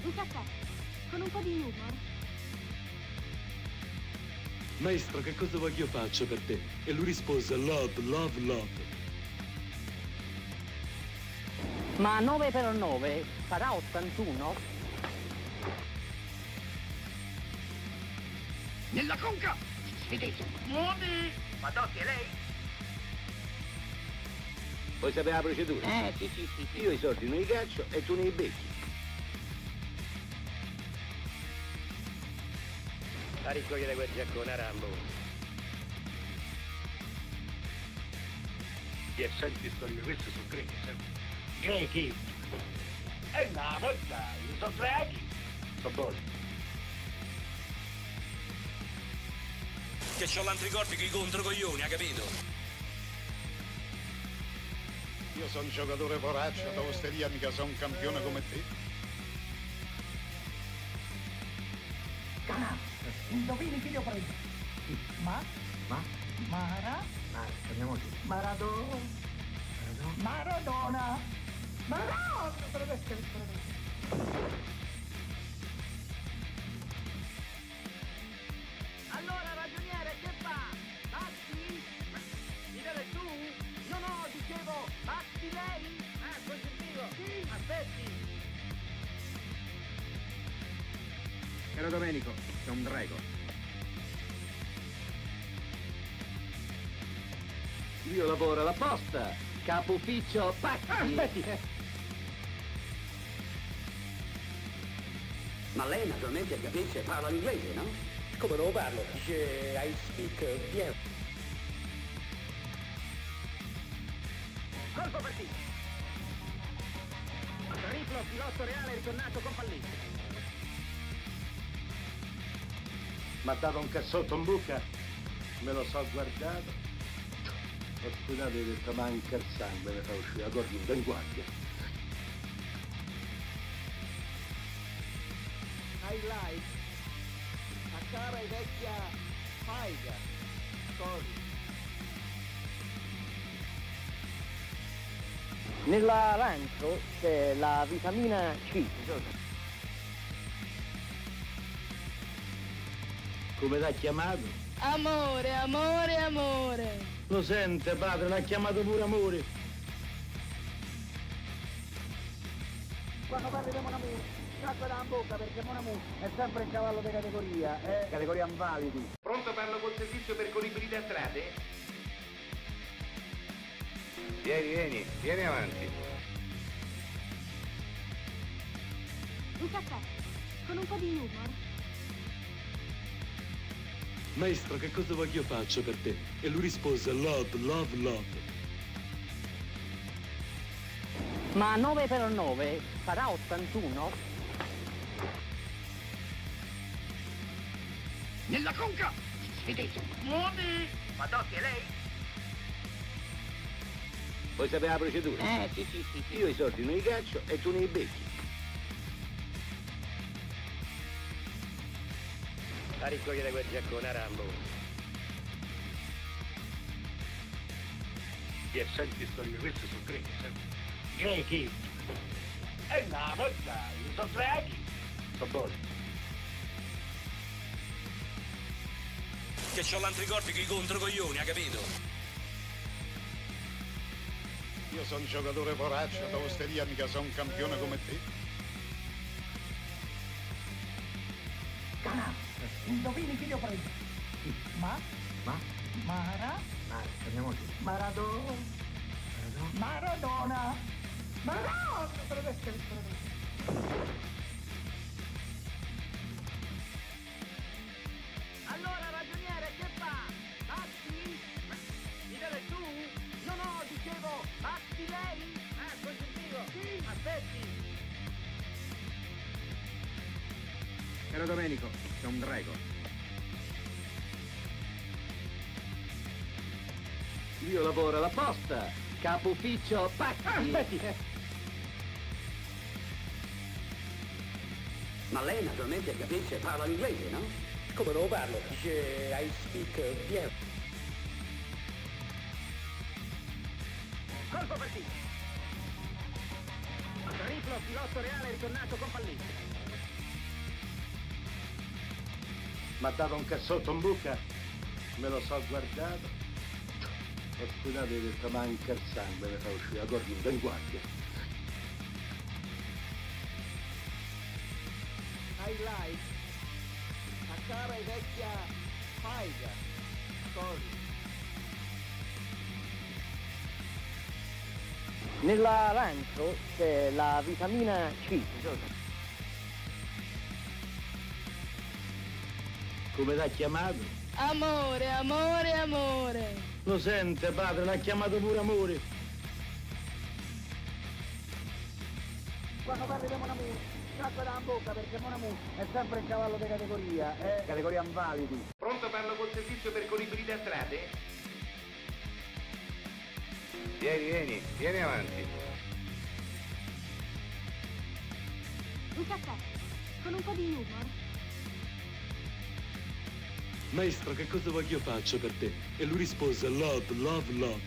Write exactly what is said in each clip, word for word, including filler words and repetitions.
Un caffè, con un po' di humor. Maestro, che cosa voglio io faccio per te? E lui rispose, love, love, love. Ma nove per nove sarà ottantuno? Nella conca! Vedete? Muovi! Madotti, è lei? Vuoi sapere la procedura? Eh, sì, sì, sì. Io i soldi non li caccio e tu ne li becchi. A ricogliere quel giaccone a Rambo. E senti storie, queste sono greche, sempre. Grechi? E no, ma dai, sono grechi. Sono buoni. Che c'ho l'antricorpi contro coglioni, ha capito? Io sono un giocatore poraccio, da osteria mica sono un campione come te. Canà, indovini chi li ho preso? Ma? Ma? Mara? Ah, torniamo giù. Maradona? Maradona? Maradona? Allora, ragioniere, che fa? Batti? Mi deve tu? No, no, dicevo, batti lei? Ah, consentivo. Sì. Aspetti. Caro Domenico, c'è un drago. Io lavoro alla posta, capo ufficio Pacchi. Aspetti. Ma lei naturalmente capisce, parla l'inglese, no? Come non lo parlo? Dice I speak bien. Colpo partito. Triplo, filotto reale ritornato con pallino. Mi ha dato un cassotto in bocca, me lo so guardato. Scusate, ho detto manca il sangue, mi fa uscire la cornuta in guardia. Highlight. A cara e vecchia faiga. Sorry. Nell'arancio c'è la vitamina C. Come l'ha chiamato? Amore, amore, amore. Lo sente, padre, l'ha chiamato pure amore. Quando parli di Mon Amour, sciacqua da bocca perché Mon Amour è sempre il cavallo di categoria, è categoria invalidi. Pronto, parlo col servizio percorribilità strade? Vieni, vieni, vieni avanti. Un caffè, con un po' di humor. Maestro, che cosa voglio io faccio per te? E lui rispose, love, love, love. Ma nove per nove sarà ottantuno? Nella conca! Vedete? Muovi! Madotti, è lei? Vuoi sapere la procedura? Eh, sì, sì, sì, sì. Io i soldi non li caccio e tu ne li becchi. A ricogliere quel giaccone a Rambo. E senti storie, queste sono greche, sempre. Grechi? E no, ma dai, sono grechi. Sono buoni. Che c'ho l'antricorpi contro coglioni, ha capito? Io sono un giocatore poraccio, da osteria mica sono un campione come te. Canà, indovini chi li ho preso? Ma? Ma? Mara? Ah, torniamo giù. Maradona? Maradona? Maradona? Allora, ragioniere, che fa? Batti? Mi deve tu? No, no, dicevo, batti lei? Ah, consentivo. Sì. Aspetti. Caro Domenico, c'è un drago. Io lavoro alla posta, capo ufficio Pacchi. Aspetti. Ma lei naturalmente capisce, parla l'inglese, no? Come non lo parlo? Dice I speak bien. Colpo partito. Triplo, filotto reale ritornato con pallino. mi ha dato un cazzotto in bocca, me lo so guardato. Ho sputato e ho detto manca il sangue, mi fa uscire la cornuta in guardia. Highlight, la cara e vecchia Faiga, Sorry. Nell'arancio c'è la vitamina C. Come l'ha chiamato? Amore, amore, amore. Lo sente, padre, l'ha chiamato pure amore. Quando parli di Mon Amour, scappa da bocca perché Mon Amour è sempre il cavallo di categoria, eh? Categoria invalidi. Pronto, parlo col servizio percorribili da strade? Vieni, vieni, vieni avanti. Un caffè, con un po' di humor. Maestro, che cosa vuoi che io faccia per te? E lui rispose, love, love, love.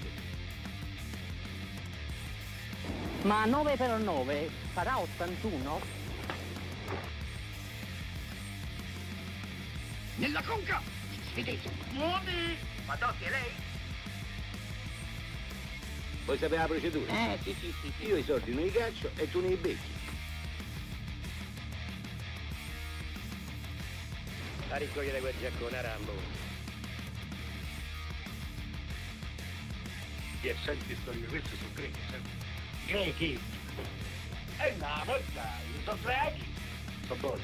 Ma nove per nove farà ottantuno? Nella conca! Vedete? Muovi! Madotti, è lei? Vuoi sapere la procedura? Eh, sì, sì, sì, sì. Io i soldi non li caccio e tu ne li becchi. A ricogliere quel giaccone a Rambo. E senti storie, queste sono greche, senti. Grechi! Eh no, ma dai, sono grechi. Sono buoni.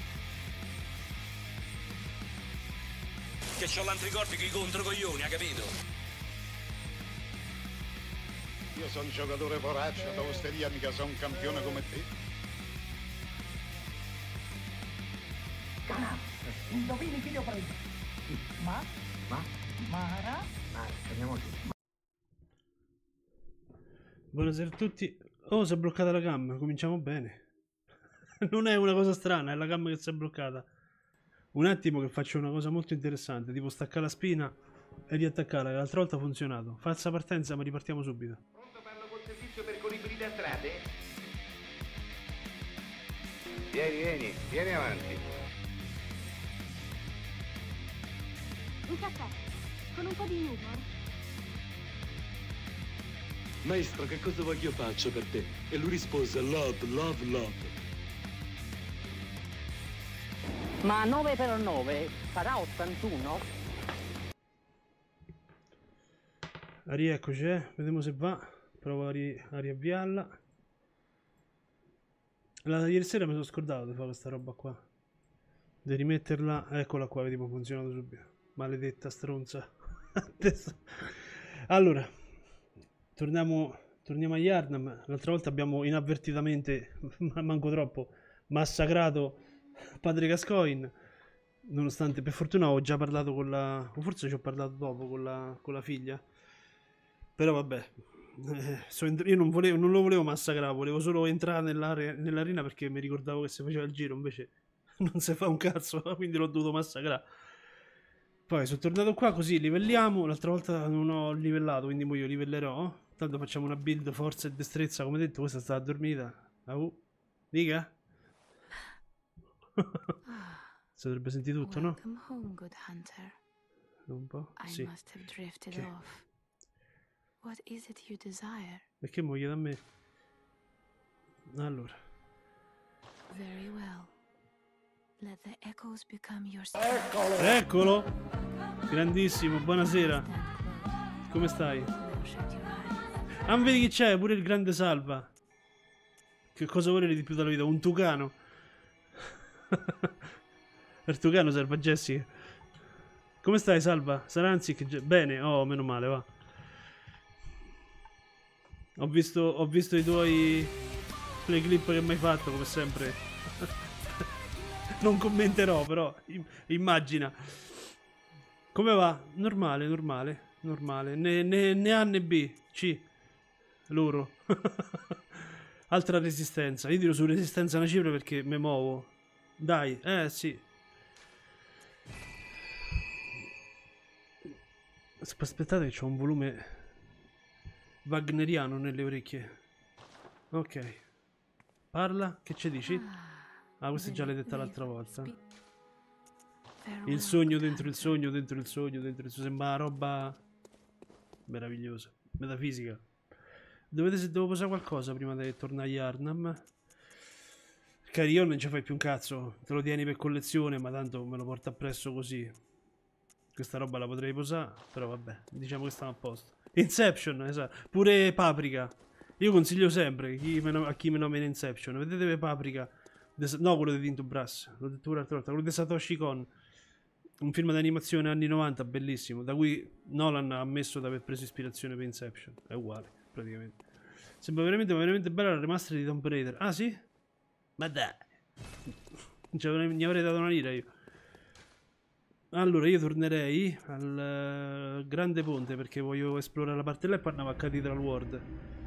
Che c'ho l'antrigordico i controcoglioni, ha capito? Io sono un giocatore poraccio, da osteria mica sono un campione come te. Cara, indovini chi li ho preso? Ma? Ma? Mara? Dai, andiamo giù. Buonasera a tutti. Oh, si è bloccata la cam, cominciamo bene. Non è una cosa strana, è la cam che si è bloccata. Un attimo che faccio una cosa molto interessante, tipo staccare la spina e riattaccarla, che l'altra volta ha funzionato. Falsa partenza, ma ripartiamo subito. Pronto, parlo col servizio percorribili da strade? Vieni, vieni, vieni avanti. Un caffè, con un po' di humor. Maestro, che cosa vuoi che io faccia per te? E lui rispose, love, love, love. Ma nove per nove farà ottantuno? Rieccoci, eh. Vediamo se va. Provo a, ri a riavviarla. La, ieri sera mi sono scordato di fare questa roba qua. Di rimetterla. Eccola qua, vediamo, ha funzionato subito. Maledetta stronza. Allora, torniamo, torniamo a Yharnam. L'altra volta abbiamo inavvertitamente, manco troppo, massacrato padre Gascoigne. Nonostante, per fortuna, ho già parlato con la... o forse ci ho parlato dopo con la, con la figlia. Però vabbè, eh, so io non, volevo, non lo volevo massacrare, volevo solo entrare nell'arena perché mi ricordavo che si faceva il giro, invece non si fa un cazzo, quindi l'ho dovuto massacrare. Poi sono tornato qua così livelliamo, l'altra volta non ho livellato, quindi mo io livellerò. Tanto facciamo una build forza e destrezza, come detto, questa sta dormita. Au, dica. Si dovrebbe sentire tutto, no? Home, good hunter. Un po', I sì. must have drifted Okay. off. What is it you desire? Perché mo chiede a me? Allora. Very well. Let the echoes become your Eccolo! Eccolo! Grandissimo, buonasera. Come stai? Ah, vedi chi c'è? Pure il grande Salva. Che cosa volere di più dalla vita? Un tucano. Il tucano serve a Jessica. Come stai, Salva? Saranzi che... Bene, oh, meno male, va. Ho visto, ho visto i tuoi... le clip che mi hai fatto, come sempre. Non commenterò, però immagina. Come va? Normale, normale, normale. Né, né, né A né B, C. Loro. Altra resistenza. Io tiro su resistenza una cifra perché mi muovo. Dai, eh sì. Aspettate che c'ho un volume wagneriano nelle orecchie. Ok. Parla, che ci dici? Ah, questa già l'hai detta l'altra volta. Il sogno dentro il sogno, dentro il sogno, dentro il sogno. Sembra una roba meravigliosa, metafisica. Dovete, se devo posare qualcosa prima di tornare a Yharnam. Carillon non ci fai più un cazzo. Te lo tieni per collezione, ma tanto me lo porta appresso così. Questa roba la potrei posare, però vabbè, diciamo che stiamo a posto. Inception, esatto. Pure Paprika. Io consiglio sempre chi me, a chi me nomina Inception. Vedete Paprika? No, quello di Tinto Brass. L'ho detto pure l'altra volta. Quello di Satoshi Kon. Un film d'animazione anni novanta, bellissimo. Da cui Nolan ha ammesso di aver preso ispirazione per Inception. È uguale, praticamente. Sembra veramente, veramente bella la remaster di Tomb Raider. Ah, sì? Ma dai. Ne avrei dato una lira io. Allora io tornerei al uh, Grande Ponte perché voglio esplorare la parte là e poi andiamo a Cathedral World.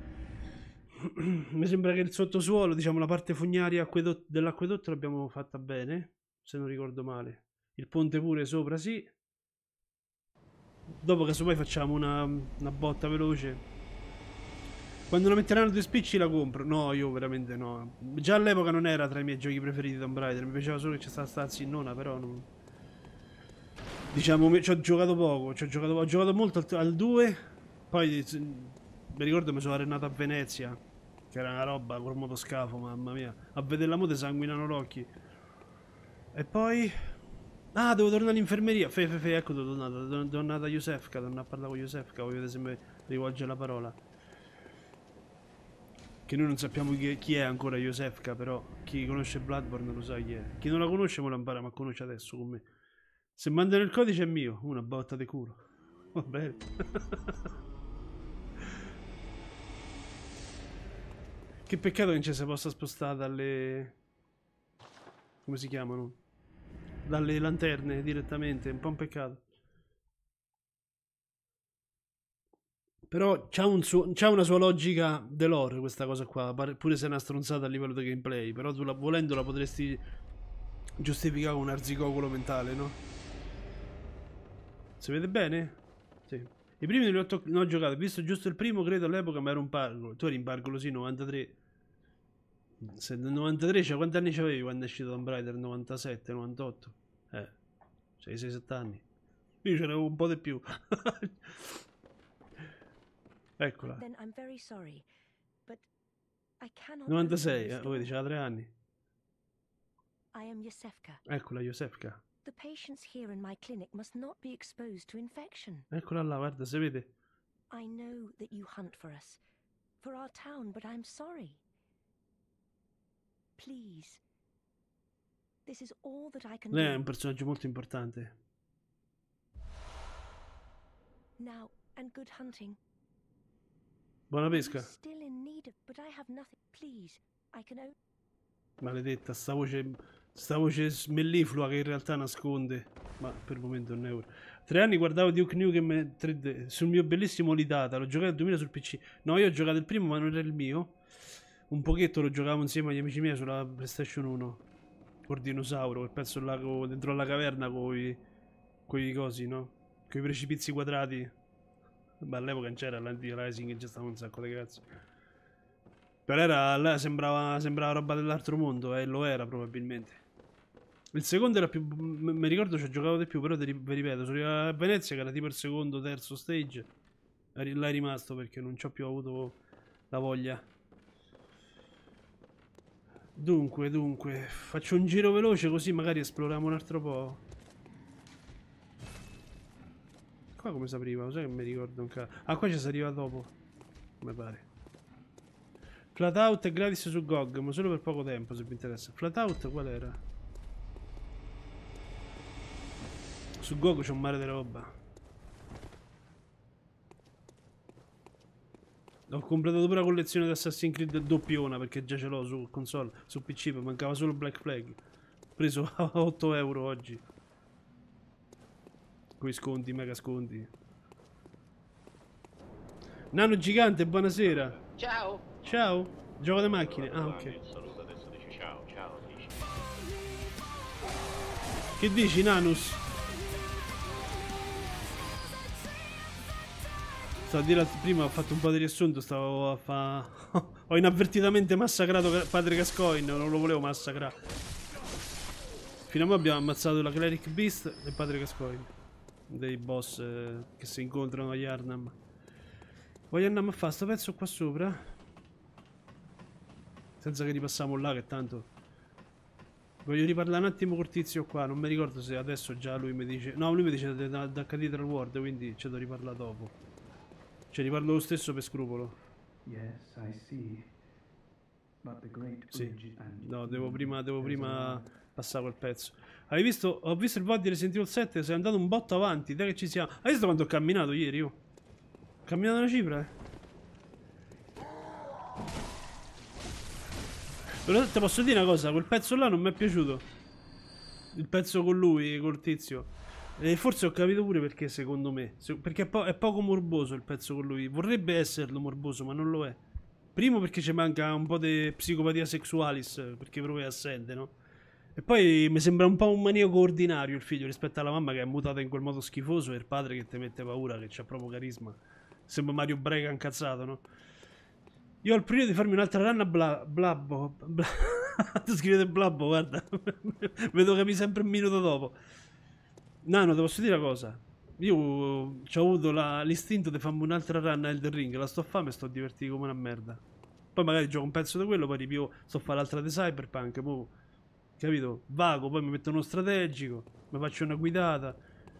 Mi sembra che il sottosuolo, diciamo la parte fognaria dell'acquedotto l'abbiamo fatta bene, se non ricordo male. Il ponte pure sopra, sì. Dopo casomai facciamo una, una botta veloce. Quando la metteranno due spicci la compro. No, io veramente no. Già all'epoca non era tra i miei giochi preferiti Tomb Raider. Mi piaceva solo che c'è stata sta zinnona, però non... Diciamo, ci ho giocato poco, ci ho giocato, ho giocato molto al, al due, poi mi ricordo mi sono arenato a Venezia, che era una roba col motoscafo, mamma mia, a vedere la moto sanguinano l'occhio. E poi... Ah, devo tornare all'infermeria, fe, fe, fe, ecco dove sono tornato, sono tornato a Yusefka, torno a parlare con Yusefka, voglio vedere se mi rivolge la parola. Che noi non sappiamo chi è, chi è ancora Yusefka, però chi conosce Bloodborne lo sa chi è. Chi non la conosce me la impara, ma conosce adesso con me. Se mandano il codice è mio, una botta di culo. Va bene. Che peccato che non ci si possa spostare dalle... Come si chiamano? Dalle lanterne direttamente, è un po' un peccato. Però c'ha un una sua logica dell'ore questa cosa qua, pure se è una stronzata a livello di gameplay, però tu la, volendo la potresti giustificare con un arzigogolo mentale, no? Si vede bene? Sì. I primi non ho, non ho giocato, ho visto giusto il primo, credo all'epoca, ma era un pargolo. Tu eri in pargolo, sì, novantatré. Se nel novantatré, cioè quanti anni c'avevi quando è uscito Tomb Raider? novantasette, novantotto? Eh, sei, sei, sette anni. Io ce n'avevo un po' di più. Eccola. novantasei, eh, lo vedi, c'aveva tre anni. Eccola, Yusefka. The patients here in my clinic must not be exposed to infection. Eccola là, guarda, se vede. I know that you hunt for us, for our town, but I'm sorry. Please. This is all that I can do. Lei è un personaggio molto importante. Now, and good hunting. Buona pesca. I'm still in need of, but I have nothing. Please, I can o- Maledetta, sta voce... Sta voce smelliflua che in realtà nasconde. Ma per il momento non è ora. Tre anni guardavo Duke Nukem tre D sul mio bellissimo Lidata. L'ho giocato nel duemila sul P C. No, io ho giocato il primo ma non era il mio. Un pochetto lo giocavo insieme agli amici miei sulla PlayStation uno. Col dinosauro, quel pezzo là dentro alla caverna con i cosi, no? Con i precipizi quadrati. Ma all'epoca non c'era l'anti-rising e già stava un sacco di cazzo. Però era, là sembrava, sembrava roba dell'altro mondo, e eh, lo era probabilmente. Il secondo era più... mi ricordo ci ho giocato di più, però vi ripeto, sono arrivato a Venezia che era tipo il secondo, terzo stage. Là è rimasto perché non ci ho più avuto la voglia. Dunque, dunque, faccio un giro veloce così magari esploriamo un altro po'. Qua come si apriva? Sai che mi ricordo un cazzo. Ah, qua ci si arriva dopo, come pare. Flatout è gratis su G O G, ma solo per poco tempo se vi interessa. Flatout qual era? Su G O G c'è un mare di roba. Ho completato pure la collezione di Assassin's Creed doppiona perché già ce l'ho su console, su P C, mancava solo Black Flag. Ho preso a otto euro oggi. Con i sconti, mega sconti. Nano gigante, buonasera. Ciao. Ciao. Gioco di macchine. Ah, ok. Saluto adesso dici ciao, ciao, dici. Che dici, Nanus? Stavo a dire prima, ho fatto un po' di riassunto, stavo a fa... ho inavvertitamente massacrato Padre Gascoigne, non lo volevo massacrare. Fino a ora abbiamo ammazzato la Cleric Beast e Padre Gascoigne, dei boss eh, che si incontrano a Yharnam. Voglio andare a fare sto pezzo qua sopra, senza che ripassiamo là, che tanto voglio riparlare un attimo col tizio qua. Non mi ricordo se adesso già lui mi dice, no, lui mi dice da, da Cathedral Ward, quindi ci devo riparlare dopo. Cioè riparlo lo stesso per scrupolo. Yes, I see. But the great Sì, bridge and no, devo prima, devo prima passare quel pezzo. Hai visto? Ho visto il V O D di Resident Evil sette, sei andato un botto avanti, dai che ci siamo. Hai visto quanto ho camminato ieri io? Ho camminato una cifra, eh. Però te posso dire una cosa, quel pezzo là non mi è piaciuto. Il pezzo con lui, col tizio. E forse ho capito pure perché, secondo me. Perché è, po è poco morboso il pezzo con lui. Vorrebbe esserlo morboso, ma non lo è. Primo perché ci manca un po' di psicopatia sexualis, perché proprio è assente, no? E poi mi sembra un po' un maniaco ordinario il figlio rispetto alla mamma che è mutata in quel modo schifoso e il padre che ti mette paura, che c'ha proprio carisma. Sembra Mario Brega incazzato, no? Io ho il periodo di farmi un'altra run a bla Blabbo. Bla Scrivete Blabbo, guarda. Vedo che mi sempre un minuto dopo. Nano, ti posso dire una cosa? Io ho avuto l'istinto di farmi un'altra run a Elden Ring. La sto a fare e sto divertito come una merda. Poi magari gioco un pezzo di quello, poi ripio, sto a fare l'altra di Cyberpunk. Poi, capito? Vago, poi mi metto uno strategico. Mi faccio una guidata.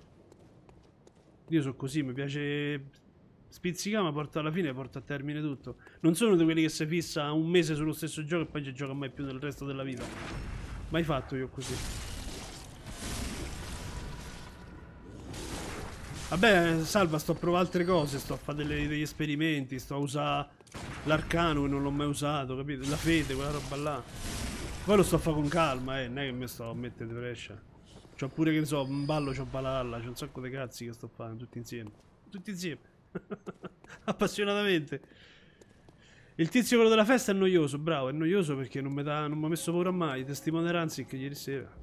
Io sono così, mi piace spizzicare, ma porto alla fine porto a termine tutto. Non sono di quelli che si fissa un mese sullo stesso gioco e poi ci gioca mai più nel resto della vita. Mai fatto io così. Vabbè, salva, sto a provare altre cose, sto a fare delle, degli esperimenti, sto a usare l'arcano che non l'ho mai usato, capito? La fede, quella roba là. Poi lo sto a fare con calma, eh, non è che mi sto a mettere di brescia. C'ho pure, che ne so, un ballo, c'ho Valhalla, c'ho un sacco di cazzi che sto a fare, tutti insieme. Tutti insieme. Appassionatamente. Il tizio quello della festa è noioso, bravo, è noioso perché non mi ha messo paura mai. Testimone Ranzi che ieri sera.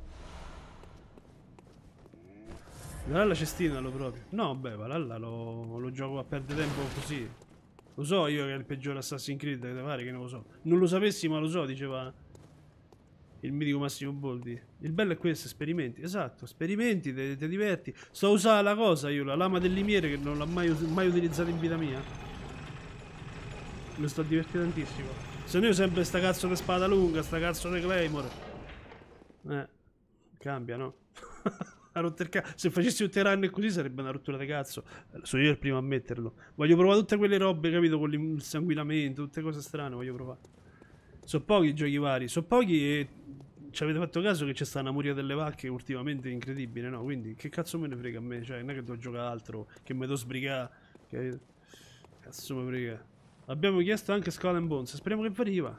Valhalla cestinalo proprio. No, beh, Valhalla lo, lo gioco a perdere tempo così. Lo so io che è il peggiore Assassin's Creed, che te pare che non lo so. Non lo sapessi ma lo so, diceva il mitico Massimo Boldi. Il bello è questo, esperimenti. Esatto, esperimenti, ti diverti. Sto a usare la cosa io, la lama del limiere che non l'ho mai, mai utilizzata in vita mia. Mi sto divertendo tantissimo. Se no io sempre sta cazzo di spada lunga, sta cazzo di Claymore. Eh, cambia, no? A rotter cazzo. Se facessi tutte le run così sarebbe una rottura di cazzo. Sono io il primo a metterlo. Voglio provare tutte quelle robe, capito? Con il sanguinamento, tutte cose strane, voglio provare. Sono pochi i giochi vari, sono pochi e ci avete fatto caso che c'è sta una moria delle vacche ultimamente incredibile, no? Quindi che cazzo me ne frega a me? Cioè non è che devo giocare altro, che me devo sbrigare, che cazzo me frega. Abbiamo chiesto anche Skull and Bones, speriamo che arriva.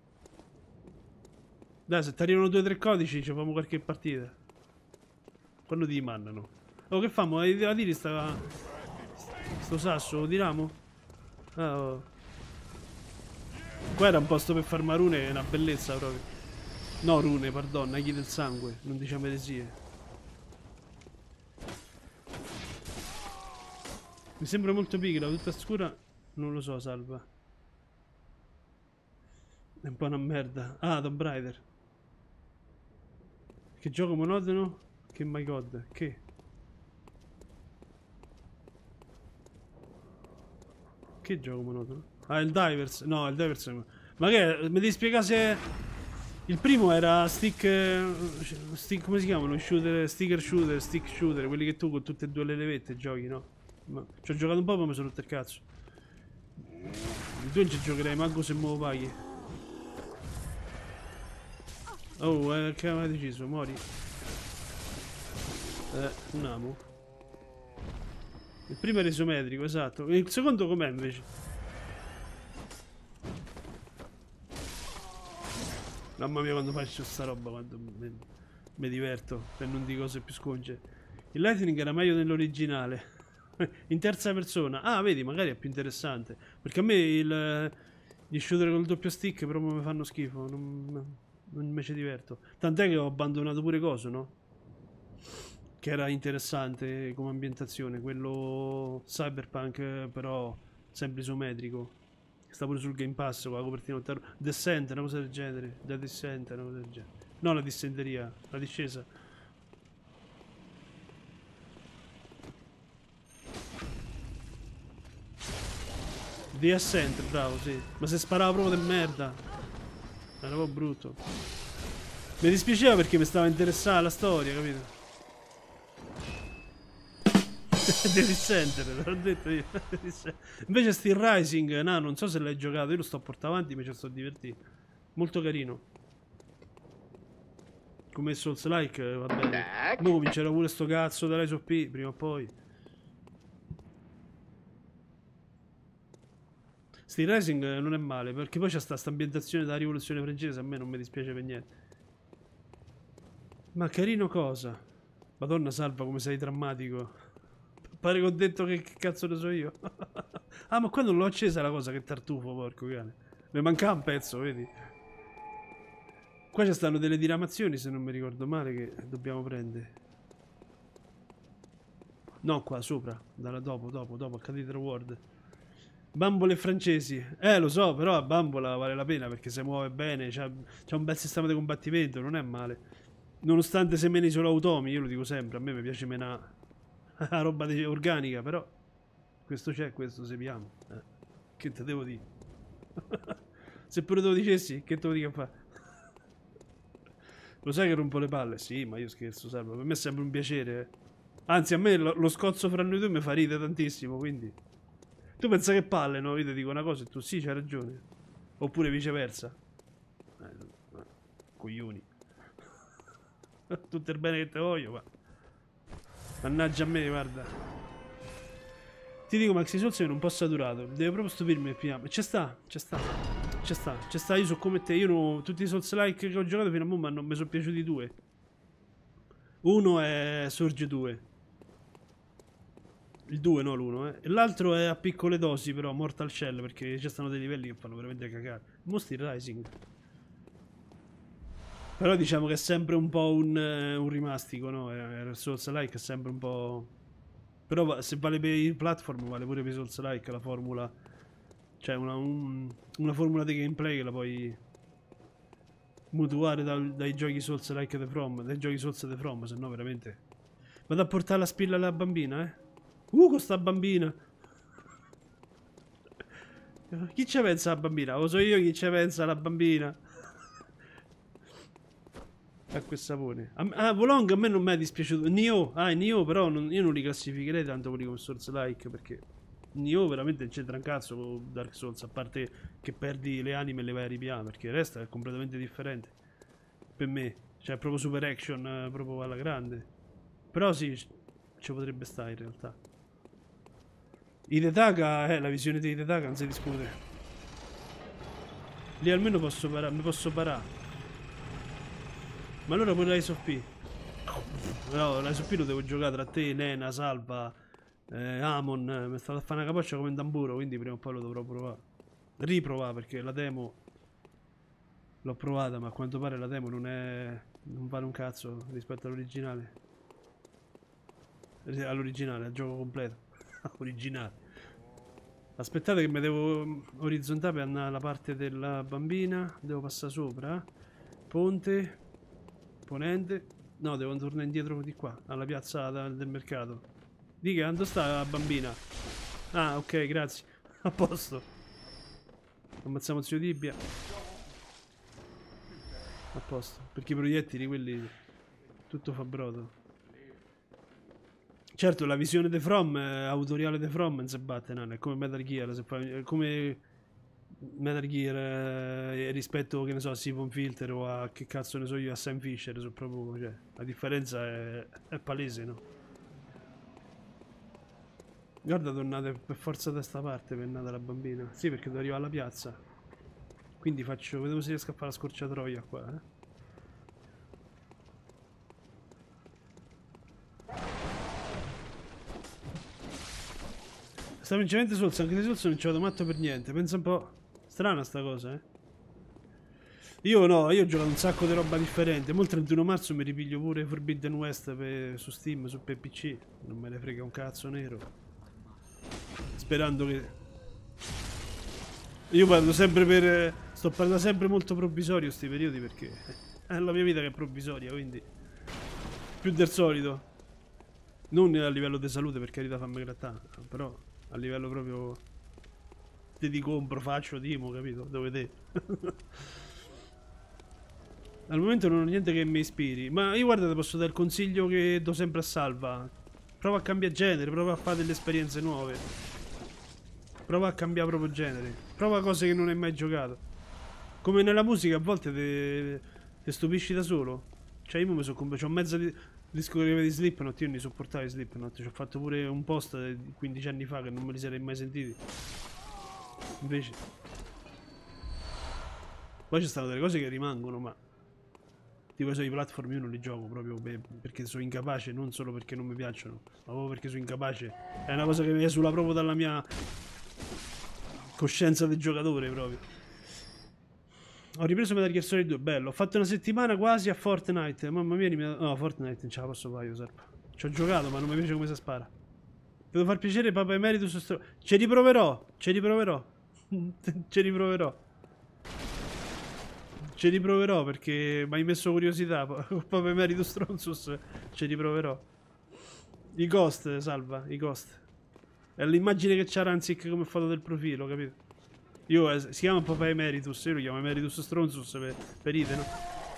Dai, se ti arrivano due o tre codici ci facciamo qualche partita. Quando ti mandano? Oh, che famo? A dire sta... sto sasso, lo tiriamo? Ah, oh. Qua era un posto per far rune, è una bellezza proprio. No, rune, pardon, aghi del sangue, non diciamo eresie. Mi sembra molto piccola, tutta scura. Non lo so, salva. È un po' una merda. Ah, Tomb Raider. Che gioco monotono? Che my god, che? Che gioco monotono? Ah, il Divers. No, il Divers. Ma che? Mi devi spiegare se... Il primo era stick... stick come si chiamano? Shooter, sticker shooter, stick shooter. Quelli che tu con tutte e due le levette giochi, no? Ma ci ho giocato un po' ma mi sono rotto il cazzo. Il due non ci giocherei manco se me lo paghi. Oh, eh, che aveva deciso? Mori. Eh, un amo. Il primo era isometrico, esatto. Il secondo com'è invece? Mamma mia quando faccio sta roba, quando mi, mi diverto per non dire cose più sconce. Il Lightning era meglio dell'originale. In terza persona. Ah, vedi, magari è più interessante. Perché a me il, gli shooter col doppio stick proprio mi fanno schifo. Non, non mi ci diverto. Tant'è che ho abbandonato pure coso, no? Che era interessante come ambientazione. Quello Cyberpunk, però sempre isometrico. Sta pure sul Game Pass con la copertina Descent, una cosa del genere. Da Descent, una cosa del genere. No, la dissenteria, la discesa. The Ascent, bravo, sì. Ma se sparava proprio di merda. Era proprio brutto. Mi dispiaceva perché mi stava interessando la storia, capito? The Descent, l'ho detto io. Invece Steel Rising, no, non so se l'hai giocato, io lo sto portando avanti, mi ci sto divertendo. Molto carino. Come Souls Like, va bene. Mo vincerà pure sto cazzo dell'Ice of P, prima o poi. Steel Rising non è male, perché poi c'è sta ambientazione della rivoluzione francese, a me non mi dispiace per niente. Ma carino cosa? Madonna salva come sei drammatico. Pare che ho detto che, che cazzo ne so io. Ah, ma qua non l'ho accesa la cosa, che tartufo, porco cane. Mi mancava un pezzo, vedi? Qua ci stanno delle diramazioni, se non mi ricordo male, che dobbiamo prendere. No, qua sopra, dalla dopo, dopo, dopo, a Cathedral World. Bambole francesi. Eh, lo so, però a bambola vale la pena perché si muove bene, c'ha un bel sistema di combattimento, non è male. Nonostante se meni solo automi, io lo dico sempre, a me mi piace menare la roba organica, però questo c'è, questo seguiamo. Eh. Che te devo dire? Se pure te lo dicessi, che te lo dico a fare? Lo sai che rompo le palle? Sì, ma io scherzo, salvo. Per me è sempre un piacere. Eh. Anzi, a me lo, lo scozzo fra noi due mi fa ridere tantissimo, quindi... Tu pensa che palle, no? Io ti dico una cosa e tu sì, c'hai ragione. Oppure viceversa. Eh, no. Coglioni. Tutto il bene che te voglio, ma... Mannaggia a me, guarda. Ti dico, Maxi Souls è un po' saturato. Deve proprio stupirmi il prima. C'è sta, c'è sta. C'è sta, c'è sta, io sono come te. Io no, tutti i Souls-like che ho giocato fino a mo' non mi sono piaciuti due. Uno è Surge due. Il due, no l'uno, eh. E l'altro è a piccole dosi, però, Mortal Shell, perché ci stanno dei livelli che fanno veramente cagare. Mostri Rising. Però diciamo che è sempre un po' un, un rimastico, no? Il Souls-like è sempre un po'... Però se vale per il platform, vale pure per i Souls-like, la formula... Cioè una, un, una formula di gameplay che la puoi mutuare dal, dai giochi Souls-like The From, dai giochi Souls The From, se no veramente... Vado a portare la spilla alla bambina, eh? Uh, con sta bambina! Chi ci pensa alla bambina? Lo so io chi ci pensa alla bambina! Acqua e sapone. Ah, Volong a me non mi è dispiaciuto. Nioh, ah, Nioh però non, io non li classificherei tanto quelli come Souls-like, perché Nioh veramente non c'entra un cazzo con Dark Souls, a parte che perdi le anime e le vai a ripiare, perché il resto è completamente differente. Per me, cioè proprio super action, eh, proprio alla grande. Però sì, ci potrebbe stare in realtà. Hidetaka, eh, la visione di Hidetaka non si discute. Lì almeno posso parare, mi posso parare. Ma allora pure l'Ice of P. No, l'Ice of P lo devo giocare tra te, Nena, Salva, eh, Amon. Eh, mi è stato a fare una capoccia come un tamburo, quindi prima o poi lo dovrò provare. Riprovare, perché la demo l'ho provata, ma a quanto pare la demo non è... non vale un cazzo rispetto all'originale. All'originale, al gioco completo. Originale. Aspettate che mi devo orizzontare per andare alla parte della bambina. Devo passare sopra. Ponte. Ponente. No, devo tornare indietro di qua, alla piazza del mercato. Dica, dove sta la bambina? Ah, ok, grazie. A posto. Ammazziamo zio Tibia. A posto. Perché i proiettili, quelli... tutto fa brodo. Certo, la visione The From, eh, autoriale The From, non si batte, no? È come Metal Gear, se fa, è come Metal Gear eh, rispetto, che ne so, a Siphon Filter o a, che cazzo ne so io, a Sam Fisher, so proprio, cioè, la differenza è, è palese, no? Guarda, tornate per forza da sta parte per andare la bambina. Sì, perché devo arrivare alla piazza. Quindi faccio, vediamo se riesco a fare la scorciatoia qua, eh. Sta principalmente Souls, anche di Souls non ci vado matto per niente. Pensa un po'. Strana sta cosa, eh. Io no, io ho giocato un sacco di roba differente. Mo il trentuno marzo mi ripiglio pure Forbidden West per, su Steam, su P C. Non me ne frega un cazzo nero. Sperando che... Io parlo sempre per... Sto parlando sempre molto provvisorio sti periodi, perché è la mia vita che è provvisoria, quindi più del solito. Non a livello di salute, per carità, fammi grattare, però a livello proprio te ti compro, faccio, timo, capito? Dove te? Al momento non ho niente che mi ispiri. Ma io guarda, ti posso dare il consiglio che do sempre a Salva. Prova a cambiare genere, prova a fare delle esperienze nuove. Prova a cambiare proprio genere. Prova cose che non hai mai giocato. Come nella musica a volte te, te stupisci da solo. Cioè io mi sono comprato, c'ho mezza di, discografia di Slipknot, io non li sopportavo i Slipknot. Ci ho fatto pure un post quindici anni fa che non me li sarei mai sentiti. Invece poi ci stanno delle cose che rimangono, ma tipo i platform io non li gioco proprio per, perché sono incapace, non solo perché non mi piacciono, ma proprio perché sono incapace. È una cosa che mi esula proprio dalla mia coscienza del giocatore proprio. Ho ripreso Metal Gear Solid due, bello. Ho fatto una settimana quasi a Fortnite. Mamma mia, mi... no, Fortnite non ce la posso fare io, serpa. Ci ho giocato, ma non mi piace come si spara. Devo far piacere Papa Emeritus stro... Ci riproverò, ci riproverò. Ci riproverò. Ci riproverò perché mi hai messo curiosità. Papa Emeritus Stronzus. Ci riproverò. I Ghost, Salva, i Ghost. È l'immagine che c'ha Ranzik come foto del profilo, capito? Io, eh, si chiama Papa Emeritus, io lo chiamo Emeritus Stronzus per, per ride, no?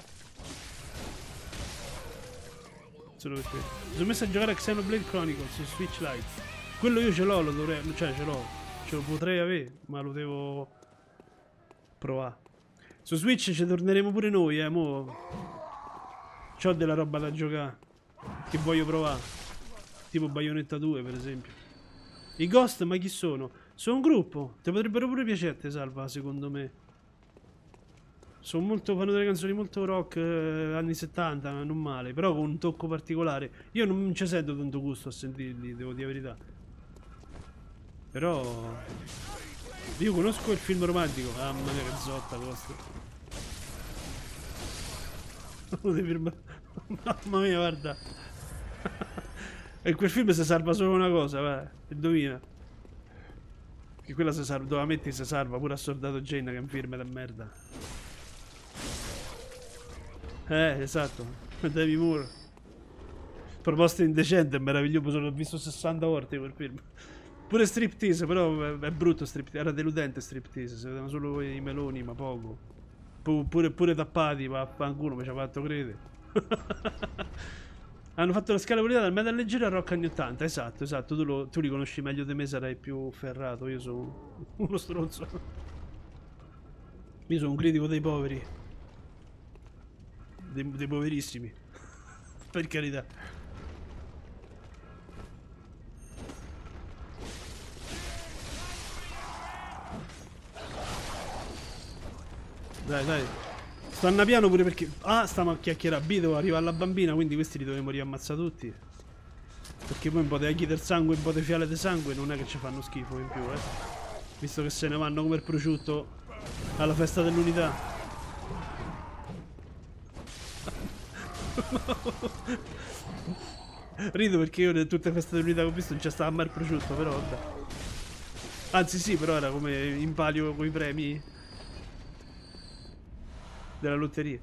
Solo perché mi sono messo a giocare a Xenoblade Chronicles su Switch Lite. Quello io ce l'ho, lo dovrei, cioè ce l'ho, ce lo potrei avere, ma lo devo provare. Su Switch ci torneremo pure noi, eh, mo. C'ho della roba da giocare che voglio provare, tipo Bayonetta due per esempio. I Ghost, ma chi sono? Sono un gruppo, ti potrebbero pure piacere a te, Salva, secondo me. Sono molto, fanno delle canzoni molto rock, eh, anni settanta, non male, però con un tocco particolare. Io non ci sento tanto gusto a sentirli, devo dire la verità. Però io conosco il film romantico. Ah, mamma mia che zotta questo. Mamma mia, guarda. E quel film si salva solo una cosa, vai, indovina. Che quella si salva, dove metti si salva pure a Soldato Jane, che è un film da merda. Eh, esatto, Demi Moore. Proposta indecente, è meraviglioso, l'ho visto sessanta volte quel film. Pure Striptease, però è brutto Striptease, era deludente Striptease, si vedevano solo i meloni, ma poco. Pure, pure tappati, ma fanculo, mi ci ha fatto credere. Hanno fatto la scala evolutiva dal metal leggero al rock anni ottanta, esatto, esatto, tu, lo, tu li conosci meglio di me, sarai più ferrato, io sono uno stronzo. Io sono un critico dei poveri. Dei, dei poverissimi. Per carità. Dai, dai. Stanno piano pure perché... Ah, stiamo a chiacchierare. B dove arriva la bambina, quindi questi li dovremmo riammazzare tutti. Perché poi un po' di aghi del sangue, un po' di fiale di sangue non è che ci fanno schifo in più, eh. Visto che se ne vanno come il prosciutto alla festa dell'unità. Rido perché io in tutte le feste dell'unità che ho visto non c'è stato mai il prosciutto, però vabbè. Anzi sì, però era come in palio con i premi della lotteria.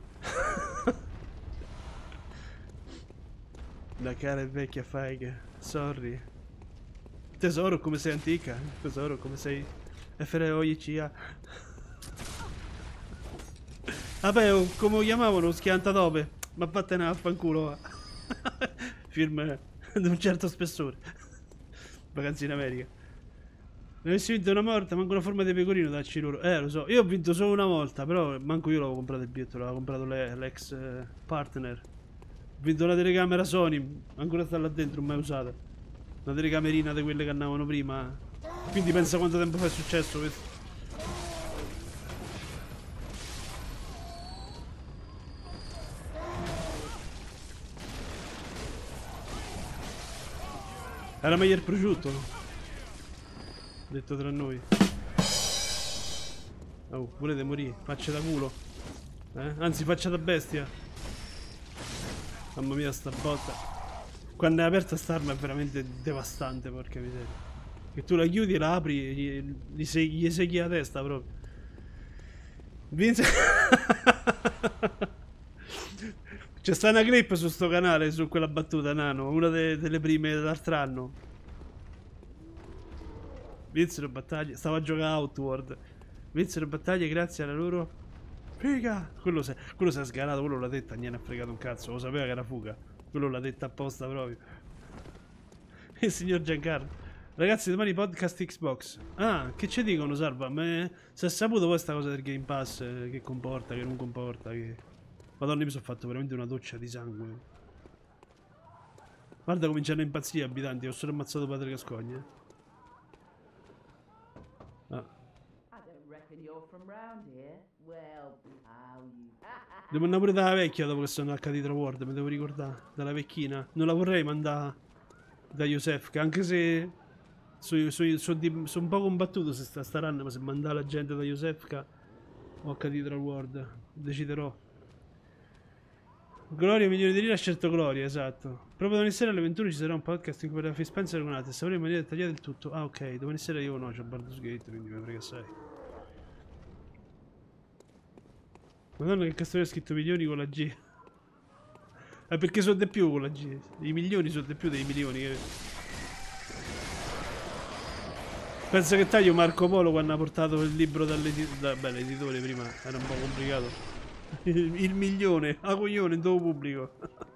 La cara e vecchia faiga. Sorry. Tesoro, come sei antica. Tesoro, come sei F R O I C A. Vabbè, oh, come lo chiamavano? Schiantadope. Ma vattene a fanculo. Film di un certo spessore. Vacanze in America. Non avessi vinto una morta, manco una forma di pecorino dacci loro. Eh, lo so, io ho vinto solo una volta, però manco io l'avevo comprato il biglietto, l'aveva comprato l'ex eh, partner. Ho vinto la telecamera Sony, ancora sta là dentro, mai usata. Una telecamerina di quelle che andavano prima. Quindi pensa quanto tempo fa è successo questo. Era meglio il prosciutto, no? Detto tra noi. Oh, volete morire? Faccia da culo. Eh? Anzi, faccia da bestia. Mamma mia, sta botta. Quando è aperta sta arma è veramente devastante, porca miseria. Che tu la chiudi e la apri e gli, gli, segui, gli segui la testa proprio. Vince. C'è sta una clip su sto canale, su quella battuta, Nano. Una de delle prime dell'altro anno. Vinsero battaglie. Stavo a giocare a Outward. Vinsero battaglie grazie alla loro... Figa! Quello si è sgarato, quello l'ha detta, niente ha fregato un cazzo. Lo sapeva che era fuga. Quello l'ha detta apposta proprio. Il signor Giancarlo. Ragazzi, domani podcast Xbox. Ah, che ci dicono, Salva? Ma si è saputo poi sta cosa del Game Pass, eh, che comporta, che non comporta, che... Madonna, mi sono fatto veramente una doccia di sangue. Guarda, cominciano a impazzire gli abitanti, ho solo ammazzato Padre Gascogna. Ah. Devo andare pure dalla vecchia dopo che sono a Cathedral World, mi devo ricordare, dalla vecchina. Non la vorrei mandare da Yosefka, anche se... Sono so, so so un po' combattuto se sta staranno, ma se mandare la gente da Yosefka o a Cathedral World, deciderò. Gloria, milioni di lire, ha scelto Gloria, esatto. Proprio domani sera alle ventuno ci sarà un podcast in cui parlerà Phil Spencer con Ate, sapremo in maniera dettagliata il tutto. Ah, ok, domani sera io no, c'ho Baldur's Gate, quindi mi frega assai. Madonna, che cazzo ho scritto milioni con la G? Eh, perché sono di più con la G. I milioni sono di più dei milioni. Che... Penso che taglio Marco Polo quando ha portato il libro dall'editore. Beh, l'editore prima era un po' complicato. Il, il milione, a coglione, in dopo pubblico.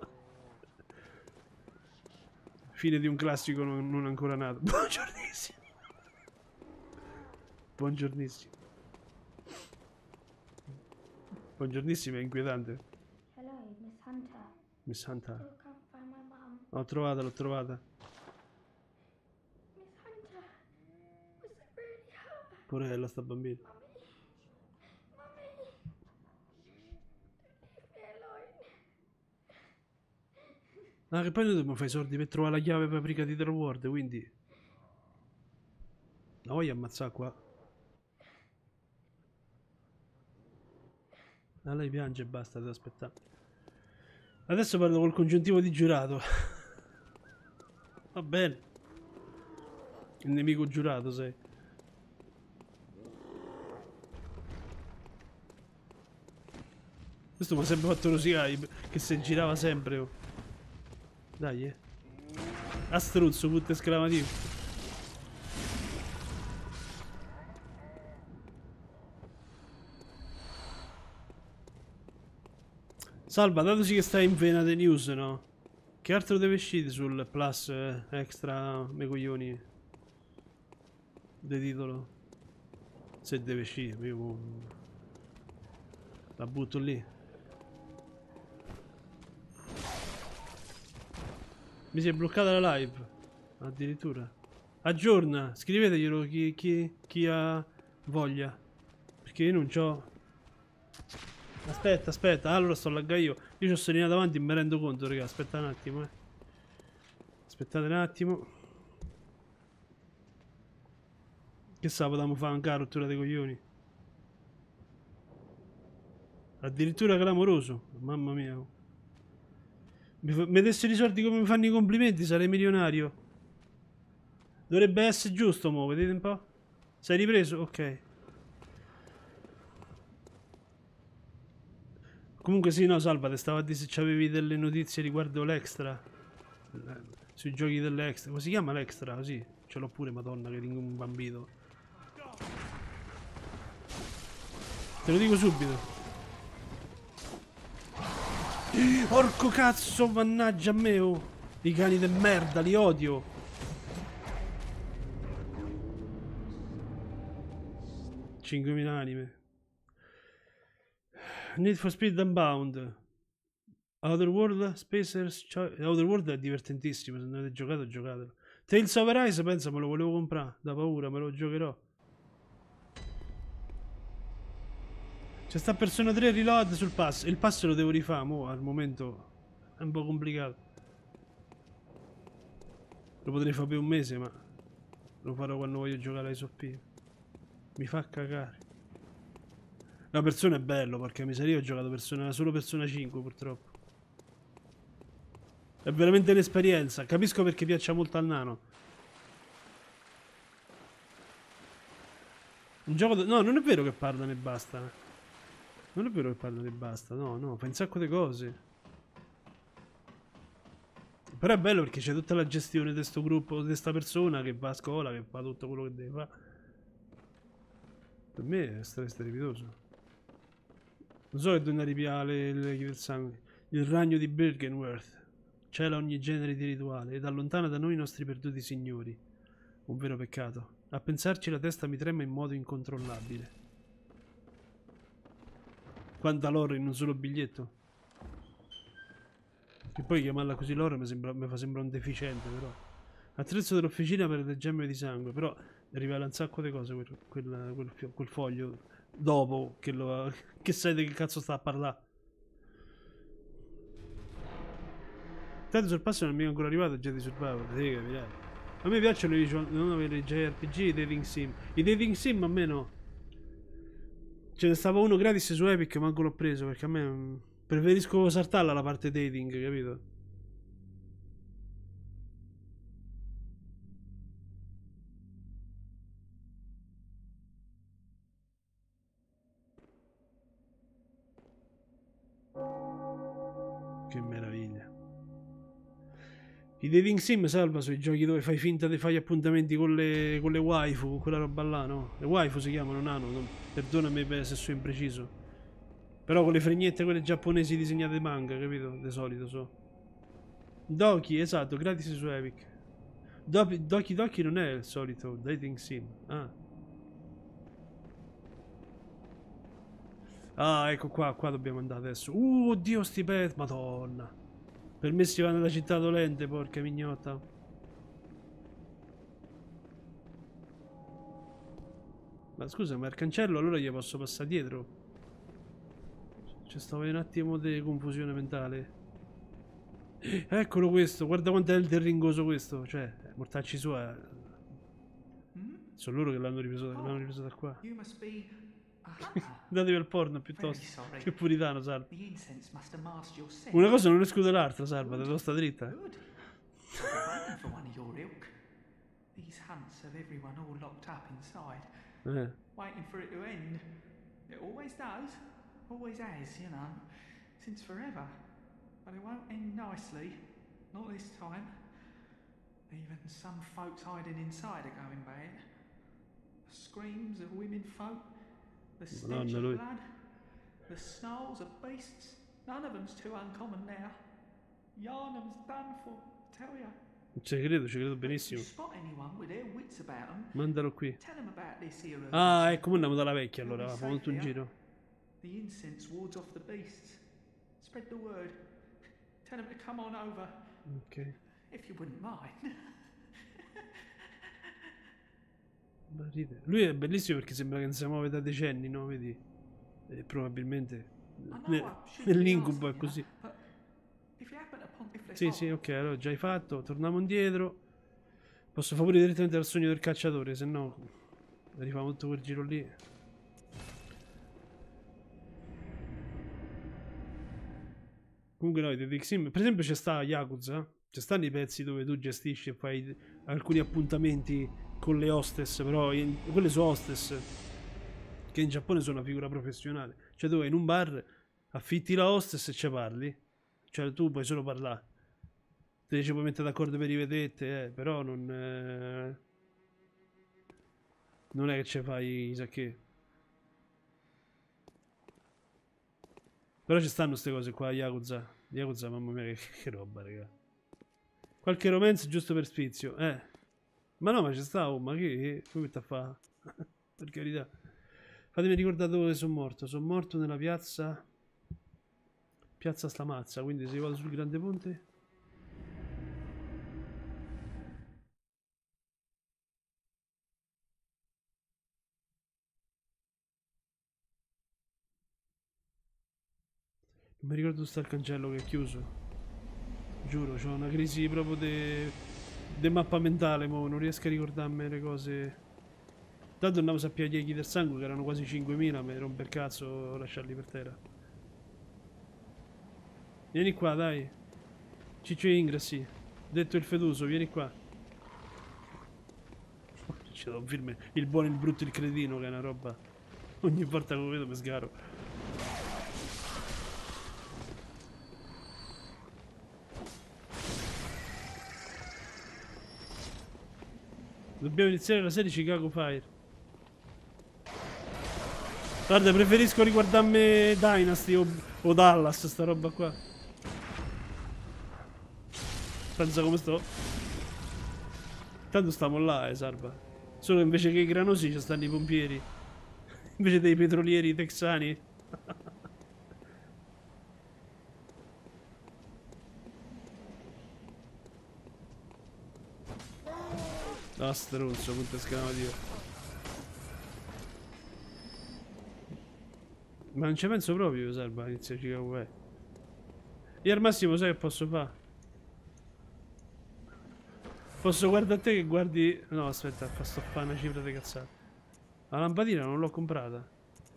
Fine di un classico non, non ancora nato. Buongiornissimo. Buongiornissimo. Buongiornissimo, è inquietante. Hello, Miss Hunter. Miss Hunter. Still can't find my mom. L'ho trovata, l'ho trovata. Miss Hunter, was it really her? Porella sta bambina. Mommy, leave me alone. Ah, che poi noi dobbiamo fare i soldi per trovare la chiave per aprire Cathedral World, quindi... No, voglio ammazzare qua. Ah, lei piange e basta, devo aspettare. Adesso parlo col congiuntivo di giurato. Va bene. Il nemico giurato, sei. Questo mi ha sempre fatto rosicare, che se girava sempre. Oh. Dai, eh. Astruzzo, punto esclamativo. Salva, datosi che stai in vena dei news, no? Che altro deve uscire sul plus eh, extra me coglioni del titolo? Se deve uscire, io la butto lì. Mi si è bloccata la live. Addirittura. Aggiorna, scriveteglielo chi, chi, chi ha voglia. Perché io non c'ho. Aspetta, aspetta, allora sto lagga io. Io ci ho segnato avanti e mi rendo conto, raga. Aspetta un attimo, eh. Aspettate un attimo. Che sa, potevamo fare anche la rottura dei coglioni. Addirittura clamoroso. Mamma mia. Mi mettessero i soldi come mi fanno i complimenti, sarei milionario. Dovrebbe essere giusto, mo, vedete un po'? Sei ripreso? Ok. Comunque sì, no, Salvate, stavo a dire se c'avevi delle notizie riguardo l'extra. Sui giochi dell'extra. Come si chiama l'extra? Così. Ce l'ho pure, madonna, che tengo un bambino. Te lo dico subito. Porco cazzo, mannaggia a me, oh. I cani de merda, li odio. cinquemila anime. Need for Speed Unbound. Outer World, Spacers Choice. Outer World è divertentissimo, se non avete giocato, giocatelo. Tales of Arise, pensa, me lo volevo comprare, da paura, me lo giocherò. C'è sta Persona tre Reload sul pass. Il pass lo devo rifare, mo al momento è un po' complicato. Lo potrei fare per un mese, ma lo farò quando voglio giocare ai soppi. Mi fa cagare. La Persona è bello, perché miseria, ho giocato persona, solo Persona cinque purtroppo. È veramente un'esperienza. Capisco perché piaccia molto al nano. Un gioco... No, non è vero che parlano e basta. Non è vero che parlano e basta. No, no, fa un sacco di cose. Però è bello perché c'è tutta la gestione di questo gruppo, di questa persona che va a scuola, che fa tutto quello che deve fare. Per me è strepitoso. Non so che dove ripiare le leghi del sangue. Il ragno di Byrgenwerth cela ogni genere di rituale ed allontana da noi i nostri perduti signori. Un vero peccato. A pensarci la testa mi trema in modo incontrollabile. Quanta lore in un solo biglietto. E poi chiamarla così lore mi, sembra, mi fa sembrare un deficiente, però. Attrezzo dell'officina per le gemme di sangue, però rivela un sacco di cose quel, quel, quel, quel foglio dopo che, lo, che sai di che cazzo sta a parlare. Tanto sul passo non mi è ancora arrivato già di Survivor. A me piacciono i non avere i J R P G, i dating sim. I dating sim a me no. Ce ne stava uno gratis su Epic, manco l'ho preso perché a me preferisco saltarla la parte dating, capito? Che meraviglia. I dating sim salva sui giochi dove fai finta di fare appuntamenti con le, con le waifu, quella roba là, no? Le waifu si chiamano, nano, non, perdonami se sono impreciso. Però con le fregnette, quelle giapponesi disegnate manga, capito? Di solito so. Doki, esatto, gratis su Epic. Do Doki Doki non è il solito dating sim. Ah. Ah, ecco qua, qua dobbiamo andare adesso. Uh, oddio, sti pet, madonna. Per me si va nella città dolente, porca mignotta. Ma scusa, ma il cancello allora gli posso passare dietro? C'è stava un attimo di confusione mentale. Eccolo questo, guarda quanto è ringoso questo. Cioè, mortacci sua. Sono loro che l'hanno ripreso, l'hanno ripreso da qua. Datevi al porno piuttosto. Che puritano, Salva. Una cosa non esclude l'altra, Salva, devo sta dritta. Eh. Waiting for it to end. It always does. Always has, you know. Since forever. But it won't end nicely. Not this time. Even some folks hiding inside are going bad. The screams of women folk. The stench of blood, the snarls of beasts, none of them's too uncommon now. Yarnum's done for, tell ya. Ci credo, ci credo benissimo. Mandalo qui. Ah, ecco, andiamo dalla vecchia allora, facciamo tutto un giro. The incense wards off the beasts. Spread the word. Tell them to come on over. Ok. If you wouldn't mind. Lui è bellissimo perché sembra che non si muove da decenni, no? Vedi? E probabilmente nel, nell'incubo è così. Sì, sì, ok, allora già hai fatto. Torniamo indietro. Posso favorire direttamente al sogno del cacciatore, se no rifamo tutto quel giro lì. Comunque no, The Sim, per esempio c'è sta Yakuza. Ci stanno i pezzi dove tu gestisci e fai alcuni appuntamenti con le hostess, però in, quelle sono hostess che in Giappone sono una figura professionale. Cioè tu vai in un bar, affitti la hostess e ci parli. Cioè tu puoi solo parlare. Te ci puoi mettere d'accordo per i vedette, eh, però non... Eh, non è che ci fai chissà che. Però ci stanno queste cose qua, Yakuza. Yakuza, mamma mia, che, che roba, raga. Qualche romance giusto per sfizio, eh. Ma no, ma c'è sta, oh, ma che? Come sta a fa? Per carità. Fatemi ricordare dove sono morto. Sono morto nella piazza... Piazza Stamazza, quindi se vado sul grande ponte... Non mi ricordo dove sta il cancello che è chiuso. Giuro, c'ho una crisi proprio de... de mappa mentale, mo non riesco a ricordarmi le cose. Tanto andavo a sapere gli del sangue che erano quasi cinquemila, mi rompe il cazzo lasciarli per terra. Vieni qua, dai. Ciccio Ingrassi, detto il feduso, vieni qua. Ci do un film, il buono, il brutto, il cretino, che è una roba. Ogni volta che lo vedo mi sgaro. Dobbiamo iniziare la serie Chicago Fire. Guarda, preferisco riguardarmi Dynasty o, o Dallas, sta roba qua. Pensa come sto. Tanto stiamo là, eh, Sarba. Solo invece che i granosi ci stanno i pompieri. Invece dei petrolieri texani. No, stronzo, punto esclamativo. Ma non ci penso proprio, Sarba, inizia Chicago Fire. Io al massimo sai che posso fare? Posso guardare a te che guardi... No, aspetta, fa sto fare una cifra di cazzate. La lampadina non l'ho comprata.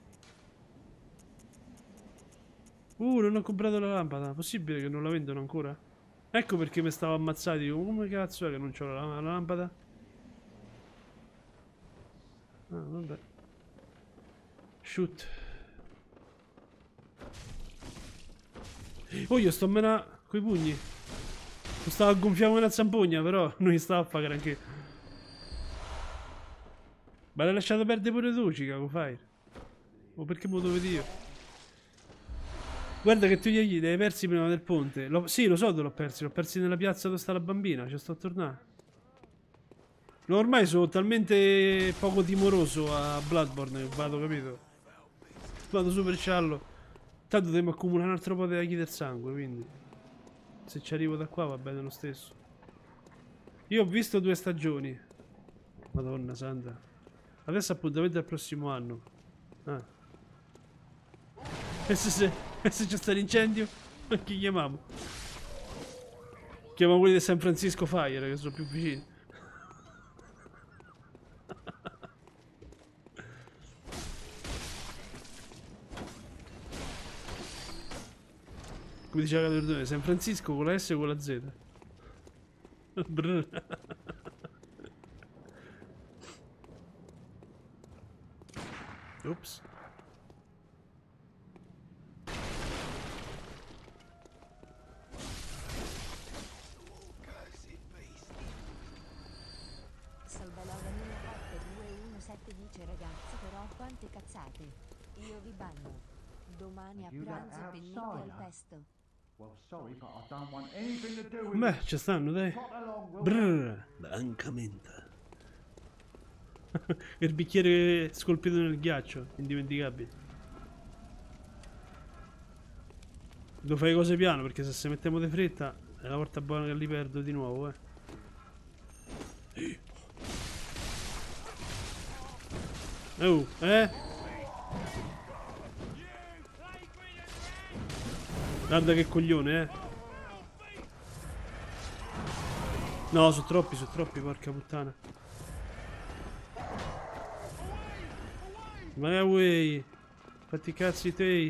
Uh, non ho comprato la lampada. Possibile che non la vendono ancora? Ecco perché mi stavo ammazzati. Dico, come cazzo è che non c'ho la, la lampada? Ah, vabbè. Shoot. Oh, io sto mena coi pugni. Mi stavo a gonfiare una zampogna, però non gli stavo a fare granché. Ma l'hai lasciato perdere pure tu, Chicago Fire. O perché me lo vedi io? Guarda che tu gli hai persi prima del ponte. Lo, sì, lo so dove l'ho persi. L'ho persi nella piazza dove sta la bambina. Ci sto a tornare. No, ormai sono talmente poco timoroso a Bloodborne che vado, capito? Vado super sciallo. Tanto devo accumulare un altro po' di aghi del sangue, quindi se ci arrivo da qua va bene lo stesso. Io ho visto due stagioni. Madonna santa. Adesso appuntamento al prossimo anno. Ah. E se, se, e se c'è stato l'incendio? Chi chiamiamo? Chiamiamo quelli di San Francisco Fire, che sono più vicini. Come diceva Catordone, San Francisco con la S o con la Z? Brr. Ops. Salvalova mille volte due uno sette dice ragazzi però quante cazzate. Io vi banno. Domani a pranzo pennette al pesto. Beh, ci stanno, dai. Brrr, francamente. Il bicchiere scolpito nel ghiaccio, indimenticabile. Devo fare cose piano perché se se mettiamo di fretta è la volta buona che li perdo di nuovo, eh. Oh, eh? Guarda che coglione, eh. No, sono troppi, sono troppi, porca puttana. Ma away. Fatti i cazzi tei.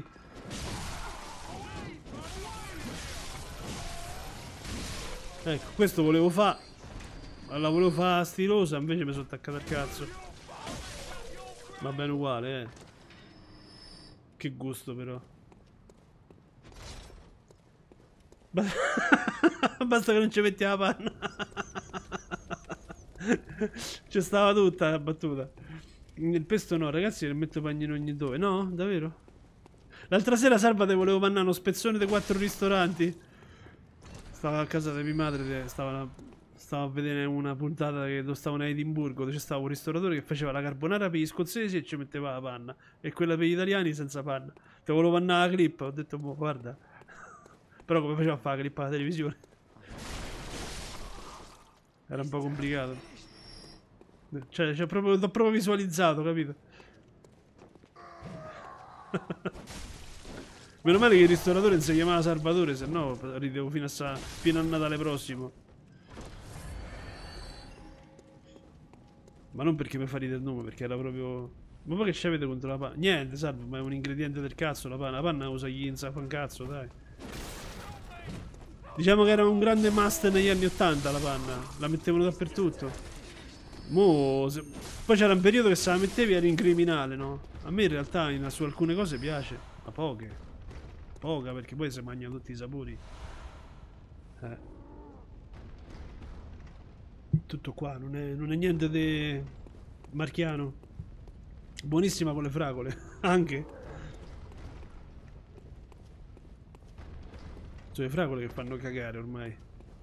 Ecco, questo volevo fare. Ma la volevo fare stilosa, invece mi sono attaccato al cazzo. Va bene uguale, eh. Che gusto però. Basta che non ci metti la panna. C'è stava tutta la battuta. Il pesto no, ragazzi, ne metto panino ogni dove. No, davvero? L'altra sera Salva te volevo pannare uno spezzone dei quattro ristoranti. Stavo a casa di mia madre, stava, stavo a vedere una puntata che dove stavano a Edimburgo, dove c'è stava un ristoratore che faceva la carbonara per gli scozzesi e ci metteva la panna. E quella per gli italiani senza panna. Te volevo pannare la clip, ho detto, boh, guarda. Però come faceva a fare la clip alla televisione? Era un po' complicato. Cioè, cioè proprio, l'ho proprio visualizzato, capito? Meno male che il ristoratore non si chiamava Salvatore, se no ridevo fino a, fino a Natale prossimo. Ma non perché mi fa ridere il nome, perché era proprio... Ma poi che c'avete contro la panna? Niente, salvo, ma è un ingrediente del cazzo la panna. La panna usa gli insa, fa un cazzo, dai. Diciamo che era un grande must negli anni ottanta la panna. La mettevano dappertutto. Mo, se... Poi c'era un periodo che se la mettevi eri un criminale, no? A me in realtà in, su alcune cose piace, ma poche. Poca, perché poi si mangiano tutti i sapori. Eh. Tutto qua, non è, non è niente di marchiano. Buonissima con le fragole, anche. Sono le fragole che fanno cagare ormai.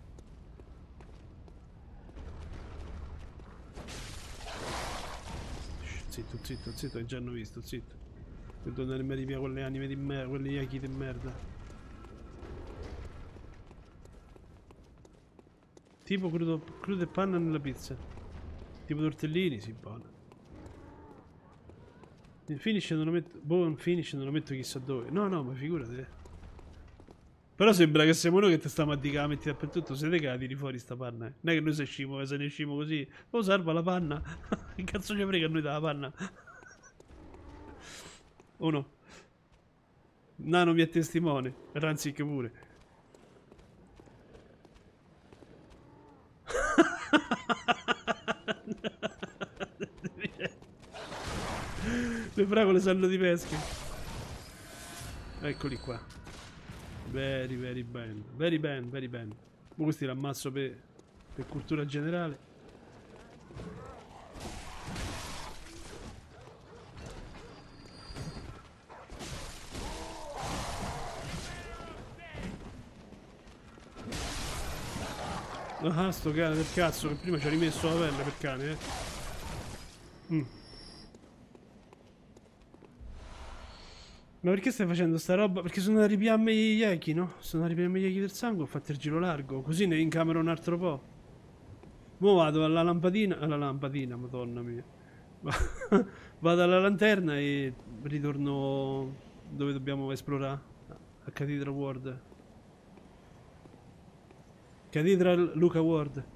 Zitto, zitto, zitto, che già hanno visto, zitto. Per tornare via quelle anime di merda, quelle yaki di merda. Tipo crudo, crudo e panna nella pizza. Tipo tortellini, sì, buono. Il finish non lo metto. Boh, un finish non lo metto chissà dove. No, no, ma figurati. Però sembra che siamo noi che te stiamo a dire che la metti dappertutto. Siete che la tiri fuori sta panna. Eh. Non è che noi se scimo, se ne scimo così. Oh, salva la panna. Che cazzo ci frega a noi dalla panna? O no? Nano mi è testimone. Ranzic pure. Le fragole sanno di pesche. Eccoli qua. Very very ben. Very ben, very ben. Ma questi l'ammazzo per, per cultura generale. Ah, sto cane del cazzo che prima ci ha rimesso la pelle per cane, eh. Mm. Ma perché stai facendo sta roba? Perché sono da ripiamme gli yaki, no? Sono da ripiamme gli yaki del sangue, ho fatto il giro largo, così ne incamero un altro po'. Mo vado alla lampadina, alla lampadina, madonna mia. Vado alla lanterna e ritorno dove dobbiamo esplorare, a Cathedral World. Cathedral Luca World.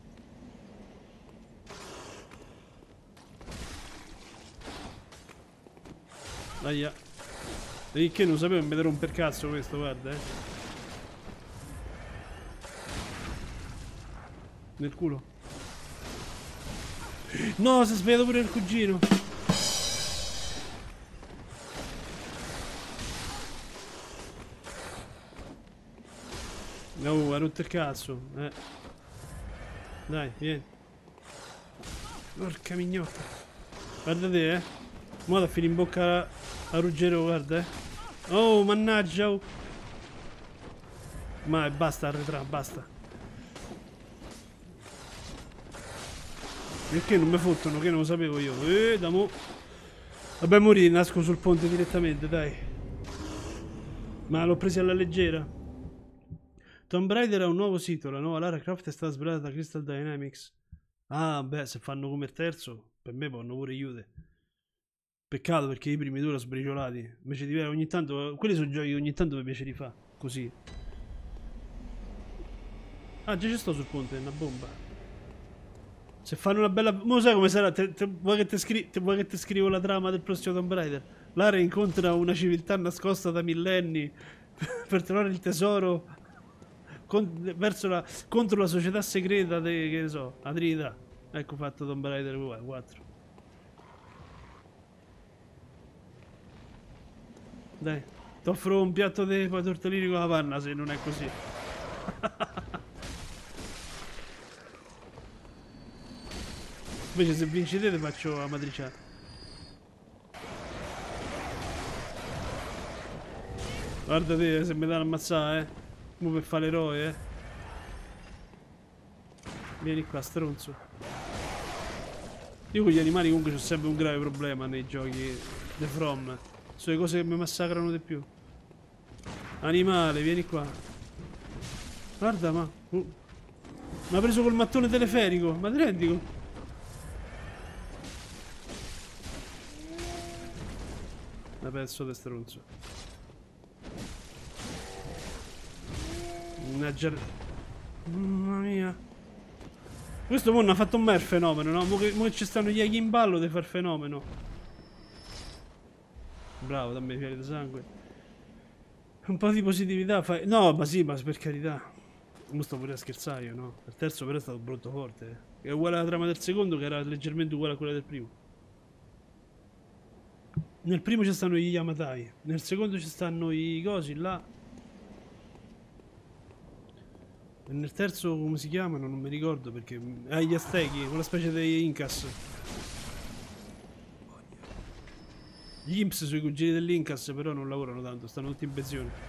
Aia. E che non sapevo, mi rompe il cazzo questo, guarda, eh. Nel culo. No, si è svegliato pure il cugino. No, ha rotto il cazzo, eh. Dai, vieni. Porca mignotta. Guarda te, eh. Mo' da fili in bocca a Ruggero, guarda, eh. Oh, mannaggia, oh. Ma basta arretrà, basta. Perché non mi fottono, che non lo sapevo io. Eh, da mo'. Vabbè, morì, nasco sul ponte direttamente, dai. Ma l'ho presi alla leggera. Tomb Raider ha un nuovo sito, la nuova Lara Croft è stata svelata da Crystal Dynamics. Ah, beh, se fanno come il terzo, per me possono pure chiudere. Peccato perché i primi due l'ho sbriciolati. Invece di ogni tanto, quelli sono giochi che ogni tanto mi piace rifare, così. Ah, già ci sto sul ponte, è una bomba. Se fanno una bella... Ma sai come sarà? Te, te, vuoi, che te scri... te, vuoi che ti scrivo la trama del prossimo Tomb Raider? Lara incontra una civiltà nascosta da millenni per trovare il tesoro con... verso la... contro la società segreta de... che ne so, Atrida. Ecco fatto Tomb Raider quattro. Dai, ti offro un piatto di tortellini con la panna se non è così. Invece se vincete ti faccio la matriciata. Guarda te, se mi danno ammazzare, eh. Mo per fare l'eroe, eh. Vieni qua, stronzo. Io con gli animali comunque c'ho sempre un grave problema nei giochi The From. Sono le cose che mi massacrano di più. Animale, vieni qua. Guarda, ma... Uh, mi ha preso col mattone teleferico. Ma ti rendi? Una pezzo di stronzo. Una ger... Mamma mia. Questo mo' ha fatto un me il fenomeno, no? Mo che, mo che ci stanno gli aghi in ballo di far fenomeno. Bravo, dammi fiori di sangue. Un po' di positività fai... No, ma sì, ma per carità. Non sto pure a scherzare io, no? Il terzo però è stato brutto forte, eh. È uguale alla trama del secondo, che era leggermente uguale a quella del primo. Nel primo ci stanno gli Yamatai. Nel secondo ci stanno i cosi là. E nel terzo come si chiamano? Non mi ricordo perché... Ah, gli Aztechi, quella specie di Incas. Gli Imps sui cugini dell'Incas però non lavorano tanto, stanno tutti in pensione.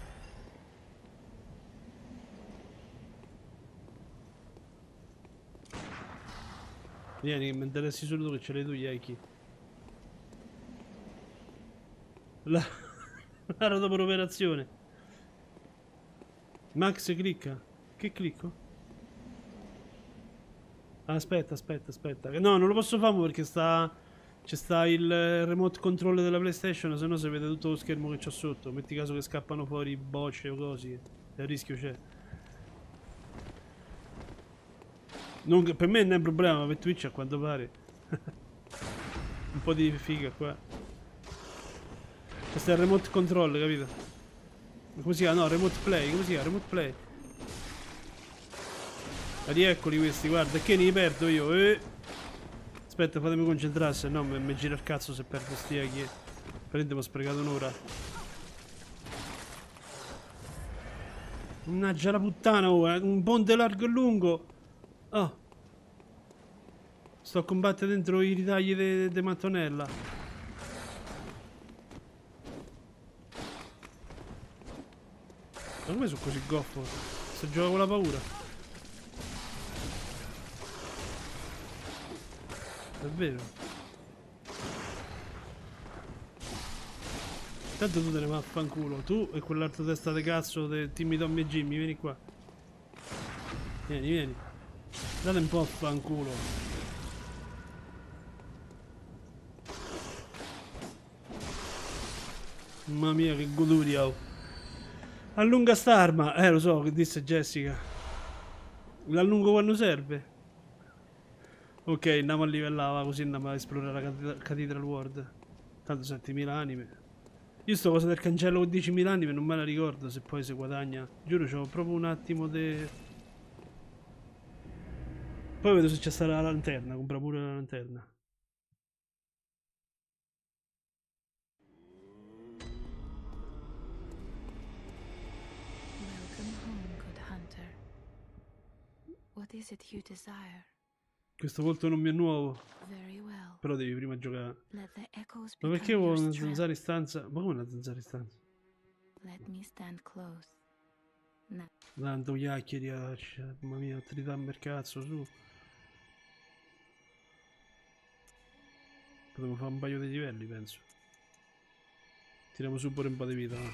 Vieni, mi interessi solo tu che ce l'hai tu, Yaiki. La... la dopo l'operazione. Max clicca. Che clicco? Ah, aspetta, aspetta, aspetta. No, non lo posso fare perché sta... C'è sta il remote control della PlayStation, se no si vede tutto lo schermo che c'ho sotto. Metti caso che scappano fuori bocce o così. Il rischio c'è. Non che per me non è un problema, ma per Twitch a quanto pare. Un po' di figa qua. Questo è il remote control, capito? Come si chiama? No, remote play, come si chiama? Remote play. Rieccoli questi, guarda, che ne perdo io, eh. Aspetta, fatemi concentrare, se no mi gira il cazzo se perdo sti aghi. Prende, ho sprecato un'ora. Mannaggia la puttana, oh, un ponte largo e lungo. Oh. Sto a combattere dentro i ritagli di de mattonella. Ma come sono così goffo? Sto giocando con la paura. È vero. Tanto tu te ne vai a fanculo. Tu e quell'altro testa di cazzo del Timmy Tommy e Jimmy, vieni qua. Vieni, vieni. Date un po' a fanculo. Mamma mia che goduria, oh. Allunga st'arma. Eh lo so che disse Jessica. L'allungo quando serve. Ok, andiamo a livellare così andiamo a esplorare la Cathedral World. Tanto settimila anime. Io sto cosa del cancello con diecimila anime non me la ricordo se poi si guadagna. Giuro c'ho proprio un attimo di... Poi vedo se c'è stata la lanterna, compra pure la lanterna. Welcome home, good hunter. What is it you desire? Questo volto non mi è nuovo. Very well. Però devi prima giocare. Let the echoes Ma perché become vuoi your una strength. zanzara in stanza? Ma come una zanzara in stanza? Let me stand close. Now. Tanto chiacchieri, ah, mamma mia, tritammer cazzo, su. Potremmo fare un paio di livelli, penso. Tiriamo su pure un po' di vita, no?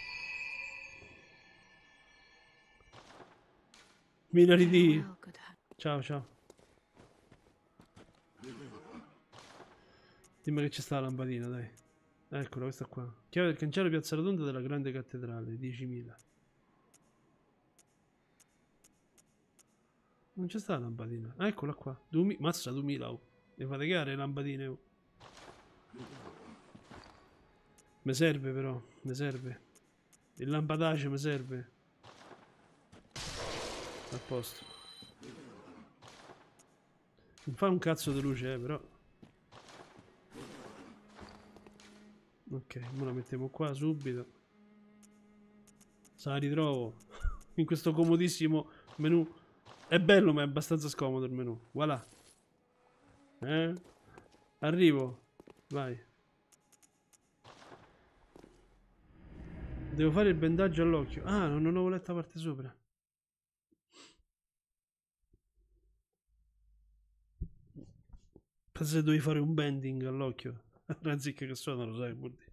Minari di... Ciao, ciao. Dimmi che c'è sta la lampadina, dai. Eccola, questa qua. Chiave del cancello Piazza Rotonda della Grande Cattedrale, diecimila. Non c'è sta la lampadina. Ah, eccola qua. Dumi... Mazza, duemila, oh. Ne fate gare le lampadine, oh. Mi serve però, mi serve. Il lampadace mi serve. A posto. Non fa un cazzo di luce, eh, però. Ok, ora la mettiamo qua subito. Se la ritrovo in questo comodissimo menu. È bello ma è abbastanza scomodo il menu. Voilà. Eh? Arrivo. Vai. Devo fare il bendaggio all'occhio. Ah, non avevo letto la parte sopra. Penso che dovevi fare un bending all'occhio. Anziché che so, non lo sai, vuol dire.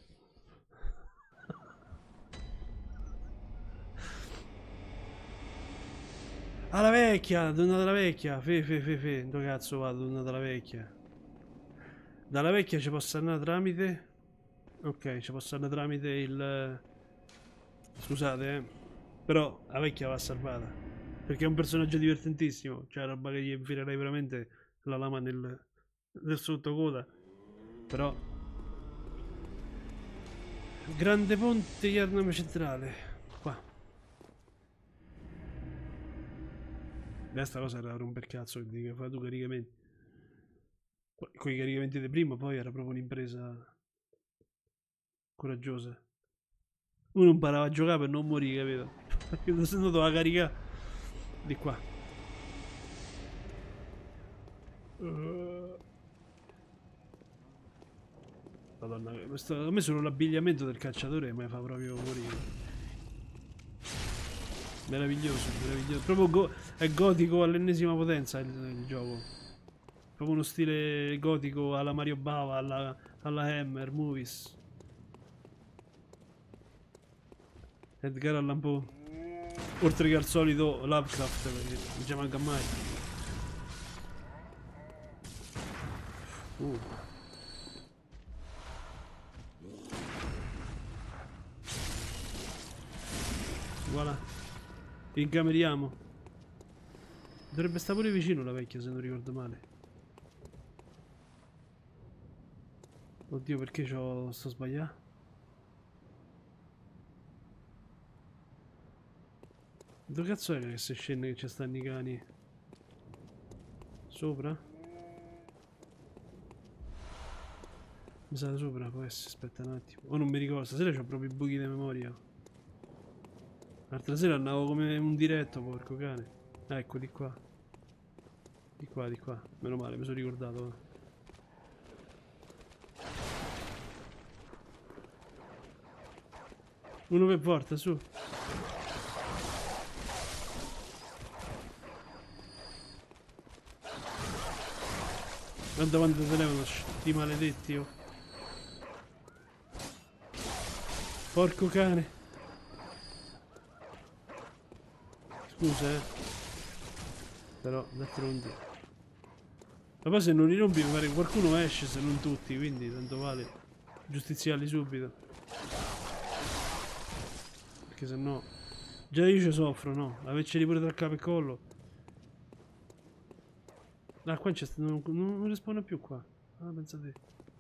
Alla vecchia, donna della vecchia. Fe, fe, fe, fe. Dove cazzo vado, donna della vecchia? Dalla vecchia ci posso andare tramite... Ok, ci posso andare tramite il... Scusate, eh. Però la vecchia va salvata. Perché è un personaggio divertentissimo. Cioè, roba che gli infilerei veramente la lama nel, nel sottocoda. Però... Grande ponte Iarname centrale. Qua. Questa cosa era romper cazzo che fa tu caricamenti. Con i caricamenti di prima poi era proprio un'impresa coraggiosa. Uno imparava a giocare per non morire, capito? Perché se no doveva caricare. Di qua. Uh. Madonna, questo, a me solo l'abbigliamento del cacciatore mi fa proprio morire. Meraviglioso, meraviglioso. Proprio go è gotico all'ennesima potenza il, il gioco. Proprio uno stile gotico alla Mario Bava, alla, alla Hammer Movies. Edgar Allan Poe. Oltre che al solito Lovecraft, perché non ci manca mai. Uh. Voilà. Incameriamo. Dovrebbe stare pure vicino la vecchia, se non ricordo male. Oddio, perché c'ho sto sbagliato? Dove cazzo è che se scende che ci stanno i cani? Sopra? Mi sa da sopra, può essere, aspetta un attimo. O non mi ricordo, stasera c'ho proprio i buchi di memoria. L'altra sera andavo come un diretto, porco cane. Ah, ecco, di qua. Di qua, di qua. Meno male, mi sono ricordato. Uno per volta, su. Guarda quanto telefono, sti maledetti, oh. Porco cane. Scusa, eh. Però, d'altronde. Ma poi se non li rompi mi pare che qualcuno esce, se non tutti, quindi tanto vale giustiziarli subito. Perché se no... Già io ci soffro, no? Averceli pure tra capo e collo. Ah, qua c'è non, non, non respawna più qua. Ah, pensate.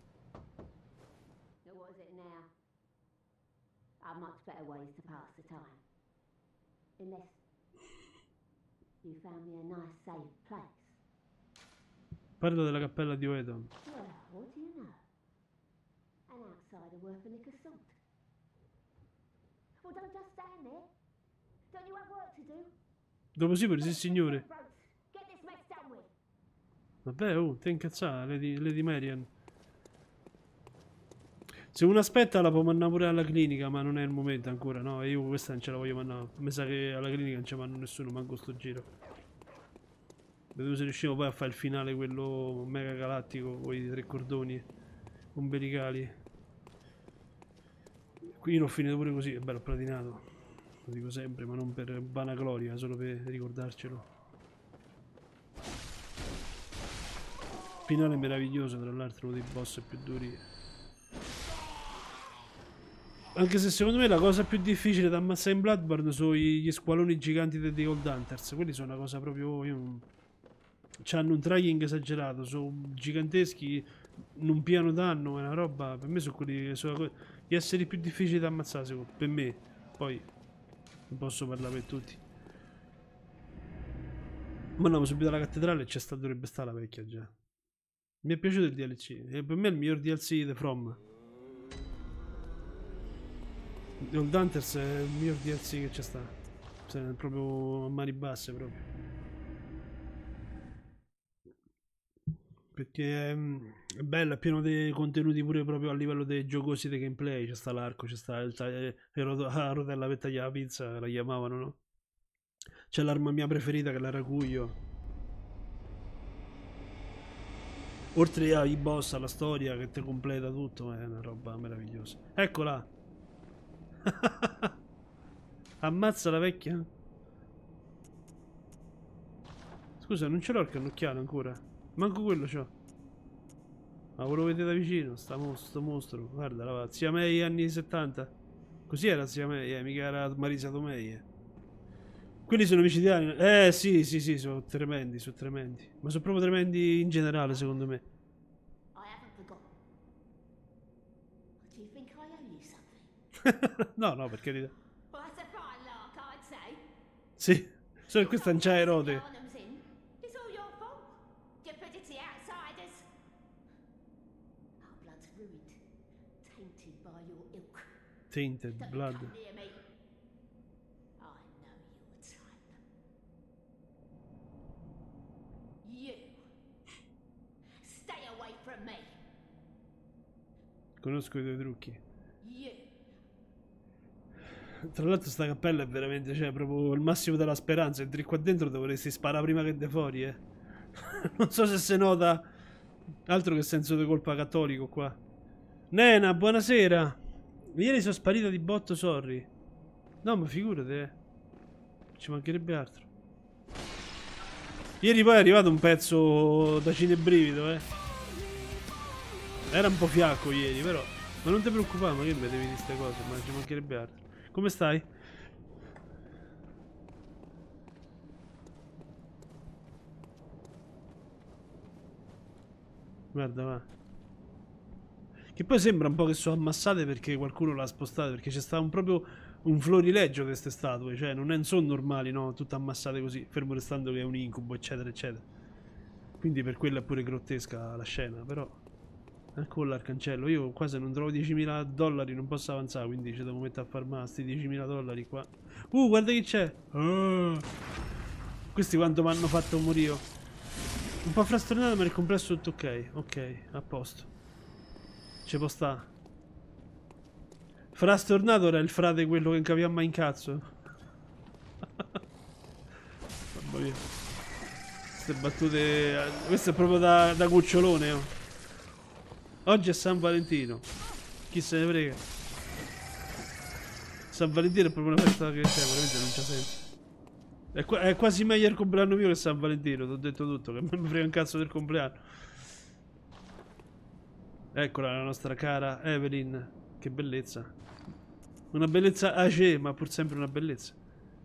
So what is it now? Are much better ways to pass the time. Unless you found me a nice safe place. Parla della cappella di Oedon. Well, what do you know? An outsider worth a lick of salt. Well, don't just stand there. Don't you have work to do? Dopo sì, per sì, signore. Get this mess done with. Vabbè, oh, te incazzata, Lady, Lady Marian. Se uno aspetta la può mandare pure alla clinica, ma non è il momento ancora, no? E io questa non ce la voglio mandare. Mi sa che alla clinica non ci manda nessuno, manco sto giro. Vedevo se riusciamo poi a fare il finale, quello mega galattico, con i tre cordoni ombelicali. Qui l'ho finito pure così, è bello platinato. Lo dico sempre, ma non per vanagloria, solo per ricordarcelo. Finale meraviglioso, tra l'altro uno dei boss più duri. Anche se secondo me la cosa più difficile da ammazzare in Bloodborne sono gli squaloni giganti dei Old Hunters. Quelli sono una cosa proprio... Io... C'hanno un tracking esagerato, sono giganteschi, non piano danno, è una roba... Per me sono quelli... Sono gli esseri più difficili da ammazzare, secondo... per me. Poi non posso parlare per tutti. Ma no, subito alla cattedrale c'è sta, dovrebbe stare la vecchia già. Mi è piaciuto il D L C, e per me è il miglior D L C di From. The Old Hunters è il miglior D L C che c'è sta. Cioè, proprio a mani basse proprio. Perché è, è bello, è pieno di contenuti pure proprio a livello dei giocosi dei gameplay. C'è sta l'arco, c'è sta il, il, il, la rotella per tagliare la pizza, la chiamavano, no? C'è l'arma mia preferita che è la racuglio. Oltre ai boss, alla storia che te completa tutto, è una roba meravigliosa. Eccola! Ammazza la vecchia. Scusa, non ce l'ho il cannocchiale ancora. Manco quello c'ho. Ma ve lo vedete da vicino? Sta mostro, sto mostro. Guarda, la zia May anni settanta. Così era zia May, eh, mica era Marisa Tomei. Eh. Quelli sono micidiali. Eh sì, sì, sì, sono tremendi, sono tremendi. Ma sono proprio tremendi in generale, secondo me. No, no, per carità. Sì, solo che questa non c'ha erote. Tainted blood. Conosco i tuoi trucchi. Tra l'altro sta cappella è veramente, cioè, proprio il massimo della speranza. Entri qua dentro dovresti sparare prima che de fuori, eh. Non so se si nota. Altro che senso di colpa cattolico qua. Nena, buonasera. Ieri sono sparita di botto, sorry. No, ma figurati, eh. Ci mancherebbe altro. Ieri poi è arrivato un pezzo da cinebrivido, eh. Era un po' fiacco ieri, però. Ma non ti preoccupare, ma che vedevi di queste cose, ma ci mancherebbe altro. Come stai? Guarda, va. Che poi sembra un po' che sono ammassate perché qualcuno l'ha spostate, perché c'è stato un, proprio un florileggio di queste statue, cioè non sono normali, no? Tutte ammassate così, fermo restando che è un incubo, eccetera, eccetera. Quindi per quello è pure grottesca la scena, però... Ecco l'arcancello, io qua se non trovo diecimila dollari non posso avanzare, quindi ci devo mettere a farmare sti diecimila dollari qua. Uh, guarda chi c'è! Oh. Questi quanto mi hanno fatto morire. Un po' frastornato ma nel complesso tutto ok. Ok, a posto. Ci può sta. Frastornato era il frate quello che non capiva mai in cazzo. Mamma mia. Queste battute... Questo è proprio da, da cucciolone, oh. Oggi è San Valentino. Chi se ne frega. San Valentino è proprio una festa che c'è, veramente non c'ha senso. È, qua è quasi meglio il compleanno mio che San Valentino, ti ho detto tutto, che non mi frega un cazzo del compleanno. Eccola la nostra cara Evelyn. Che bellezza. Una bellezza age, ma pur sempre una bellezza.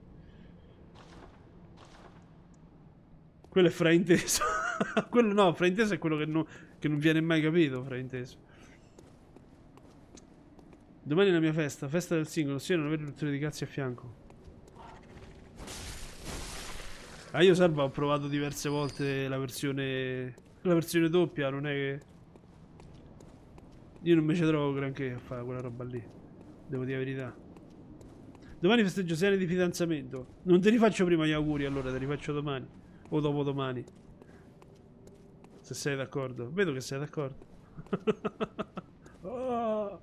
Quello è frainteso. Quello no, frainteso è quello che non... Che non viene mai capito, frainteso. Domani è la mia festa, festa del singolo, sì, non avere rotture di cazzi a fianco. Ah, io Salva ho provato diverse volte la versione... La versione doppia, non è che... Io non mi ci trovo granché a fare quella roba lì. Devo dire la verità. Domani festeggio sei anni di fidanzamento. Non te li faccio prima gli auguri, allora te li faccio domani. O dopodomani. Se sei d'accordo. Vedo che sei d'accordo. Oh.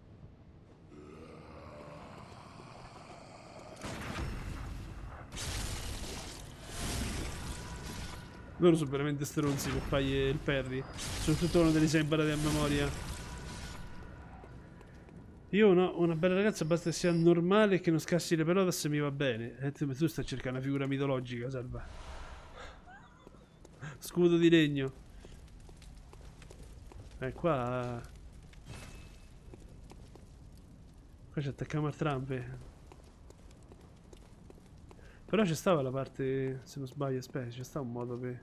Loro sono veramente stronzi per fargli il perdi. Soprattutto quando te li sei imparati a memoria. Io no, una bella ragazza basta che sia normale e che non scassi le pelotas se mi va bene. E tu stai cercando una figura mitologica, Salva. Scudo di legno. Eh, qua... Qua ci attacchiamo al trampe. Però c'è stava la parte... Se non sbaglio, aspetta, c'è sta un modo per...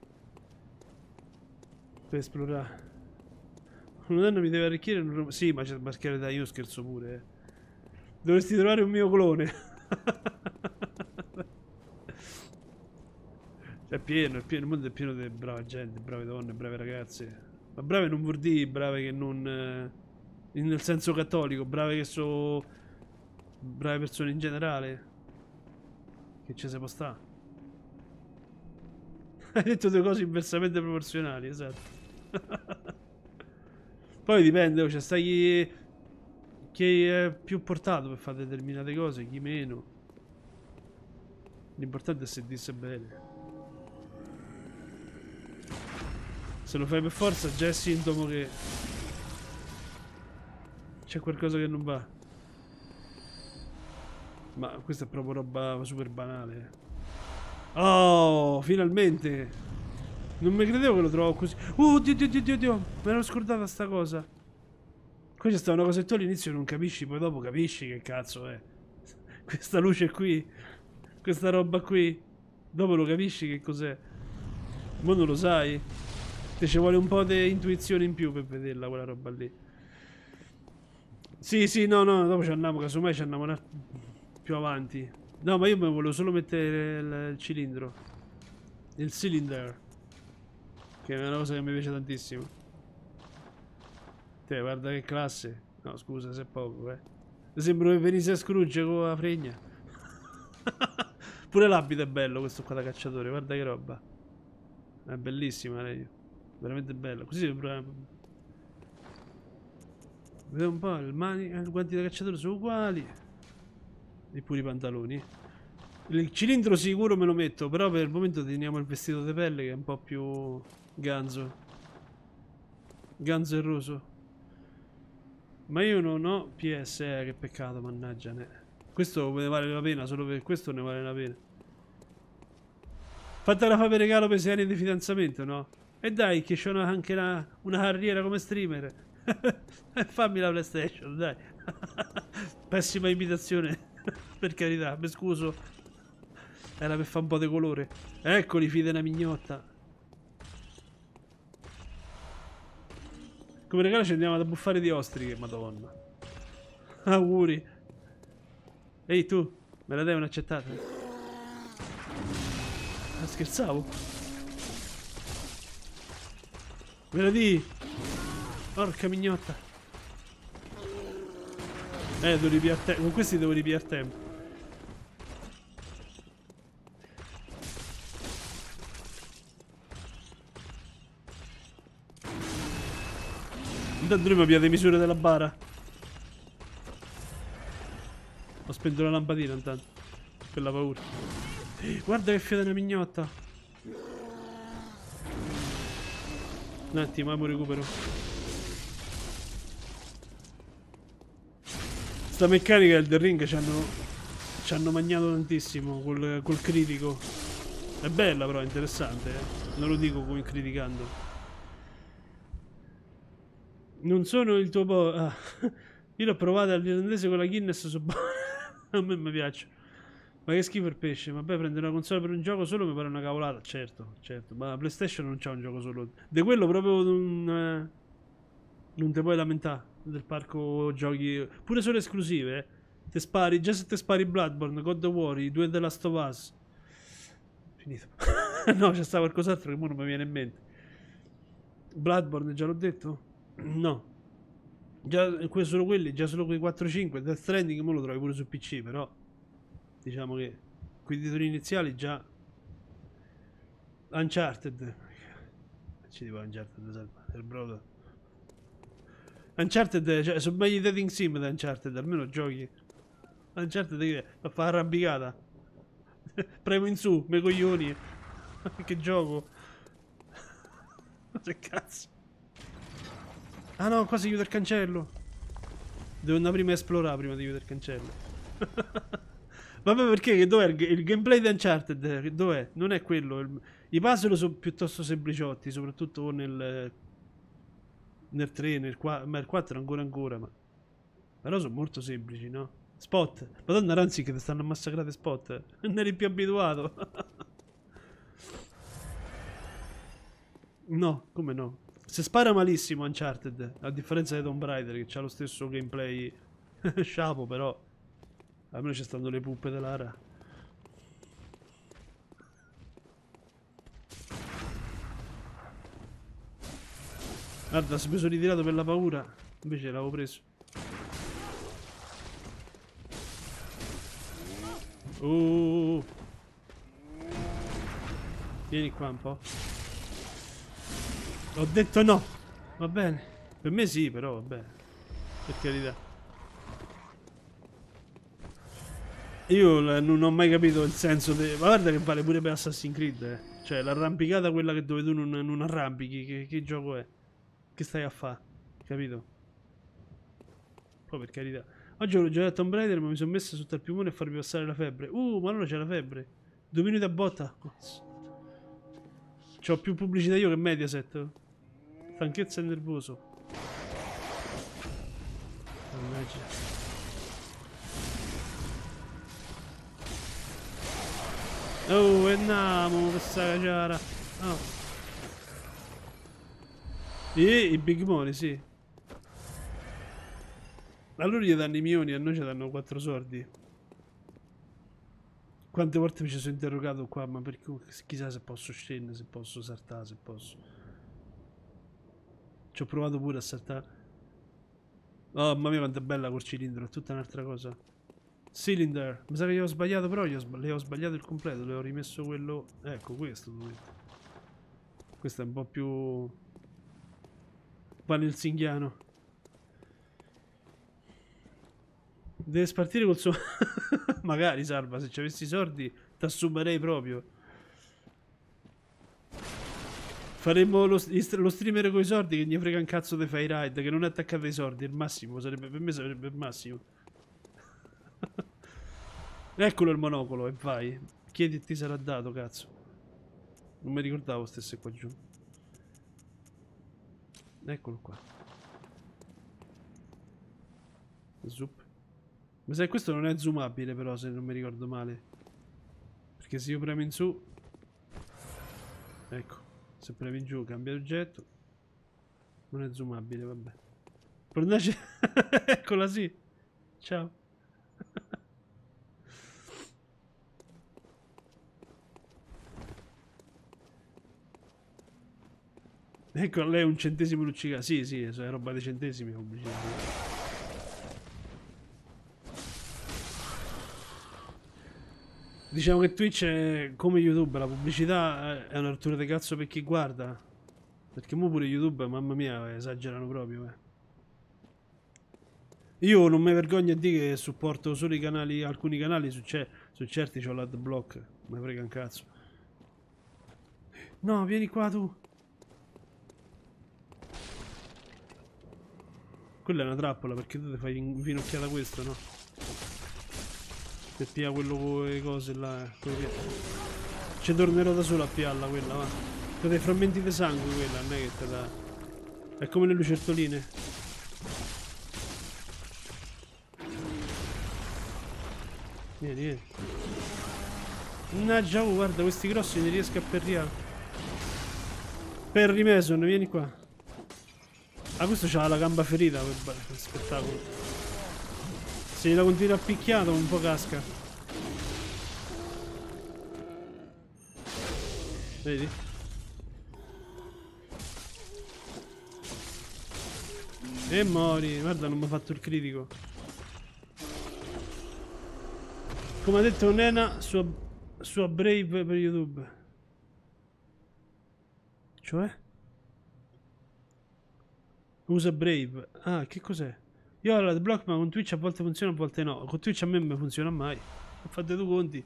Per esplorare. Un danno mi deve arricchire... Un... Sì, ma c'è maschera da io scherzo pure, eh. Dovresti trovare un mio clone. È pieno, è pieno, il mondo è pieno di brava gente, brave donne, brave ragazze. Ma brave non vuol dire brave che non... Eh, nel senso cattolico, brave che sono... Brave persone in generale. Che ci si può stare. Hai detto due cose inversamente proporzionali, esatto. Poi dipende, c'è sta chi... Chi è più portato per fare determinate cose, chi meno. L'importante è sentirsi bene. Se lo fai per forza già è sintomo che c'è qualcosa che non va. Ma questa è proprio roba super banale. Oh, finalmente. Non mi credevo che lo trovo così. Oh, Dio, Dio, Dio, Dio, Dio. Me l'ero scordata sta cosa. Qui c'è stata una cosa che tu all'inizio non capisci, poi dopo capisci che cazzo è. Questa luce qui. Questa roba qui. Dopo lo capisci che cos'è. Ma non lo sai. Te ci vuole un po' di intuizione in più per vederla quella roba lì. Sì, sì, no, no, dopo ci andiamo, casomai ci andiamo più avanti. No, ma io mi volevo solo mettere il, il cilindro. Il cylinder. Che è una cosa che mi piace tantissimo. Te, guarda che classe. No, scusa se è poco, eh. Mi sembra che venisse a Scrooge con la fregna. Pure l'abito è bello questo qua da cacciatore, guarda che roba. È bellissima lei. Veramente bella. Così sembra... Vedo un po', il mani, i guanti da cacciatore sono uguali. E pure i pantaloni. Il cilindro sicuro me lo metto, però per il momento teniamo il vestito di pelle che è un po' più ganzo. Ganzo e roso. Ma io non ho P S, eh, che peccato, mannaggia. Ne. Questo ne vale la pena, solo per questo ne vale la pena. Fatela fare per regalo per sei anni di fidanzamento, no? E dai, che c'ho anche una, una carriera come streamer. Fammi la PlayStation, dai. Pessima imitazione, per carità, mi scuso. Era per fare un po' di colore. Eccoli, figli della mignotta. Come regalo ci andiamo ad abbuffare di ostriche, madonna. Auguri. Ehi tu, me la dai un'accettata? Ah, scherzavo? Me la di? Porca mignotta. Eh, devo ripiare tempo. Con questi devo ripiare tempo. Intanto lui mi piace le misure della bara. Ho spento la lampadina intanto. Per la paura. Guarda che fiata una mignotta. Un attimo, mo recupero. Sta meccanica del The Ring ci hanno, ci hanno magnato tantissimo col, col critico. È bella però, è interessante, eh. Non lo dico come criticando. Non sono il tuo po'. Ah. Io l'ho provato all'irlandese con la Guinness, so a me mi piace. Ma che schifo il pesce. Vabbè, prendere una console per un gioco solo mi pare una cavolata. Certo, certo. Ma la PlayStation non c'ha un gioco solo. Di quello proprio non, eh, non te puoi lamentare. Del parco giochi. Pure solo esclusive, eh. Te spari. Già se te spari Bloodborne, God of War, i due The Last of Us. Finito. No, c'è sta qualcos'altro che ora non mi viene in mente. Bloodborne, già l'ho detto? No. Già solo quelli, già solo quei quattro cinque. Death Stranding mo lo trovi pure su P C, però diciamo che quei titoli iniziali già. Uncharted. Ci dico Uncharted, il brodo. Uncharted, cioè, sono meglio i dating sim da Uncharted, almeno giochi. Uncharted che fa fare arrampicata. Premo in su, me coglioni. Che gioco. Che cazzo. Ah no, qua si chiude il cancello. Devo andare prima a esplorare prima di chiudere il cancello. Vabbè, perché? Che dov'è il, il gameplay di Uncharted? Dov'è? Non è quello. Il, I puzzle sono piuttosto sempliciotti, soprattutto nel nel tre, nel quattro, ma il quattro ancora ancora, ma però sono molto semplici, no? Spot. Madonna, Ranzi che ti stanno massacrate spot. Non eri più abituato. No, come no? Se spara malissimo Uncharted, a differenza di Tomb Raider che ha lo stesso gameplay sciapo, però almeno ci stanno le puppe dell'ara. Guarda, se mi sono ritirato per la paura, invece l'avevo preso. Oh, vieni qua un po'. Ho detto no. Va bene. Per me sì, però vabbè. Per carità. Io non ho mai capito il senso de... Ma guarda che vale pure per Assassin's Creed, eh. Cioè l'arrampicata, quella che dove tu non, non arrampichi. Che, che gioco è? Che stai a fare? Capito? Poi per carità. Oggi ho giocato a Tomb Raider, ma mi sono messo sotto il piumone a farmi passare la febbre. Uh, ma allora c'è la febbre. Due minuti a botta. C'ho più pubblicità io che Mediaset. Stanchezza e nervoso. Mannaggia. Oh, e andiamo questa caciara. Oh. E i big money, sì. A loro gli danno i milioni, a noi ci danno quattro soldi. Quante volte mi ci sono interrogato qua, ma perché chissà se posso scendere, se posso saltare, se posso. Ci ho provato pure a saltare. Oh, mamma mia quanto è bella col cilindro, è tutta un'altra cosa. Cylinder, mi sa che io ho sbagliato, però io ho sbagliato, le ho sbagliato il completo, le ho rimesso quello. Ecco, questo. Questo è un po' più vanelsinghiano. Deve spartire col suo... Magari, Salva, se ci avessi i soldi, t'assumerei proprio. Faremmo lo, lo streamer con i soldi che gli frega un cazzo dei fai ride, che non è attaccato ai soldi. Il massimo, sarebbe, per me sarebbe il massimo. Eccolo il monocolo, e vai. Chiedi e ti sarà dato, cazzo. Non mi ricordavo stesse qua giù. Eccolo qua. Zup. Mi sa che questo non è zoomabile però, se non mi ricordo male. Perché se io premo in su... Ecco, se premi in giù cambia oggetto. Non è zoomabile, vabbè. Prendete... Eccola, sì. Ciao. Ecco, lei un centesimo luccica. Sì, sì, è roba dei centesimi. Diciamo che Twitch è come YouTube, la pubblicità è una rottura di cazzo per chi guarda. Perché mo pure YouTube, mamma mia, esagerano proprio. Eh. Io non mi vergogno a dire che supporto solo i canali, alcuni canali, su, su certi c'ho l'adblock. Mi frega un cazzo. No, vieni qua tu. Quella è una trappola perché tu ti fai infinocchiata questo, no? Per pia quello con le cose là. Eh. Ci tornerò da solo a pialla quella, va. Ti dai frammenti di sangue quella, non è che te dà. È come le lucertoline. Vieni, vieni. Mannaggia, oh, guarda, questi grossi ne riesco a perriare. Perry Mason, vieni qua. Ah, questo c'ha la gamba ferita, quel, quel spettacolo. Se la continua a picchiare un po' casca. Vedi? E mori, guarda, non mi ha fatto il critico. Come ha detto Nena, sua, sua Brave per YouTube. Cioè? Usa Brave. Ah, che cos'è? Io ho l'adblock ma con Twitch a volte funziona, a volte no. Con Twitch a me non funziona mai. Fate due conti.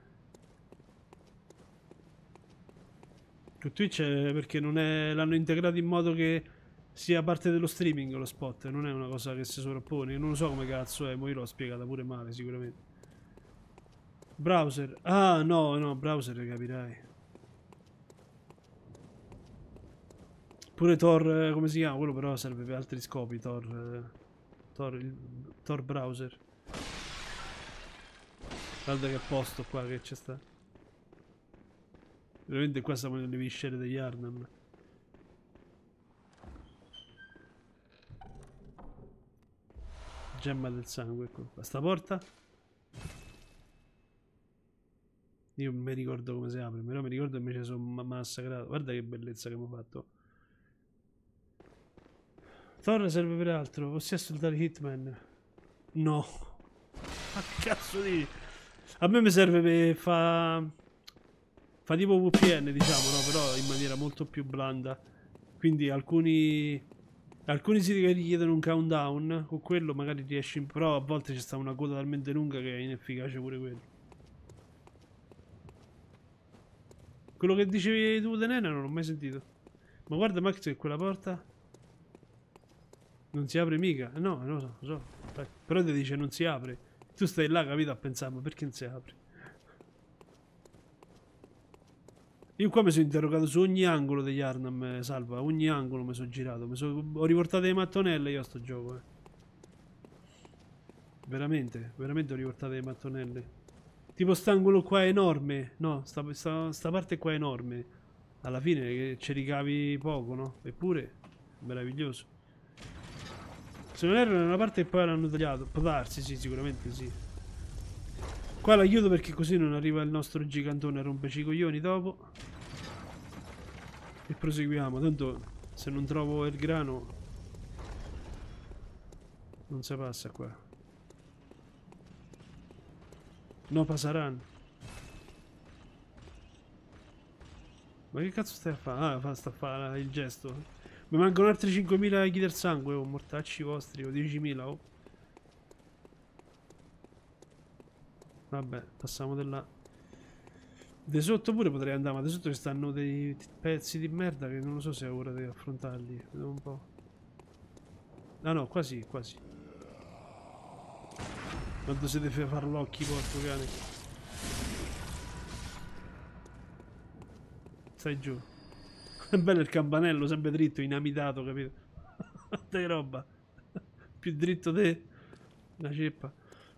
Con Twitch è perché non è... l'hanno integrato in modo che sia parte dello streaming lo spot. Non è una cosa che si sovrappone. Non lo so come cazzo è, ma io l'ho spiegata pure male sicuramente. Browser. Ah, no, no, browser capirai. Pure Tor, come si chiama? Quello però serve per altri scopi, Tor, eh, Tor, il, Tor browser. Guarda che posto qua che c'è sta. Veramente qua siamo nelle viscere degli Arnhem. Gemma del sangue, ecco qua. Sta porta? Io non mi ricordo come si apre, però mi ricordo invece sono massacrato. Guarda che bellezza che mi ho fatto. Thor serve per altro, possesso dare Hitman. No. Ma che cazzo di... A me mi serve per fa... Fa tipo V P N, diciamo, no? Però in maniera molto più blanda. Quindi alcuni... Alcuni siti che richiedono un countdown, con quello magari riesci... Però a volte c'è sta una coda talmente lunga che è inefficace pure quello. Quello che dicevi tu, Denena, non l'ho mai sentito. Ma guarda Max che quella porta... Non si apre mica. No, non lo so, lo so. Dai. Però ti dice non si apre. Tu stai là, capito, a pensare, ma perché non si apre? Io qua mi sono interrogato su ogni angolo degli Arnhem, Salva. Ogni angolo mi sono girato. Mi sono... Ho riportato le mattonelle io a sto gioco, eh. Veramente, veramente ho riportato le mattonelle. Tipo st'angolo qua è enorme. No, sta, sta, sta parte qua è enorme. Alla fine che ci ricavi poco, no? Eppure, meraviglioso. Se non erano nella parte che poi l'hanno tagliato. Può darsi, sì, sicuramente sì. Qua l'aiuto perché così non arriva il nostro gigantone a romperci i coglioni dopo. E proseguiamo. Tanto se non trovo il grano non si passa qua. No, passaranno. Ma che cazzo stai a fare? Ah, fa, sta a fare il gesto. Mi mancano altri cinquemila echi del sangue, oh, mortacci vostri, o diecimila, oh. Vabbè, passiamo di là. Di sotto pure potrei andare, ma di sotto ci stanno dei pezzi di merda che non lo so se è ora di affrontarli. Vediamo un po'. Ah no, quasi, quasi. Quando si deve far l'occhio, porco cane. Stai giù. È bello il campanello, sempre dritto, inamidato, capito? Che roba. Più dritto te. Una ceppa.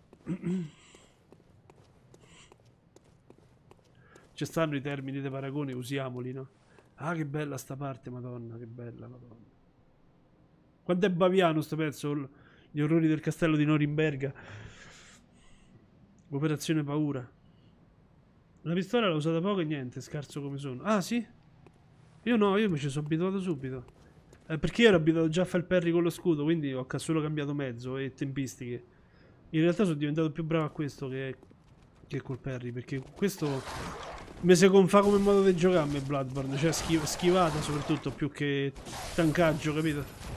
Ci stanno i termini dei paragoni, usiamoli, no? Ah, che bella sta parte, madonna, che bella, madonna. Quanto è baviano sto pezzo, gli orrori del castello di Norimberga. Operazione paura. La pistola l'ho usata poco e niente, scarso come sono. Ah, sì? Io no, io mi ci sono abituato subito. Eh, perché io ero abituato già a fare il parry con lo scudo, quindi ho solo cambiato mezzo e tempistiche. In realtà sono diventato più bravo a questo che, che col parry, perché questo mi si confa come modo di giocarmi Bloodborne, cioè schiv schivata soprattutto più che tancaggio, capito?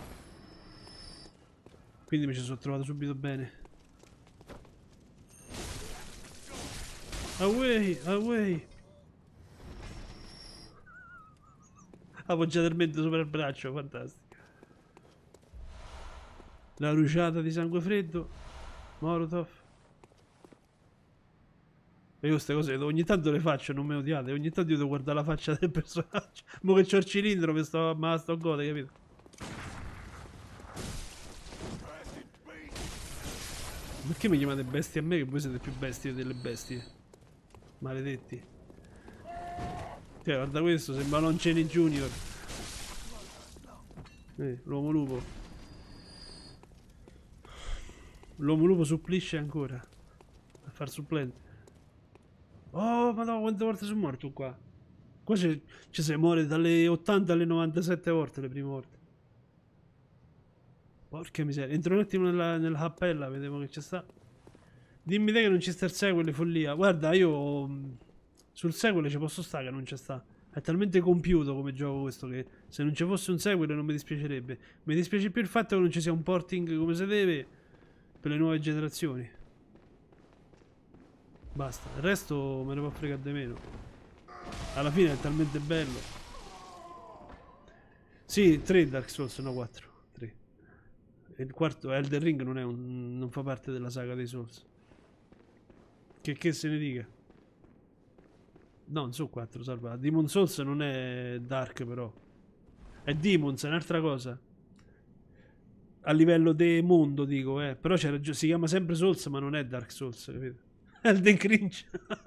Quindi mi ci sono trovato subito bene. Away, away. Appoggiato sopra il braccio, fantastico. La ruciata di sangue freddo. Molotov. E io queste cose ogni tanto le faccio, non mi odiate. Ogni tanto io devo guardare la faccia del personaggio. Mo che c'ho il cilindro, mi sto, ma sto gode, capito? Perché mi chiamate bestie a me che voi siete più bestie delle bestie? Maledetti. Cioè, guarda questo, sembra Lon Chaney Junior. Eh, l'uomo lupo. L'uomo lupo supplisce ancora. A far supplente. Oh, madonna, quante volte sono morto qua? Qua ci si muore dalle ottanta alle novantasette volte le prime volte. Porca miseria. Entro un attimo nella, nella cappella, vediamo che ci sta. Dimmi te che non ci sta il sequel, follia. Guarda, io sul sequel ci posso stare che non ci sta. È talmente compiuto come gioco questo che se non ci fosse un sequel non mi dispiacerebbe. Mi dispiace più il fatto che non ci sia un porting come si deve per le nuove generazioni. Basta, il resto me ne può fregare di meno. Alla fine è talmente bello. Sì, tre Dark Souls, no quattro. tre. E il quarto, Elden Ring, non, è un, non fa parte della saga dei Souls. Che, che se ne dica. No, non sono quattro, salva. Demon Souls non è Dark però. È Demons, è un'altra cosa. A livello di mondo dico, eh. Però si chiama sempre Souls ma non è Dark Souls, capito? Elden Cringe.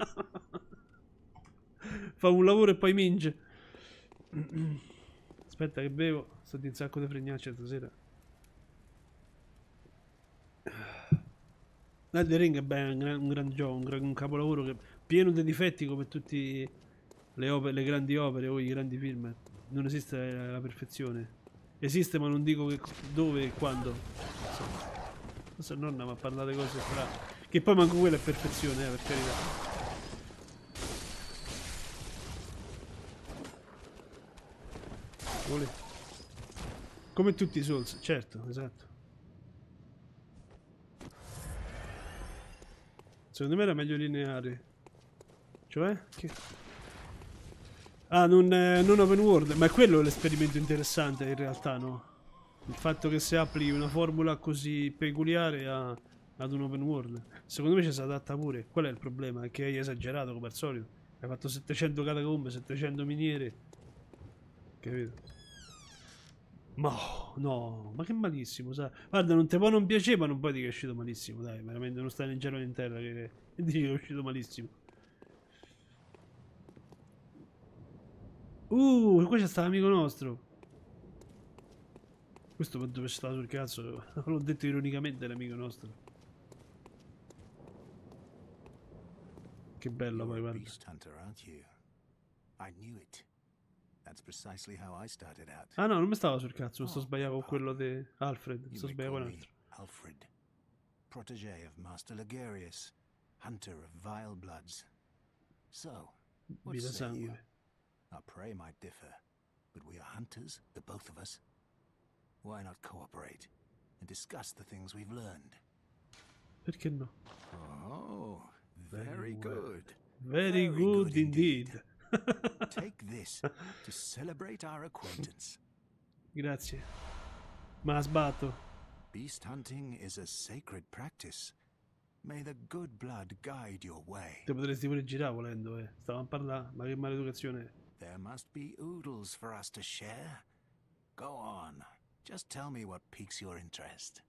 Fa un lavoro e poi minge. Aspetta che bevo. Sto di un sacco di fregnacce stasera. Elden Ring è beh, un, gran, un gran gioco, un, gran, un capolavoro che, pieno di difetti come tutte le, opere, le grandi opere o i grandi film. Non esiste la, la perfezione. Esiste ma non dico che, dove e quando. Forse nonna mi ha parlato cose strane. Che poi manco quella è perfezione, eh, per carità. Vuole. Come tutti i Souls, certo, esatto. Secondo me era meglio lineare. Cioè? Che... Ah, non, eh, non open world. Ma è quello l'esperimento interessante in realtà, no? Il fatto che si applichi una formula così peculiare a, ad un open world. Secondo me ci si adatta pure. Qual è il problema? È che hai esagerato come al solito. Hai fatto settecento catacombe, settecento miniere. Capito? Ma no, ma che malissimo, sai? Guarda, non te può non piacere, ma non puoi dire che è uscito malissimo, dai, veramente non stai nel giro in terra che dici che è uscito malissimo. Uh, qua c'è sta l'amico nostro. Questo per dove sta sul cazzo, l'ho detto ironicamente l'amico nostro. Che bello poi, guarda. Ah no, non mi stava sul cazzo, mi sto sbagliando con quello di Alfred, mi sto sbagliando con altro. Alfred, protégé of Master Ligurius, hunter of vile bloods. So, what say you? Our prey might differ, but we are hunters, the both of us. Why not cooperate and discuss the things we've learned? Perché no? Oh, Very good. Very good indeed. Take this to celebrate our acquaintance. Grazie. Ma la sbatto. Beast hunting is a sacred practice. May the good blood guide your way. Te potresti pure girare volendo, eh. Stavamo a parlare, ma che maleducazione è. There must be oodles for us to share. Go on. Just tell me what piques your interest.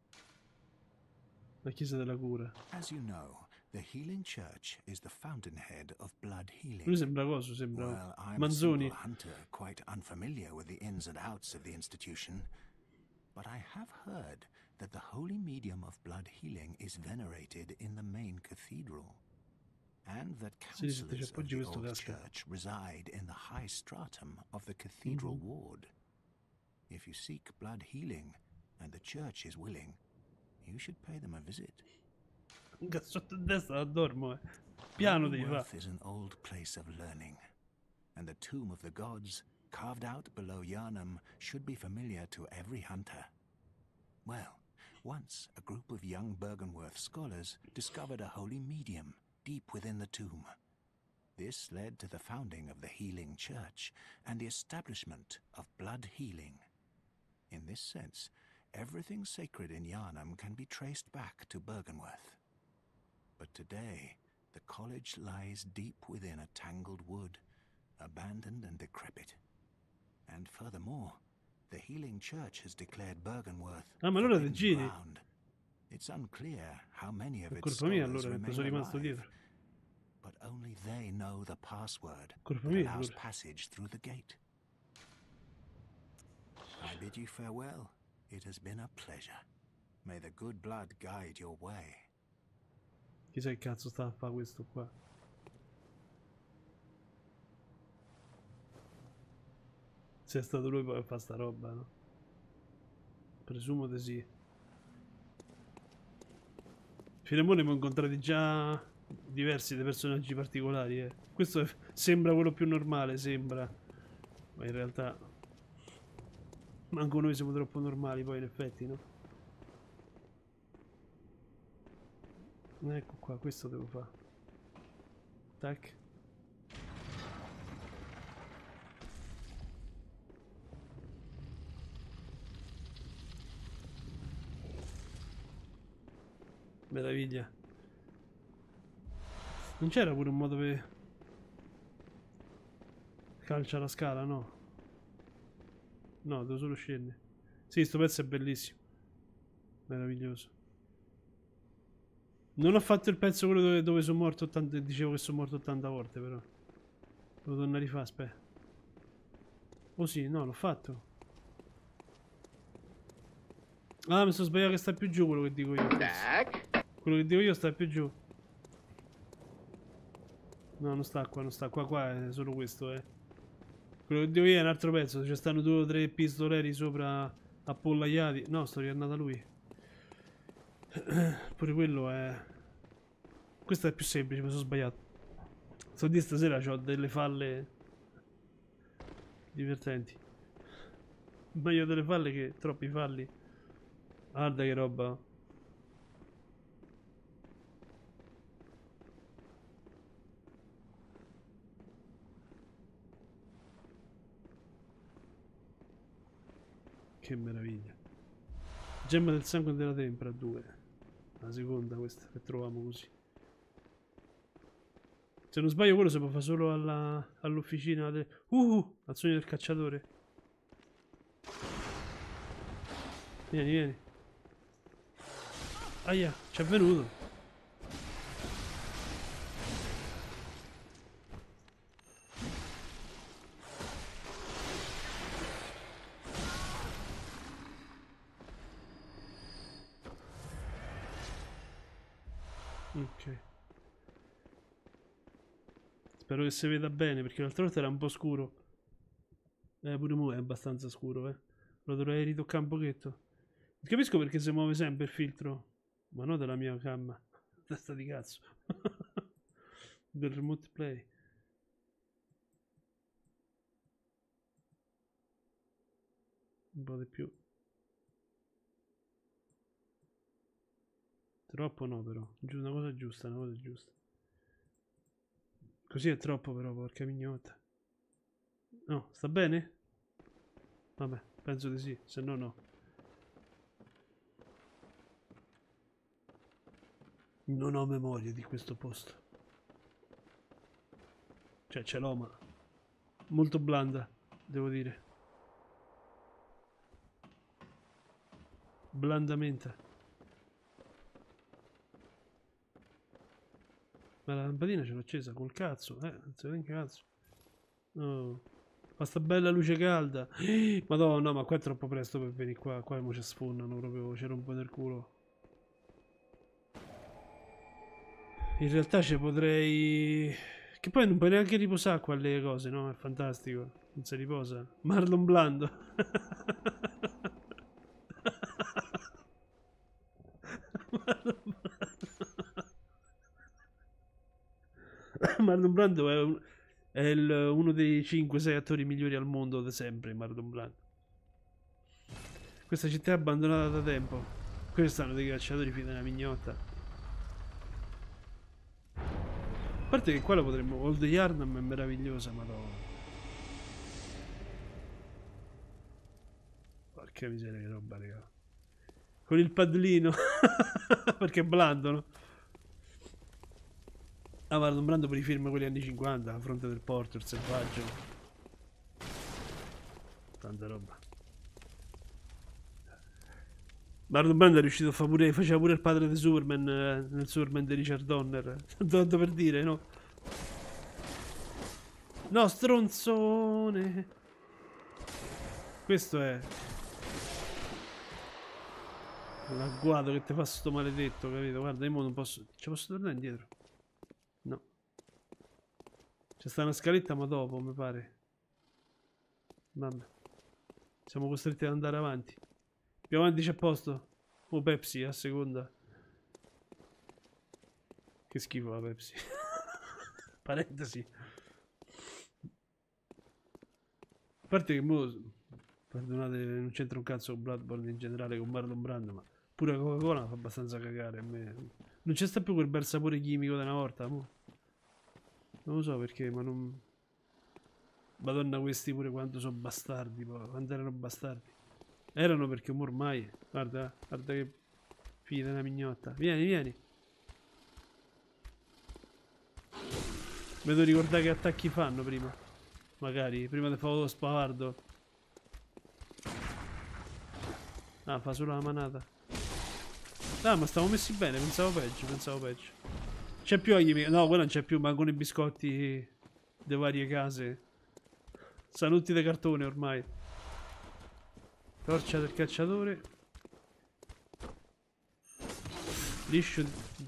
La chiesa della cura. As you know, the Healing Church is the fountainhead of blood healing. Lui sembra coso, sembra well, I'm Manzoni. a simple hunter, quite unfamiliar with the ins and outs of the institution, but I have heard that the holy medium of blood healing is venerated in the main cathedral, and that counselors of the old church reside in the high stratum of the cathedral mm-hmm. ward. If you seek blood healing, and the church is willing, you should pay them a visit. Sotto destra dormo, eh. Piano devi fare. Is an old place of learning, and the tomb of the gods, carved out below Yharnam, should be familiar to every hunter. Well, once a group of young Byrgenwerth scholars discovered a holy medium deep within the tomb. This led to the founding of the Healing Church and the establishment of blood healing. In this sense, everything sacred in Yharnam can be traced back to Byrgenwerth. But today, the college lies deep within a tangled wood, abandoned and decrepit. And furthermore, the Healing Church has declared Byrgenwerth ah, ma allora te giri. ground. It's unclear how many of è its colpa mia scholars allora che sono remain rimasto alive, dietro. but only they know the password Colpa that mia allows allora. passage through the gate. I bid you farewell. It has been a pleasure. May the good blood guide your way. Chissà che cazzo sta a fare questo qua. Se è stato lui poi a fare sta roba, no? Presumo di sì. Filemone abbiamo incontrati già diversi dei personaggi particolari, eh. Questo è, sembra quello più normale, sembra. Ma in realtà manco noi siamo troppo normali poi in effetti, no? Ecco qua, questo devo fare. Tac. Meraviglia. Non c'era pure un modo per calcia la scala, no? No, devo solo scendere. Sì, sto pezzo è bellissimo. Meraviglioso. Non ho fatto il pezzo quello dove, dove sono morto ottanta, dicevo che sono morto ottanta volte, però devo tornare a rifare, aspetta. Oh sì, no, l'ho fatto. Ah, mi sono sbagliato che sta più giù quello che dico io. Quello che dico io sta più giù. No, non sta qua, non sta qua, qua è solo questo, eh. Quello che dico io è un altro pezzo, ci stanno due o tre pistoleri sopra appollaiati. No, sto ritornando a lui. Pure quello è... Questo è più semplice, mi sono sbagliato. So di stasera ho delle falle divertenti. Meglio delle falle che troppi falli. Guarda che roba. Che meraviglia. Gemma del sangue della tempra due. La seconda questa che troviamo così. Se non sbaglio quello si può fare solo alla, all'officina del... Uh! Azione del cacciatore. Vieni, vieni. Aia, ci è venuto. Ok. Spero che si veda bene perché l'altra volta era un po' scuro. Eh, pure mo' è abbastanza scuro, eh. Lo dovrei ritoccare un pochetto. Non capisco perché si muove sempre il filtro. Ma no della mia camma. Testa di cazzo. Del remote play. Un po' di più. Troppo no però. Giù una cosa giusta, una cosa giusta. Così è troppo però, porca mignotta. No, sta bene? Vabbè, penso di sì, se no no. Non ho memoria di questo posto. Cioè, ce l'ho, ma molto blanda, devo dire. Blandamente. Ma la lampadina ce l'ho accesa col cazzo, eh, non si vede un cazzo. Oh. Ma sta bella luce calda. Madonna, ma qua è troppo presto per venire qua. Qua mo ci sfondano proprio, ci rompo nel culo. In realtà ci potrei... Che poi non puoi neanche riposare qua le cose, no? È fantastico. Non si riposa. Marlon Brando. Marlon Brando. Marlon Brando è, un, è il, uno dei cinque sei attori migliori al mondo da sempre, Marlon Brando. Questa città è abbandonata da tempo. Questi stanno dei cacciatori fino alla mignotta. A parte che qua la potremmo... Old Yharnam è meravigliosa, madonna. Porca miseria che roba, raga. Con il padlino. Perché è blando, no? Ah, Marlon Brando per i film quelli anni cinquanta, La fronte del porto, Il selvaggio. Tanta roba. Marlon Brando è riuscito a fare pure, faceva pure il padre di Superman eh, nel Superman di Richard Donner. Tanto per dire, no? No, stronzone. Questo è l'agguato che ti fa sto maledetto, capito? Guarda, io non posso... Ci posso tornare indietro? No. C'è sta una scaletta, ma dopo, mi pare. Vabbè. Siamo costretti ad andare avanti. Più avanti c'è posto. O Pepsi a seconda. Che schifo la Pepsi. Parentesi. A parte che mo... Perdonate, non c'entra un cazzo con Bloodborne in generale, con Marlon Brando, ma pure Coca-Cola fa abbastanza cagare a me. Non c'è sta più quel bel sapore chimico da una volta, mo. Non lo so perché, ma non... Madonna, questi pure quanto sono bastardi, poi. Quanto erano bastardi. Erano perché ormai, guarda, guarda che figlia della mignotta. Vieni, vieni. Mi devo ricordare che attacchi fanno prima. Magari, prima di fare lo spavardo. Ah, fa solo la manata. Ah, ma stavo messi bene, pensavo peggio, pensavo peggio. C'è più agli... No, quello non c'è più, ma con i biscotti di varie case. Sono tutti di cartone ormai. Torcia del cacciatore. Liscio.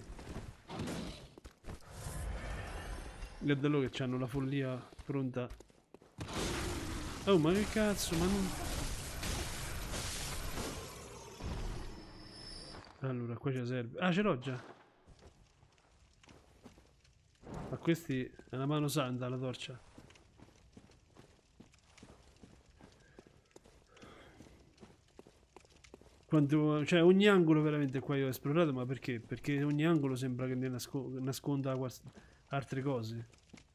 Guardalo che c'hanno la follia pronta. Oh, ma che cazzo, ma non... Allora, qua ci serve. Ah, ce l'ho già. Ma questi è una mano santa la torcia. Quanto, cioè ogni angolo veramente qua io ho esplorato, ma perché? Perché ogni angolo sembra che ne nasco nasconda altre cose.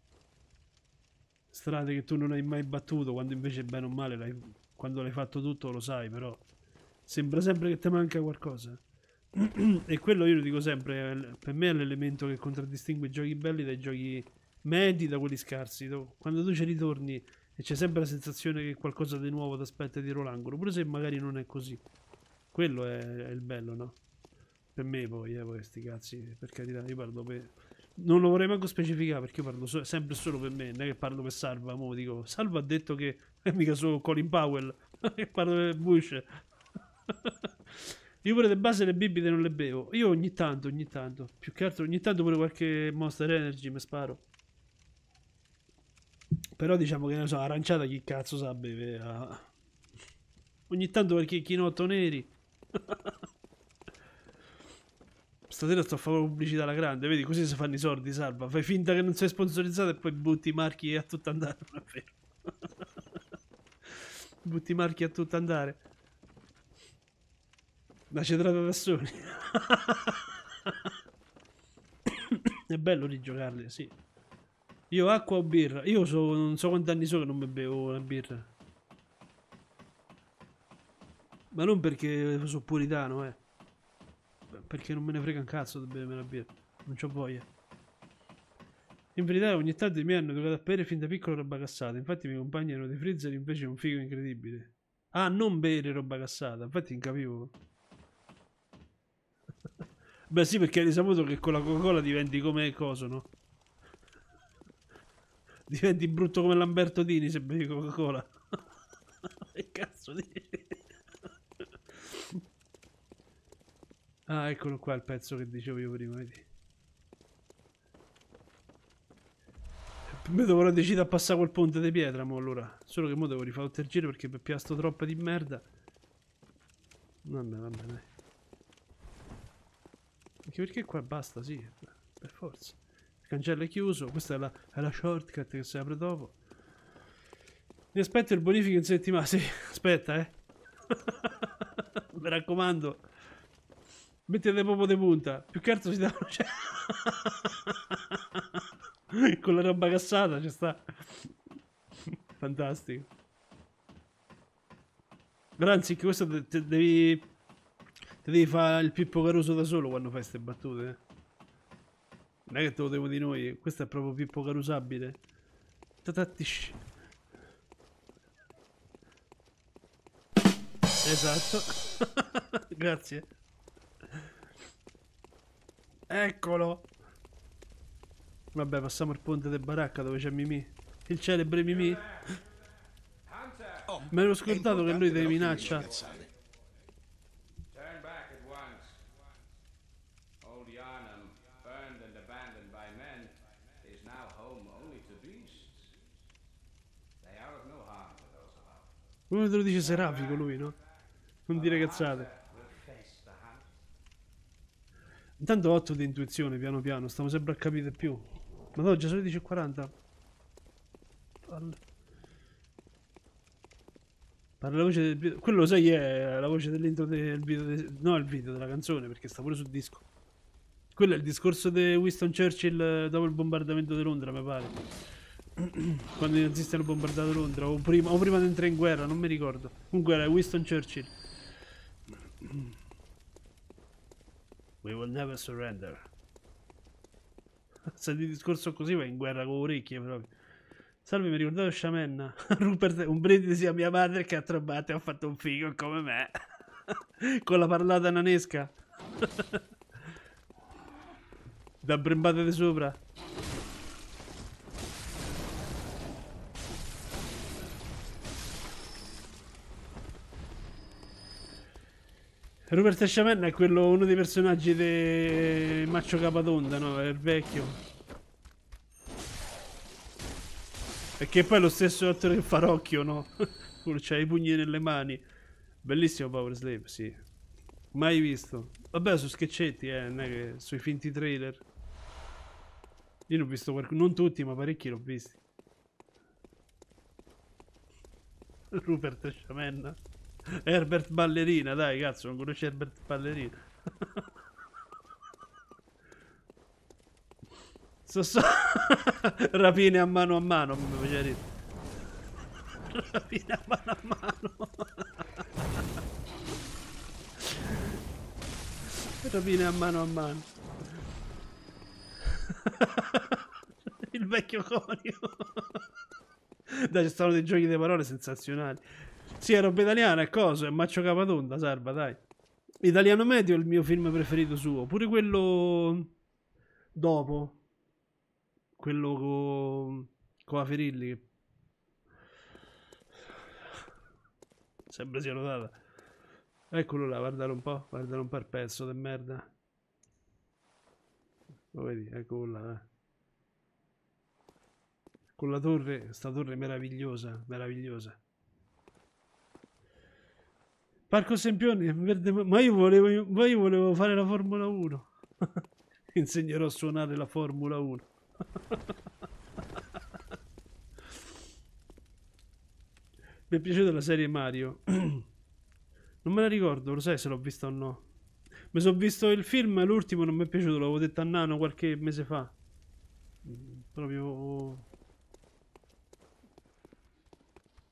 Strade che tu non hai mai battuto, quando invece bene o male l'hai, quando l'hai fatto tutto lo sai, però sembra sempre che ti manca qualcosa. E quello io lo dico sempre, per me è l'elemento che contraddistingue i giochi belli dai giochi medi da quelli scarsi. Quando tu ci ritorni e c'è sempre la sensazione che qualcosa di nuovo ti aspetta dietro l'angolo, pure se magari non è così. Quello è, è il bello, no? Per me poi, eh, poi sti cazzi, per carità, io parlo per... Non lo vorrei manco specificare perché io parlo so sempre solo per me, non è che parlo per Salva, mo dico, Salva ha detto che è mica solo Colin Powell, che parlo per Bush. Io pure le base le bibite non le bevo, io ogni tanto, ogni tanto, più che altro ogni tanto pure qualche Monster Energy mi sparo. Però diciamo che ne so, aranciata chi cazzo sa bere, ah. Ogni tanto qualche chinotto neri. Stasera sto a fare pubblicità alla grande, vedi, così si fanno i soldi, Salva. Fai finta che non sei sponsorizzato e poi butti i marchi a tutto andare, non è vero. Butti i marchi a tutto andare. La cedrata da soli. È bello rigiocarli, sì. Io acqua o birra? Io so, non so quanti anni so che non bevo la birra. Ma non perché sono puritano, eh. Perché non me ne frega un cazzo di bere la birra. Non c'ho voglia. In verità ogni tanto mi hanno educato a bere fin da piccolo roba cassata. Infatti i miei compagni erano dei freezer, invece un figo incredibile. Ah, non bere roba cassata. Infatti non capivo. Beh sì, perché hai risaputo che con la Coca-Cola diventi come coso, no? Diventi brutto come Lambertodini se bevi Coca-Cola. Che cazzo dici? Ah, eccolo qua il pezzo che dicevo io prima, vedi? Mi dovrò decidere a passare quel ponte di pietra, mo allora. Solo che mo devo rifare il giro perché per piasto troppa di merda. Vabbè, vabbè, dai. Anche perché qua basta, sì, per forza. Il cancello è chiuso, questa è la, è la shortcut che si apre dopo. Mi aspetto il bonifico in settimana, sì, aspetta, eh. Mi raccomando. Mettete proprio di punta. Più che altro si danno... Con la roba cassata ci sta. Fantastico. Anzi, che questo te, te devi... Te devi fare il Pippo Caruso da solo quando fai queste battute. Eh. Non è che te lo devo di noi. Questo è proprio Pippo Carusabile. Tatattish. Esatto. Grazie. Eccolo. Vabbè, passiamo al ponte del baracca dove c'è Mimì. Il celebre Mimì. Oh, me l'ho scordato che lui ti minaccia. Turn back at once. Old Yharnam, burned and abandoned by men, is now home only to beasts. They are of no harm to those about. Uno te lo dice serafico lui, no? Non dire cazzate. Intanto otto di intuizione, piano piano, stiamo sempre a capire più. Ma no, già sono le dieci e quaranta. Parla. Parla la voce del video. Quello sai è la voce dell'intro del video. De... No, il video della canzone, perché sta pure sul disco. Quello è il discorso di Winston Churchill dopo il bombardamento di Londra, mi pare. Quando i nazisti hanno bombardato Londra, o prima, o prima di entrare in guerra, non mi ricordo. Comunque era Winston Churchill. We will never surrender. Se di discorso così vai in guerra con orecchie proprio. Salve, mi ricordavo Sciamenna. Rupert, un brindisi a mia madre che ha trovato e ha fatto un figo come me. Con la parlata nanesca. Da brembate di sopra. Rupert Sciamenna è quello, uno dei personaggi di Maccio Capatonda, no? È il vecchio. E che poi è lo stesso attore che fa Rocchio, no? C'ha i pugni nelle mani. Bellissimo Power Slave, sì. Mai visto. Vabbè, su sketchetti, eh, non è che sui finti trailer. Io ne ho visto qualcuno, non tutti, ma parecchi l'ho visti. Rupert Sciamenna. Herbert Ballerina, dai cazzo, non conosci Herbert Ballerina? so, so. Rapine a mano a mano, mi faceva ridere. Rapine a mano a mano. Rapine a mano a mano. Il vecchio conio. Dai, ci stanno dei giochi di parole sensazionali. Sì, è roba italiana, è cosa, è Maccio Capatonda, Sarba, dai. Italiano Medio è il mio film preferito suo. Pure quello dopo. Quello con co la Ferilli. Che... Sempre si è notata. Eccolo là, guardalo un po', guardalo un po' il pezzo di merda. Lo vedi, eccolo là. Eh. Con la torre, sta torre meravigliosa, meravigliosa. Parco Sempioni, verde, ma io volevo, ma io volevo fare la Formula uno. Insegnerò a suonare la Formula uno. Mi è piaciuta la serie Mario. Non me la ricordo, lo sai se l'ho vista o no. Mi sono visto il film, l'ultimo non mi è piaciuto, l'avevo detto a Nano qualche mese fa. Proprio...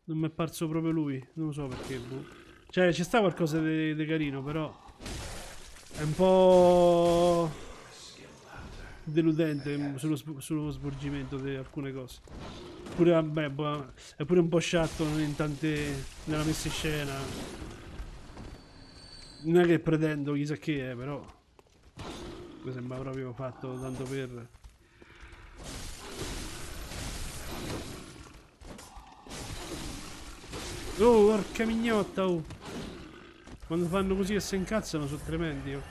Non mi è parso proprio lui. Non lo so perché. Boh. Cioè, ci sta qualcosa di carino, però è un po' deludente sullo, sullo svolgimento di alcune cose. Pure, vabbè, boh, è pure un po' sciatto in tante, nella messa in scena. Non è che pretendo chissà che è, però mi sembra proprio fatto tanto per... Oh, porca mignotta, oh! Quando fanno così e si incazzano sono tremendi, oh.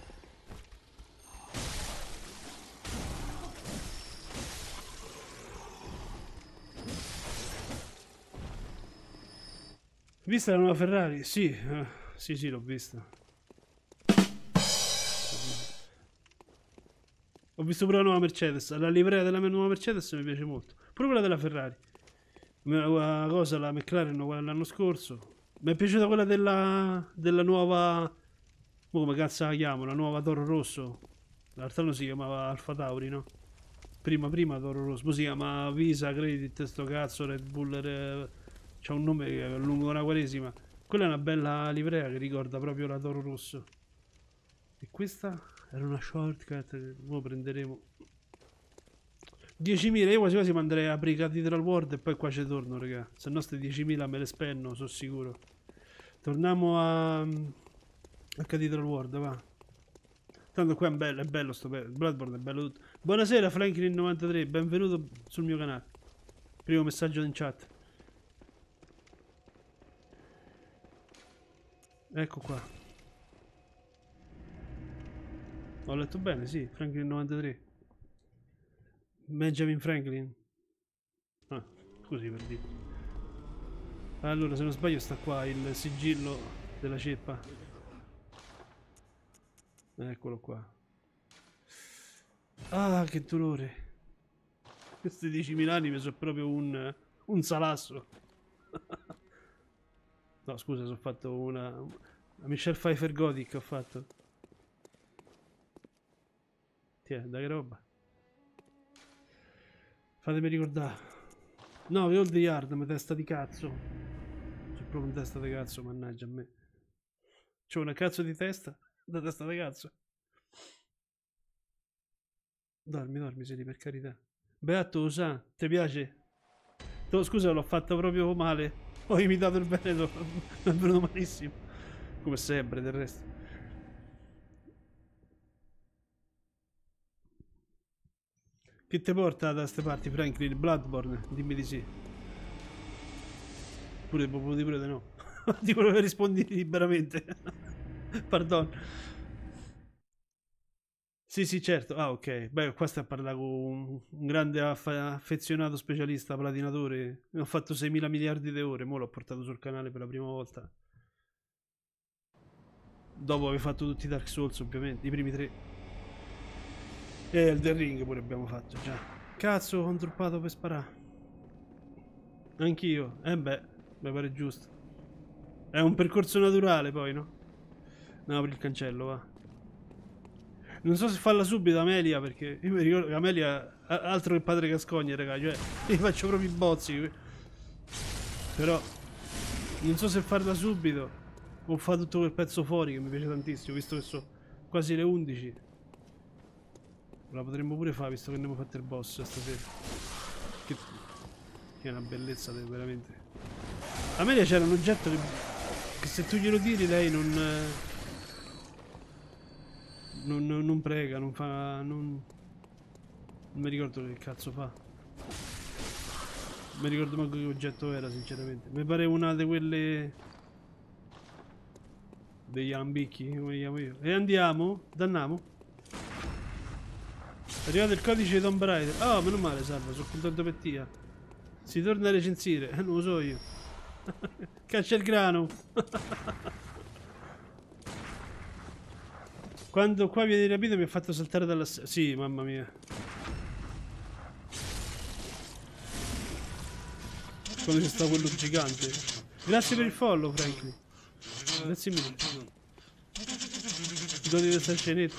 Vista la nuova Ferrari? Sì, eh, sì, sì, l'ho vista. Ho visto pure la nuova Mercedes. La livrea della mia nuova Mercedes mi piace molto. Pure quella della Ferrari. La cosa, la McLaren, quella dell'anno scorso. Mi è piaciuta quella della, della nuova... come cazzo la chiamo? La nuova Toro Rosso. L'altra non si chiamava Alfa Tauri, no? Prima, prima Toro Rosso. Poi si chiama Visa, Credit, sto cazzo, Red Bull... Re... C'ha un nome che è lungo una quaresima. Quella è una bella livrea che ricorda proprio la Toro Rosso. E questa era una shortcut. Ora prenderemo diecimila. Io quasi quasi manderei a aprire Cathedral World e poi qua ci torno, raga. Se no ste diecimila me le spenno, sono sicuro. Torniamo a, a Cathedral World, va. Tanto qua è bello, è bello sto bello. Bloodborne è bello tutto. Buonasera Franklin novantatré, benvenuto sul mio canale. Primo messaggio in chat. Ecco qua. Ho letto bene, sì, Franklin novantatré. Benjamin Franklin. Ah, così per dire. Allora, se non sbaglio sta qua il sigillo della ceppa. Eccolo qua. Ah, che dolore. Questi diecimila anime sono proprio un, un salasso. No, scusa, ho fatto una... una Michelle Pfeiffer Gothic ho fatto. Tiè, da che roba. Fatemi ricordare. No, che Old Yard, ma testa di cazzo. C'è proprio un testa di cazzo, mannaggia a me. C'ho una cazzo di testa? Da testa di cazzo. Dormi, dormi, Seri, per carità. Beato, Usa, ti piace? Oh, scusa, l'ho fatta proprio male. Ho imitato il Veneto. Mi è venuto malissimo. Come sempre, del resto. Che ti porta da queste parti, Franklin? Bloodborne? Dimmi di sì. Pure, proprio di pure di no. Di quello che rispondi liberamente. Pardon. Sì, sì, certo. Ah, ok. Beh, qua sta a parlare con un, un grande aff affezionato specialista platinatore. Ho fatto seimila miliardi di ore. Mo' l'ho portato sul canale per la prima volta. Dopo aver fatto tutti i Dark Souls, ovviamente. I primi tre. E Elden Ring pure abbiamo fatto, già. Cazzo, ho droppato per sparare. Anch'io. Eh beh, mi pare giusto. È un percorso naturale, poi, no? No, apri il cancello, va. Non so se farla subito Amelia, perché io mi ricordo che Amelia altro che padre Gascogne, raga, cioè io faccio proprio i bozzi. Però non so se farla subito o fa tutto quel pezzo fuori che mi piace tantissimo, visto che sono quasi le undici. La potremmo pure fare, visto che abbiamo fatto il boss stasera. Che, che è una bellezza veramente. Amelia c'era un oggetto che, che se tu glielo tiri lei non... Non, non, non prega, non fa... Non, non mi ricordo che cazzo fa. Non mi ricordo manco che oggetto era, sinceramente. Mi pare una di quelle... degli alambicchi, come li chiamo io. E andiamo, danniamo. È arrivato il codice di Tomb Raider. Oh, meno male, salva, sono contento per te. Si torna a recensire, eh, non lo so io. Caccia il grano. Quando qua viene rapito mi ha fatto saltare dalla... Sì, mamma mia. Quando c'è stato quello gigante. Grazie per il follow, Franklin. Grazie mille. Godi questa scenetta.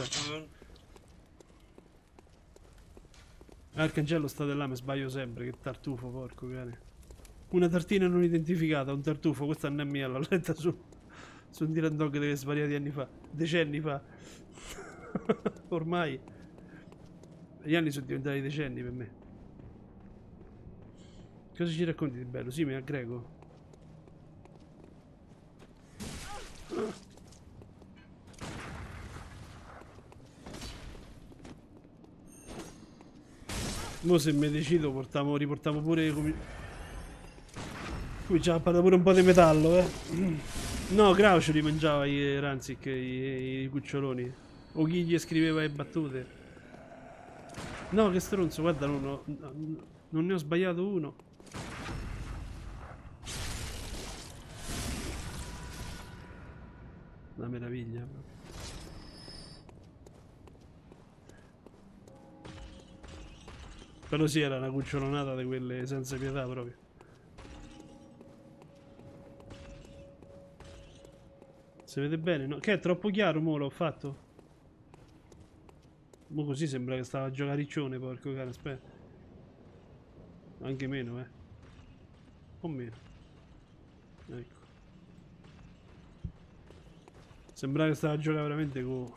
Ah, il cancello state là, mi sbaglio sempre. Che tartufo, porco cane. Una tartina non identificata, un tartufo, questa non è mia, l'ho letta su, su un Dylan Dog delle svariati anni fa, decenni fa. Ormai gli anni sono diventati decenni per me. Cosa ci racconti di bello? Sì, mi aggrego. Mo se mi decido portiamo, riportiamo pure come... Cominciava a parlare pure un po' di metallo, eh. No, Crouch li mangiava i Ranzik, i, i cuccioloni. O chi gli scriveva le battute. No, che stronzo, guarda, non, ho, non ne ho sbagliato uno. Una meraviglia. Però sì, era una cucciolonata di quelle senza pietà proprio. Si vede bene, no? Che è troppo chiaro, mo l'ho fatto. Mo così sembra che stava a giocare riccione, porco cane, aspetta. Anche meno, eh. O meno. Ecco. Sembra che stava a giocare veramente con...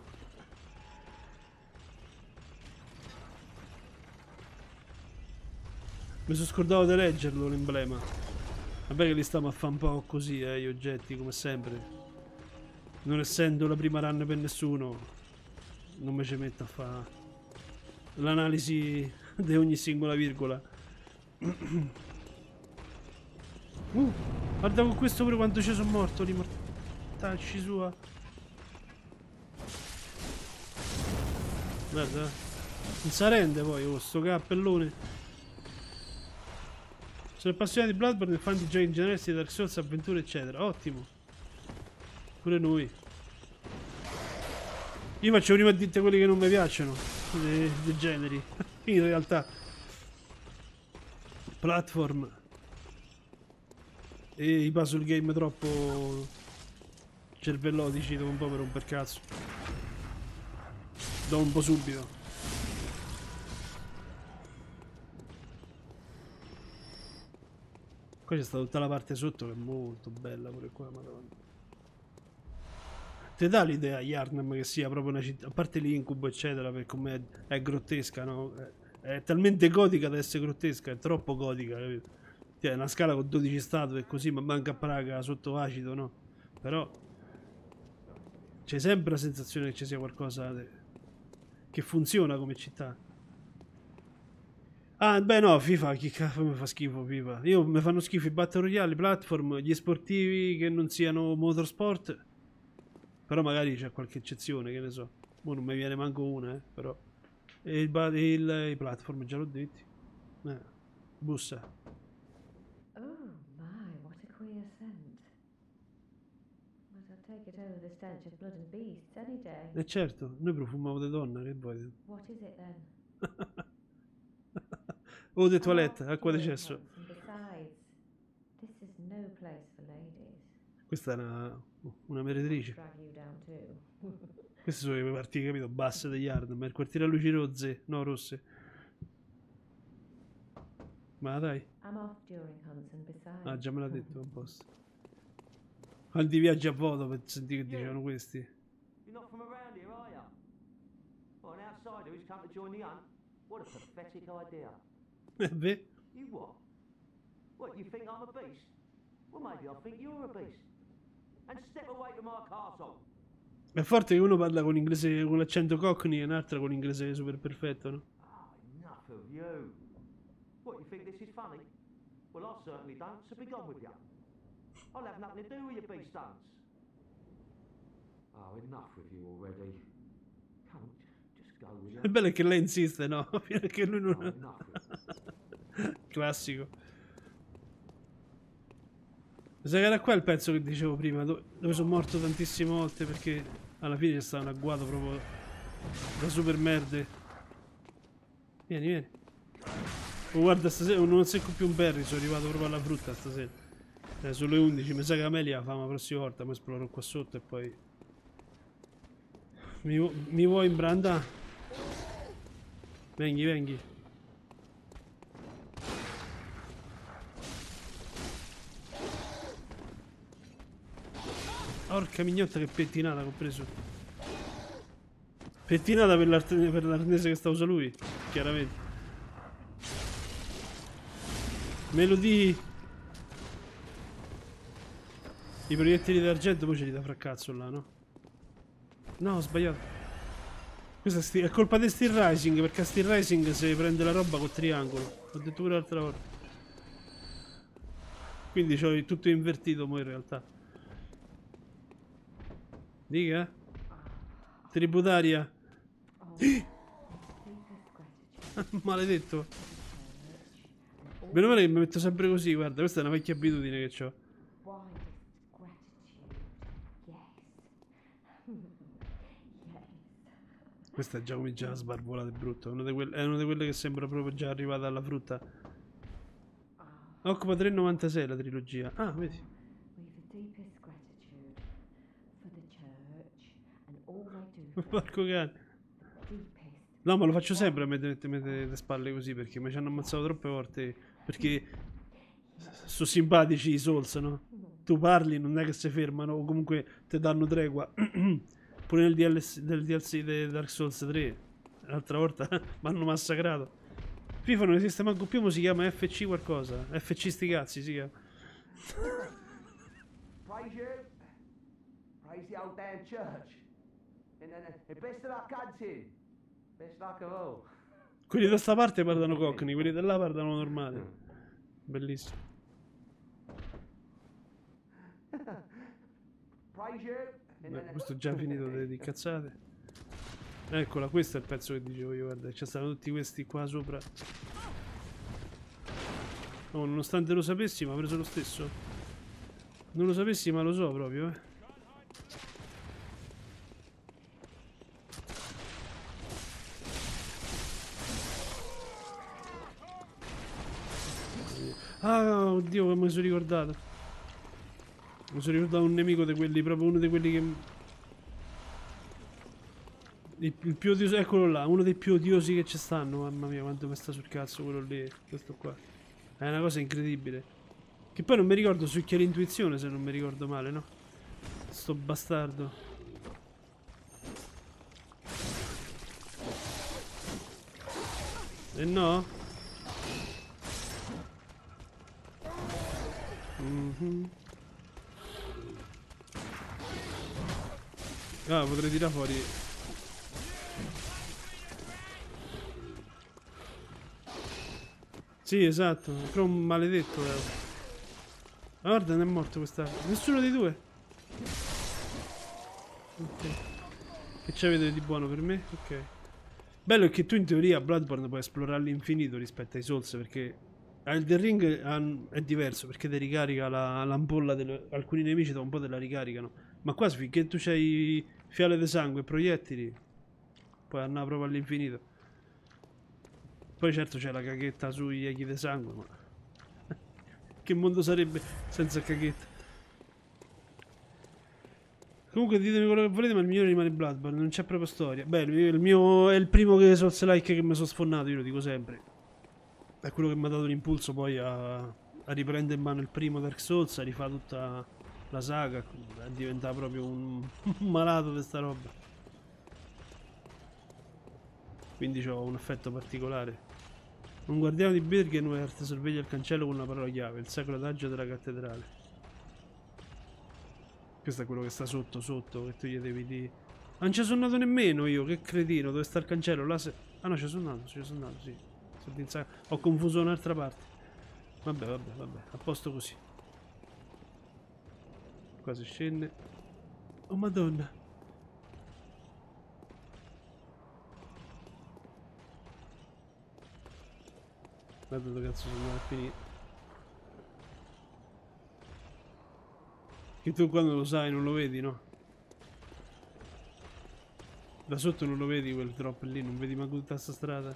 Mi sono scordato di leggerlo l'emblema. Vabbè che li stiamo a fare un po' così, eh, gli oggetti, come sempre. Non essendo la prima run per nessuno, non mi ci metto a fare l'analisi di ogni singola virgola. uh, guarda con questo pure quanto ci sono morto di mortacci sua. Guarda, non si rende poi con sto cappellone. Sono appassionati di Bloodborne e fan di giochi in generale, di Dark Souls, avventure eccetera. Ottimo. Pure noi. Io faccio prima a dirti quelli che non mi piacciono dei, dei generi. In realtà platform e i puzzle game troppo cervellotici dopo un po' per un per cazzo. Do un po' subito. Qua c'è stata tutta la parte sotto che è molto bella pure qua, madonna. Ti dà l'idea Yharnam che sia proprio una città, a parte l'incubo eccetera, per come è, è grottesca, no? È, è talmente gotica da essere grottesca, è troppo gotica, capito? Cioè, è una scala con dodici statue e così, ma manca a Praga sotto acido, no? Però c'è sempre la sensazione che ci sia qualcosa de... che funziona come città. Ah, beh no, FIFA, chi cazzo mi fa schifo FIFA? Io mi fanno schifo i Battle Royale, i platform, gli sportivi che non siano motorsport. Però magari c'è qualche eccezione, che ne so. Mo non mi viene manco una, eh, però. E il, il, i platform, già l'ho detto. Eh, bussa. Oh my, what a queer scent. But I'll take it over the stench of blood and beasts any day. E certo, noi profumiamo di donna, che vuoi? What is it then? Eau de toilette, acqua di cesso. Besides, this is no place for ladies. Questa è una, una meretrice. Queste sono le partite, capito, basse degli hard, ma il quartiere a luci rozze, no rosse. Ma dai. Ah, già me l'ha detto un posto. Quanti viaggi a voto per sentire che dicevano questi? You're not from around here, are you? Well, an outsider who's come to join the hunt? What a pathetic idea. Eh beh. You what? What, you think I'm a beast? Well, maybe I think you're a beast. And step away from my castle. È forte che uno parla con inglese con l'accento cockney e un'altra con inglese super perfetto, no? Ah, enough of you. What, you think this is funny? Well, I certainly don't, so be gone with you. I'll have nothing to do with your beast hunts. Oh, enough with you already. Come on, just go with you. È bello che lei insiste, no? Fino a che lui non... Oh, classico. Mi sa che era qua il pezzo che dicevo prima, dove, dove sono morto tantissime volte perché alla fine c'è stato un agguato proprio da super merde. Vieni, vieni. Oh, guarda, stasera non secco più un berry, sono arrivato proprio alla frutta stasera. Eh, sono le undici, mi sa che Amelia fa la prossima volta, mi esploro qua sotto e poi... Mi, mi vuoi imbrandare? Venghi, venghi. Porca mignotta che pettinata che ho preso. Pettinata per l'arnese che sta usando lui, chiaramente. Melody. I proiettili d'argento poi ce li dà fra cazzo là, no? No, ho sbagliato. Questa è colpa di Steel Rising, perché a Steel Rising si prende la roba col triangolo. Ho detto pure l'altra volta. Quindi c'ho tutto invertito mo in realtà. Dica? Tributaria. Maledetto. Meno male che mi metto sempre così, guarda, questa è una vecchia abitudine che ho. Questa già comincia a sbarbolare brutto. È una di quelle, è una di quelle che sembra proprio già arrivata alla frutta. Occupa tre virgola novantasei la trilogia. Ah, vedi. Porco cane. No, ma lo faccio sempre a mettere le spalle così, perché mi ci hanno ammazzato troppe volte. Perché sono simpatici i Souls, no? Tu parli, non è che si fermano, o comunque ti danno tregua. Pure nel D L C, del D L C di Dark Souls tre, l'altra volta mi hanno massacrato. FIFA non esiste manco più, ma si chiama F C qualcosa. F C sti cazzi si chiama. Praise you. Praise the old damn church. And then, and best of luck hunting. Best luck of all. Quelli da sta parte parlano cockney, quelli da là parlano normale. Bellissimo. Praise you. Beh, questo è già finito di, di cazzate. Eccola, questo è il pezzo che dicevo io, guarda, ci stanno tutti questi qua sopra. Oh, nonostante lo sapessi, ma ha preso lo stesso. Non lo sapessi, ma lo so proprio, eh. Ah, oddio, come mi sono ricordato. Mi sono ricordato un nemico di quelli, proprio uno di quelli che... Il, il più odioso, eccolo là, uno dei più odiosi che ci stanno. Mamma mia, quanto mi sta sul cazzo quello lì, questo qua. È una cosa incredibile. Che poi non mi ricordo succhia l'intuizione, se non mi ricordo male, no? Sto bastardo. E no? Mm-hmm. Ah, potrei tirare fuori. Sì, esatto, però un maledetto eh. Ah, guarda, non è morto quest'altro. Nessuno dei due. Ok. Che c'avete di buono per me? Ok. Bello è che tu in teoria Bloodborne puoi esplorare all'infinito rispetto ai Souls, perché Elden Ring è diverso, perché ti ricarica l'ampolla, alcuni nemici da un po' te la ricaricano. Ma qua finché tu c'hai fiale di sangue e proiettili, puoi andare proprio all'infinito. Poi certo c'è la caghetta sugli echi di sangue, ma che mondo sarebbe senza caghetta? Comunque ditemi quello che volete, ma il migliore rimane Bloodborne, non c'è proprio storia. Beh, il mio è il primo che Souls-like che mi sono sfonnato, io lo dico sempre. È quello che mi ha dato l'impulso poi a, a riprendere in mano il primo Dark Souls, a rifare tutta la saga, a diventare proprio un, un malato di sta roba. Quindi ho un effetto particolare. Un guardiano di Birkenwerth sorveglia il cancello con una parola chiave, il sacro adagio della cattedrale. Questo è quello che sta sotto sotto, che tu gli devi dire. Ah, non ci sono andato nemmeno io, che cretino, dove sta il cancello? Là se... Ah no, ci sono andato, ci sono andato, sì. Ho confuso un'altra parte. Vabbè, vabbè, vabbè, a posto così. Qua si scende. Oh madonna. Guarda dove cazzo sono andato a finire. Che tu quando lo sai non lo vedi, no? Da sotto non lo vedi quel drop lì, non vedi manco tutta sta strada.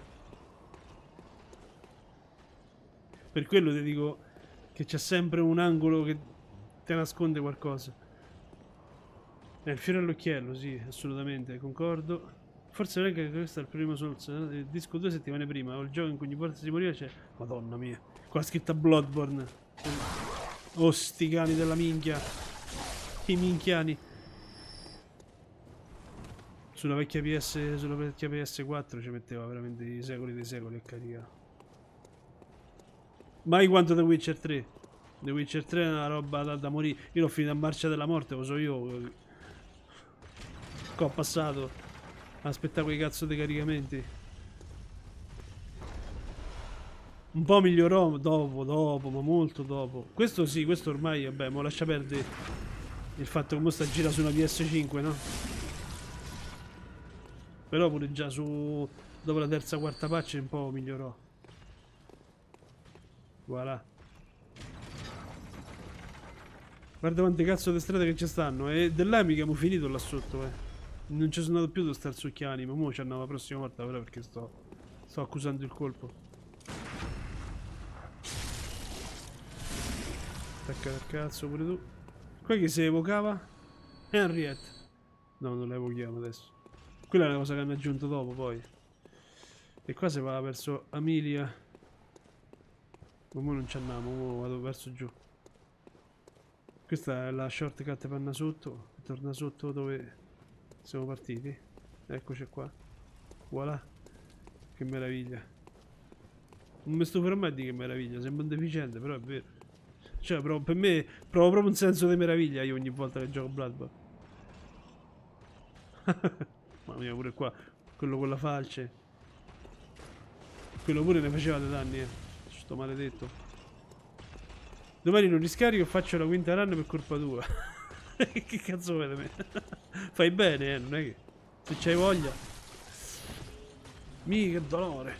Per quello ti dico che c'è sempre un angolo che ti nasconde qualcosa. È il fiore all'occhiello, sì, assolutamente, concordo. Forse non è che questo è il primo Souls, eh? Il disco due settimane prima, o il gioco in cui ogni volta si moriva c'è... Madonna mia, qua è scritta Bloodborne. Oh, sti cani della minchia. I minchiani. Sulla vecchia P S, sulla vecchia P S quattro ci metteva veramente i secoli dei secoli a caricare. Mai quanto The Witcher tre. The Witcher tre è una roba da, da morire. Io l'ho finita a Marcia della Morte, lo so io. Che ho passato a aspettare quei cazzo dei caricamenti. Un po' migliorò dopo, dopo, ma molto dopo. Questo sì, questo ormai, vabbè, mo lascia perdere il fatto che mo sta gira su una P S cinque, no? Però pure già su... dopo la terza quarta patch un po' migliorò. Voilà. Guarda quante cazzo di strade che ci stanno. E dell'A mica abbiamo finito là sotto, eh. Non ci sono andato più da star succhiani, ma mo ci andiamo la prossima volta, però, perché sto... sto accusando il colpo. Attacca il cazzo pure tu. Qua che si evocava? Henriette. No, non la evochiamo adesso. Quella è una cosa che hanno aggiunto dopo, poi. E qua si va verso Amelia. Ma mo non ci andiamo, mo vado verso giù. Questa è la shortcut panna sotto. Torna sotto dove siamo partiti. Eccoci qua. Voilà. Che meraviglia. Non mi stuferò mai di che meraviglia. Sembra un deficiente, però è vero. Cioè, provo, per me provo proprio un senso di meraviglia io ogni volta che gioco Bloodborne. Mamma mia, pure qua. Quello con la falce. Quello pure ne faceva dei danni, eh. Sto maledetto. Domani non riscarico e faccio la quinta run per colpa tua. Che cazzo vuoi da me? Fai bene, eh, non è che... se c'hai voglia. Mica che dolore.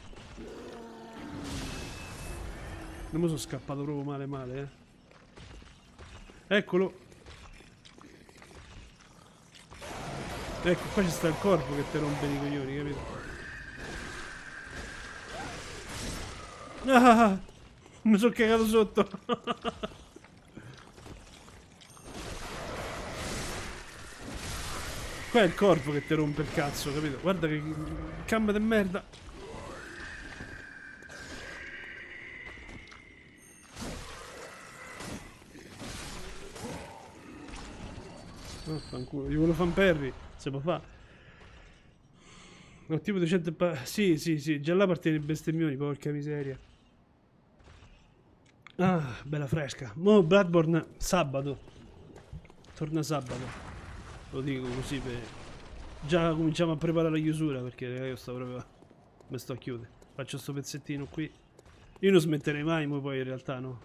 Non mi sono scappato proprio male male, eh. Eccolo. Ecco, qua ci sta il corpo che ti rompe i coglioni, capito? Ah, mi sono cagato sotto. Qua è il corpo che ti rompe il cazzo, capito? Guarda che cambia di merda. Oh, fanculo, gli volevo fare un parry, se può fare. Ho tipo duecento pa... Sì, sì, sì, già là partono i bestemmioni, porca miseria. Ah, bella fresca. Mo Bloodborne sabato. Torna sabato. Lo dico così per... già cominciamo a preparare la chiusura, perché io sto proprio... mi sto a chiudere. Faccio sto pezzettino qui. Io non smetterei mai, ma poi in realtà no.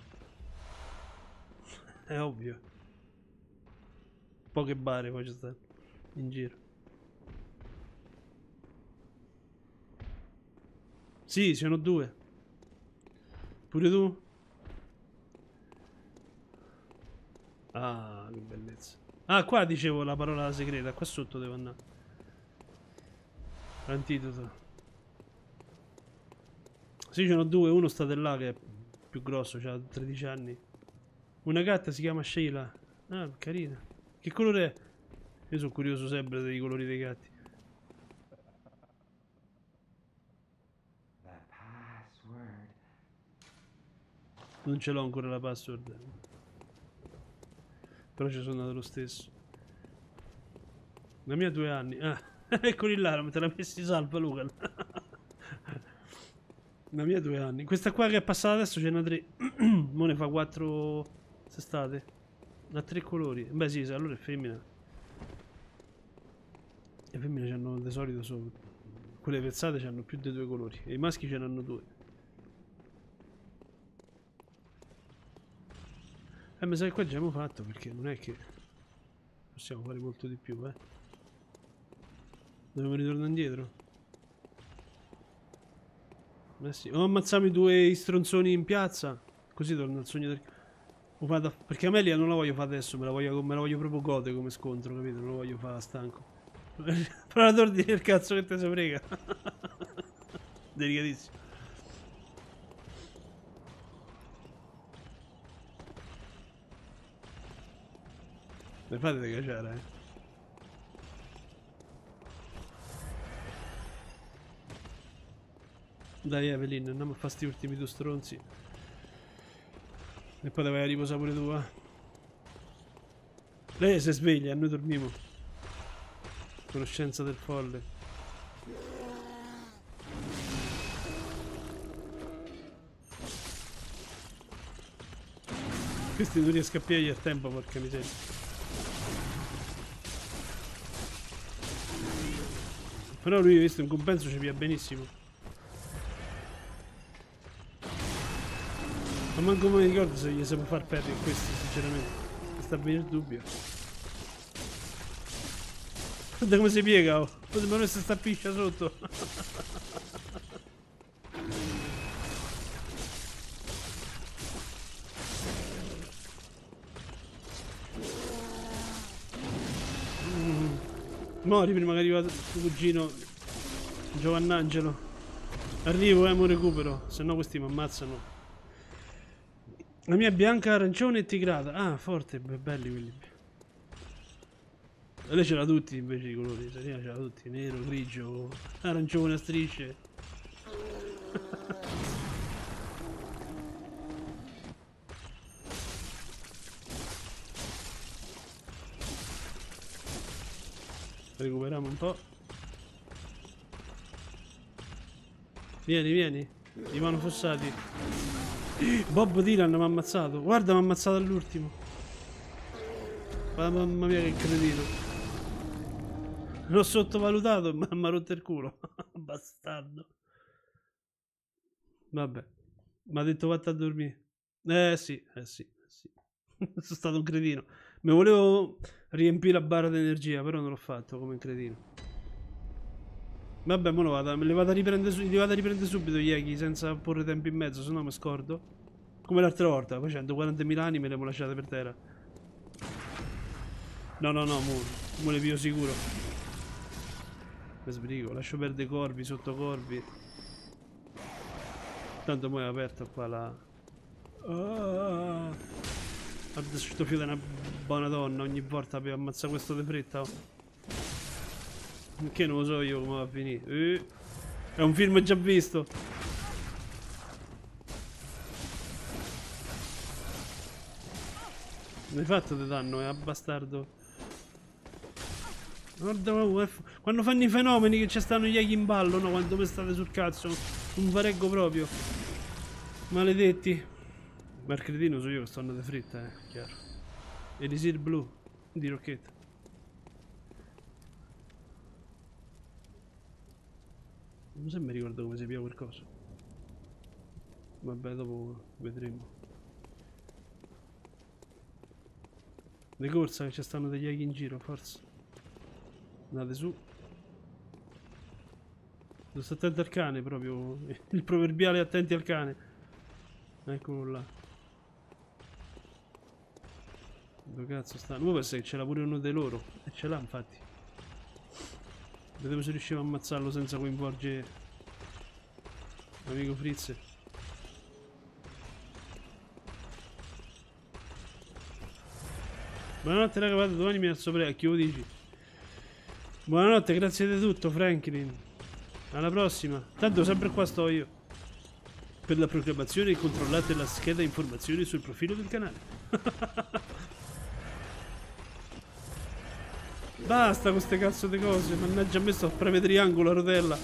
È ovvio. Poche bare poi ci stanno in giro. Sì, sono due. Pure tu? Ah, che bellezza. Ah, qua dicevo la parola segreta. Qua sotto devo andare. Antidoto. Sì, ce n'ho due. Uno sta là che è più grosso, ha tredici anni. Una gatta si chiama Sheila. Ah, carina. Che colore è? Io sono curioso sempre dei colori dei gatti. Non ce l'ho ancora la password. Però ci sono andato lo stesso. La mia ha due anni. Ah, eccoli là, non te l'ha messi salva Luca. La mia ha due anni. Questa qua che è passata adesso ce n'ha tre. Mo ne fa quattro sestate. Ha tre colori. Beh sì, allora è femmina. Le femmine hanno di solito solo. Quelle pezzate hanno più di due colori. E i maschi ce n'hanno due. Eh, mi sa che qua già abbiamo fatto, perché non è che possiamo fare molto di più, eh. Dobbiamo ritornare indietro. Eh sì. O ammazziamo i due stronzoni in piazza. Così torna al sogno del... Vado... Perché Amelia non la voglio fare adesso, me la voglio, me la voglio proprio gode come scontro, capito? Non la voglio fare stanco. Prova ad ordine il cazzo che te se frega. Delicatissimo. Ne fate di cacciare, eh. Dai Evelyn, andiamo a fare sti ultimi due stronzi. E poi te vai a riposare pure tu, eh. Lei si sveglia, noi dormiamo. Conoscenza del folle. Questi non riesco a pigliare il tempo, porca miseria. Però lui, visto, in compenso ci pia benissimo. Ma manco me ne ricordo se gli si può far perdere questi, sinceramente. Mi sta a venire il dubbio. Guarda come si piega, oh. Ma non si sta piscia sotto. mm. Mori prima che arriva tuo cugino Giovannangelo. Arrivo e eh, mo recupero, se no questi mi ammazzano. La mia è bianca, arancione e tigrata. Ah, forte, belli quelli. E lei ce l'ha tutti invece i colori. Sarina ce l'ha tutti, nero, grigio, arancione a strisce. Recuperiamo un po'. Vieni, vieni. Ivano Fossati. Bob Dylan mi ha ammazzato. Guarda, mi ha ammazzato all'ultimo. Mamma mia che cretino. L'ho sottovalutato e mi ha rotto il culo. Bastardo. Vabbè. Mi ha detto vatti a dormire. Eh sì, eh sì, eh sì. Sono stato un cretino. Mi volevo riempire la barra d'energia, però non l'ho fatto come un cretino. Vabbè, mo lo vado, me li vado a riprendere, li vado a riprendere subito gli echi senza porre tempo in mezzo, se no mi scordo. Come l'altra volta, poi centoquarantamila anime le abbiamo lasciate per terra. No, no, no, mo, mo le pio sicuro. Mi sbrigo, lascio perdere i corvi, sotto corvi. Tanto mo è aperto qua la... Ah. Guarda sto figlio di una buona donna, ogni volta per ammazzare questo de fretta. Oh. Che non lo so io come va a finire. Eh, è un film già visto. Mi hai fatto di danno, è bastardo. Guarda, quando fanno i fenomeni che ci stanno gli egli in ballo, no? Quando mi state sul cazzo. Non vi reggo proprio. Maledetti. Ma il cretino so io che sto andando fritta, eh, chiaro. Elisir blu di Rocchetta. Non so se mi ricordo come si pia quel coso. Vabbè, dopo vedremo. Le corsa che ci stanno degli aghi in giro, forza. Andate su. Devo stare attenti al cane proprio. Il proverbiale attenti al cane. Eccolo là. Dove cazzo stanno? Ma può essere che ce l'ha pure uno dei loro. E ce l'ha infatti. Vedevo se riuscivo a ammazzarlo senza coinvolgere l'amico Fritz. Buonanotte raga, vado domani mi alzo presto, dici? Buonanotte, grazie di tutto Franklin. Alla prossima. Tanto sempre qua sto io. Per la proclamazione controllate la scheda informazioni sul profilo del canale. Basta con queste cazzo di cose, mannaggia a me sto a premere triangolo a rotella.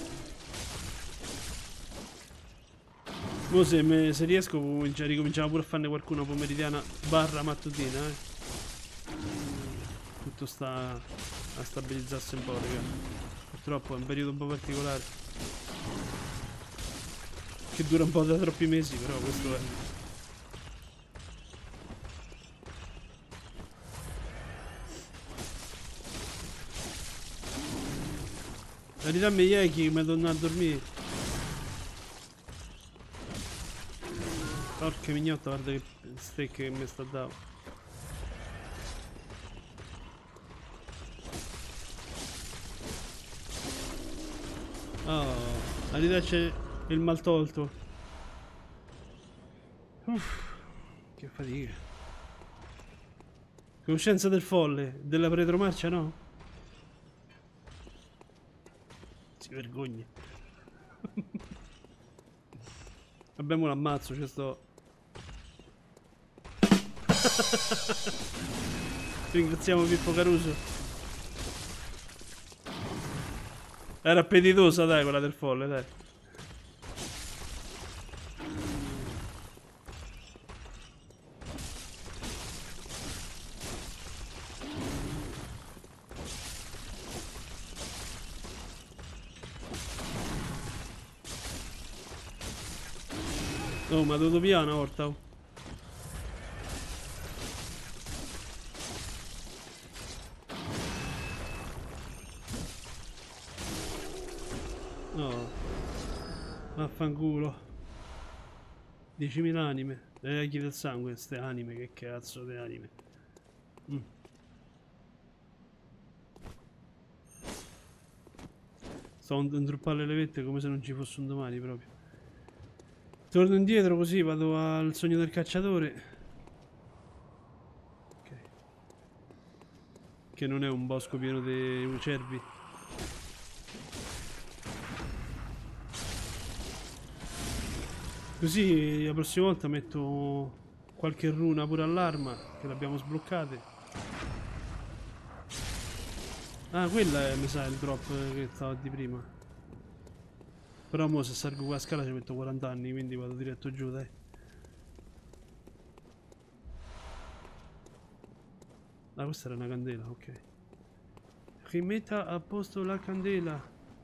Mo se, me, se riesco ricominciamo pure a farne qualcuna pomeridiana barra mattutina, eh. Tutto sta a stabilizzarsi un po', raga. Purtroppo è un periodo un po' particolare. Che dura un po' da troppi mesi, però questo è. Ridammi gli echi, mi torno a dormire. Porca mignotta, guarda che steak che mi sta dando. Oh, a ridarci il mal tolto. Uff, che fatica. Conoscenza del folle, della retromarcia no? Si vergogna. Vabbè, mo l'ammazzo, ci sto. Ringraziamo Pippo Caruso. Era appetitosa, dai, quella del folle, dai. Oh, ma dovuto via una volta, oh. No. Vaffanculo. diecimila anime. Eh, chi del sangue, queste anime, che cazzo di anime. Mm. Sto a indruppare le vette come se non ci fosse un domani proprio. Torno indietro così vado al sogno del cacciatore. Ok. Che non è un bosco pieno di cervi. Così la prossima volta metto qualche runa pure all'arma, che l'abbiamo sbloccate. Ah, quella è, mi sa, il drop che stava di prima. Però mo se salgo qua a scala ci metto quaranta anni, quindi vado diretto giù, dai. Ah, questa era una candela, ok. Rimetta a posto la candela.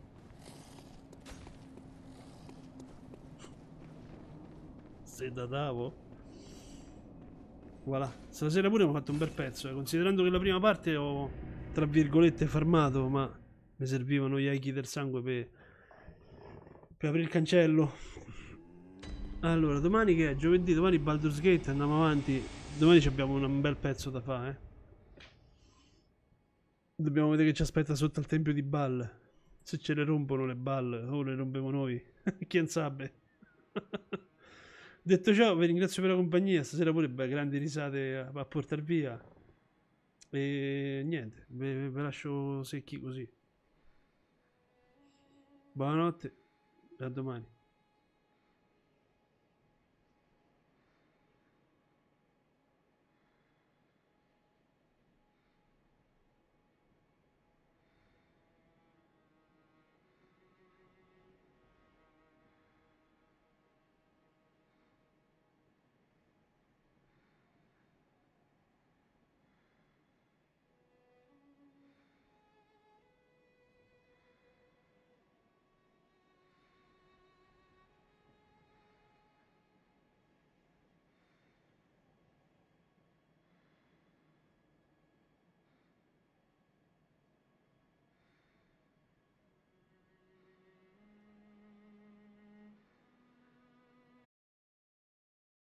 Se da davo. Voilà. Stasera pure mi ho fatto un bel pezzo, eh. Considerando che la prima parte ho, tra virgolette, farmato, ma mi servivano gli aichi del sangue per... per aprire il cancello. Allora, domani che è? Giovedì, domani Baldur's Gate, andiamo avanti. Domani abbiamo un bel pezzo da fare, eh. Dobbiamo vedere che ci aspetta sotto al tempio di Baal. Se ce le rompono le balle o le rompiamo noi. Chi sa. Detto ciò, vi ringrazio per la compagnia. Stasera pure beh, grandi risate a, a portare via. E niente, vi, vi lascio secchi così. Buonanotte. A domani.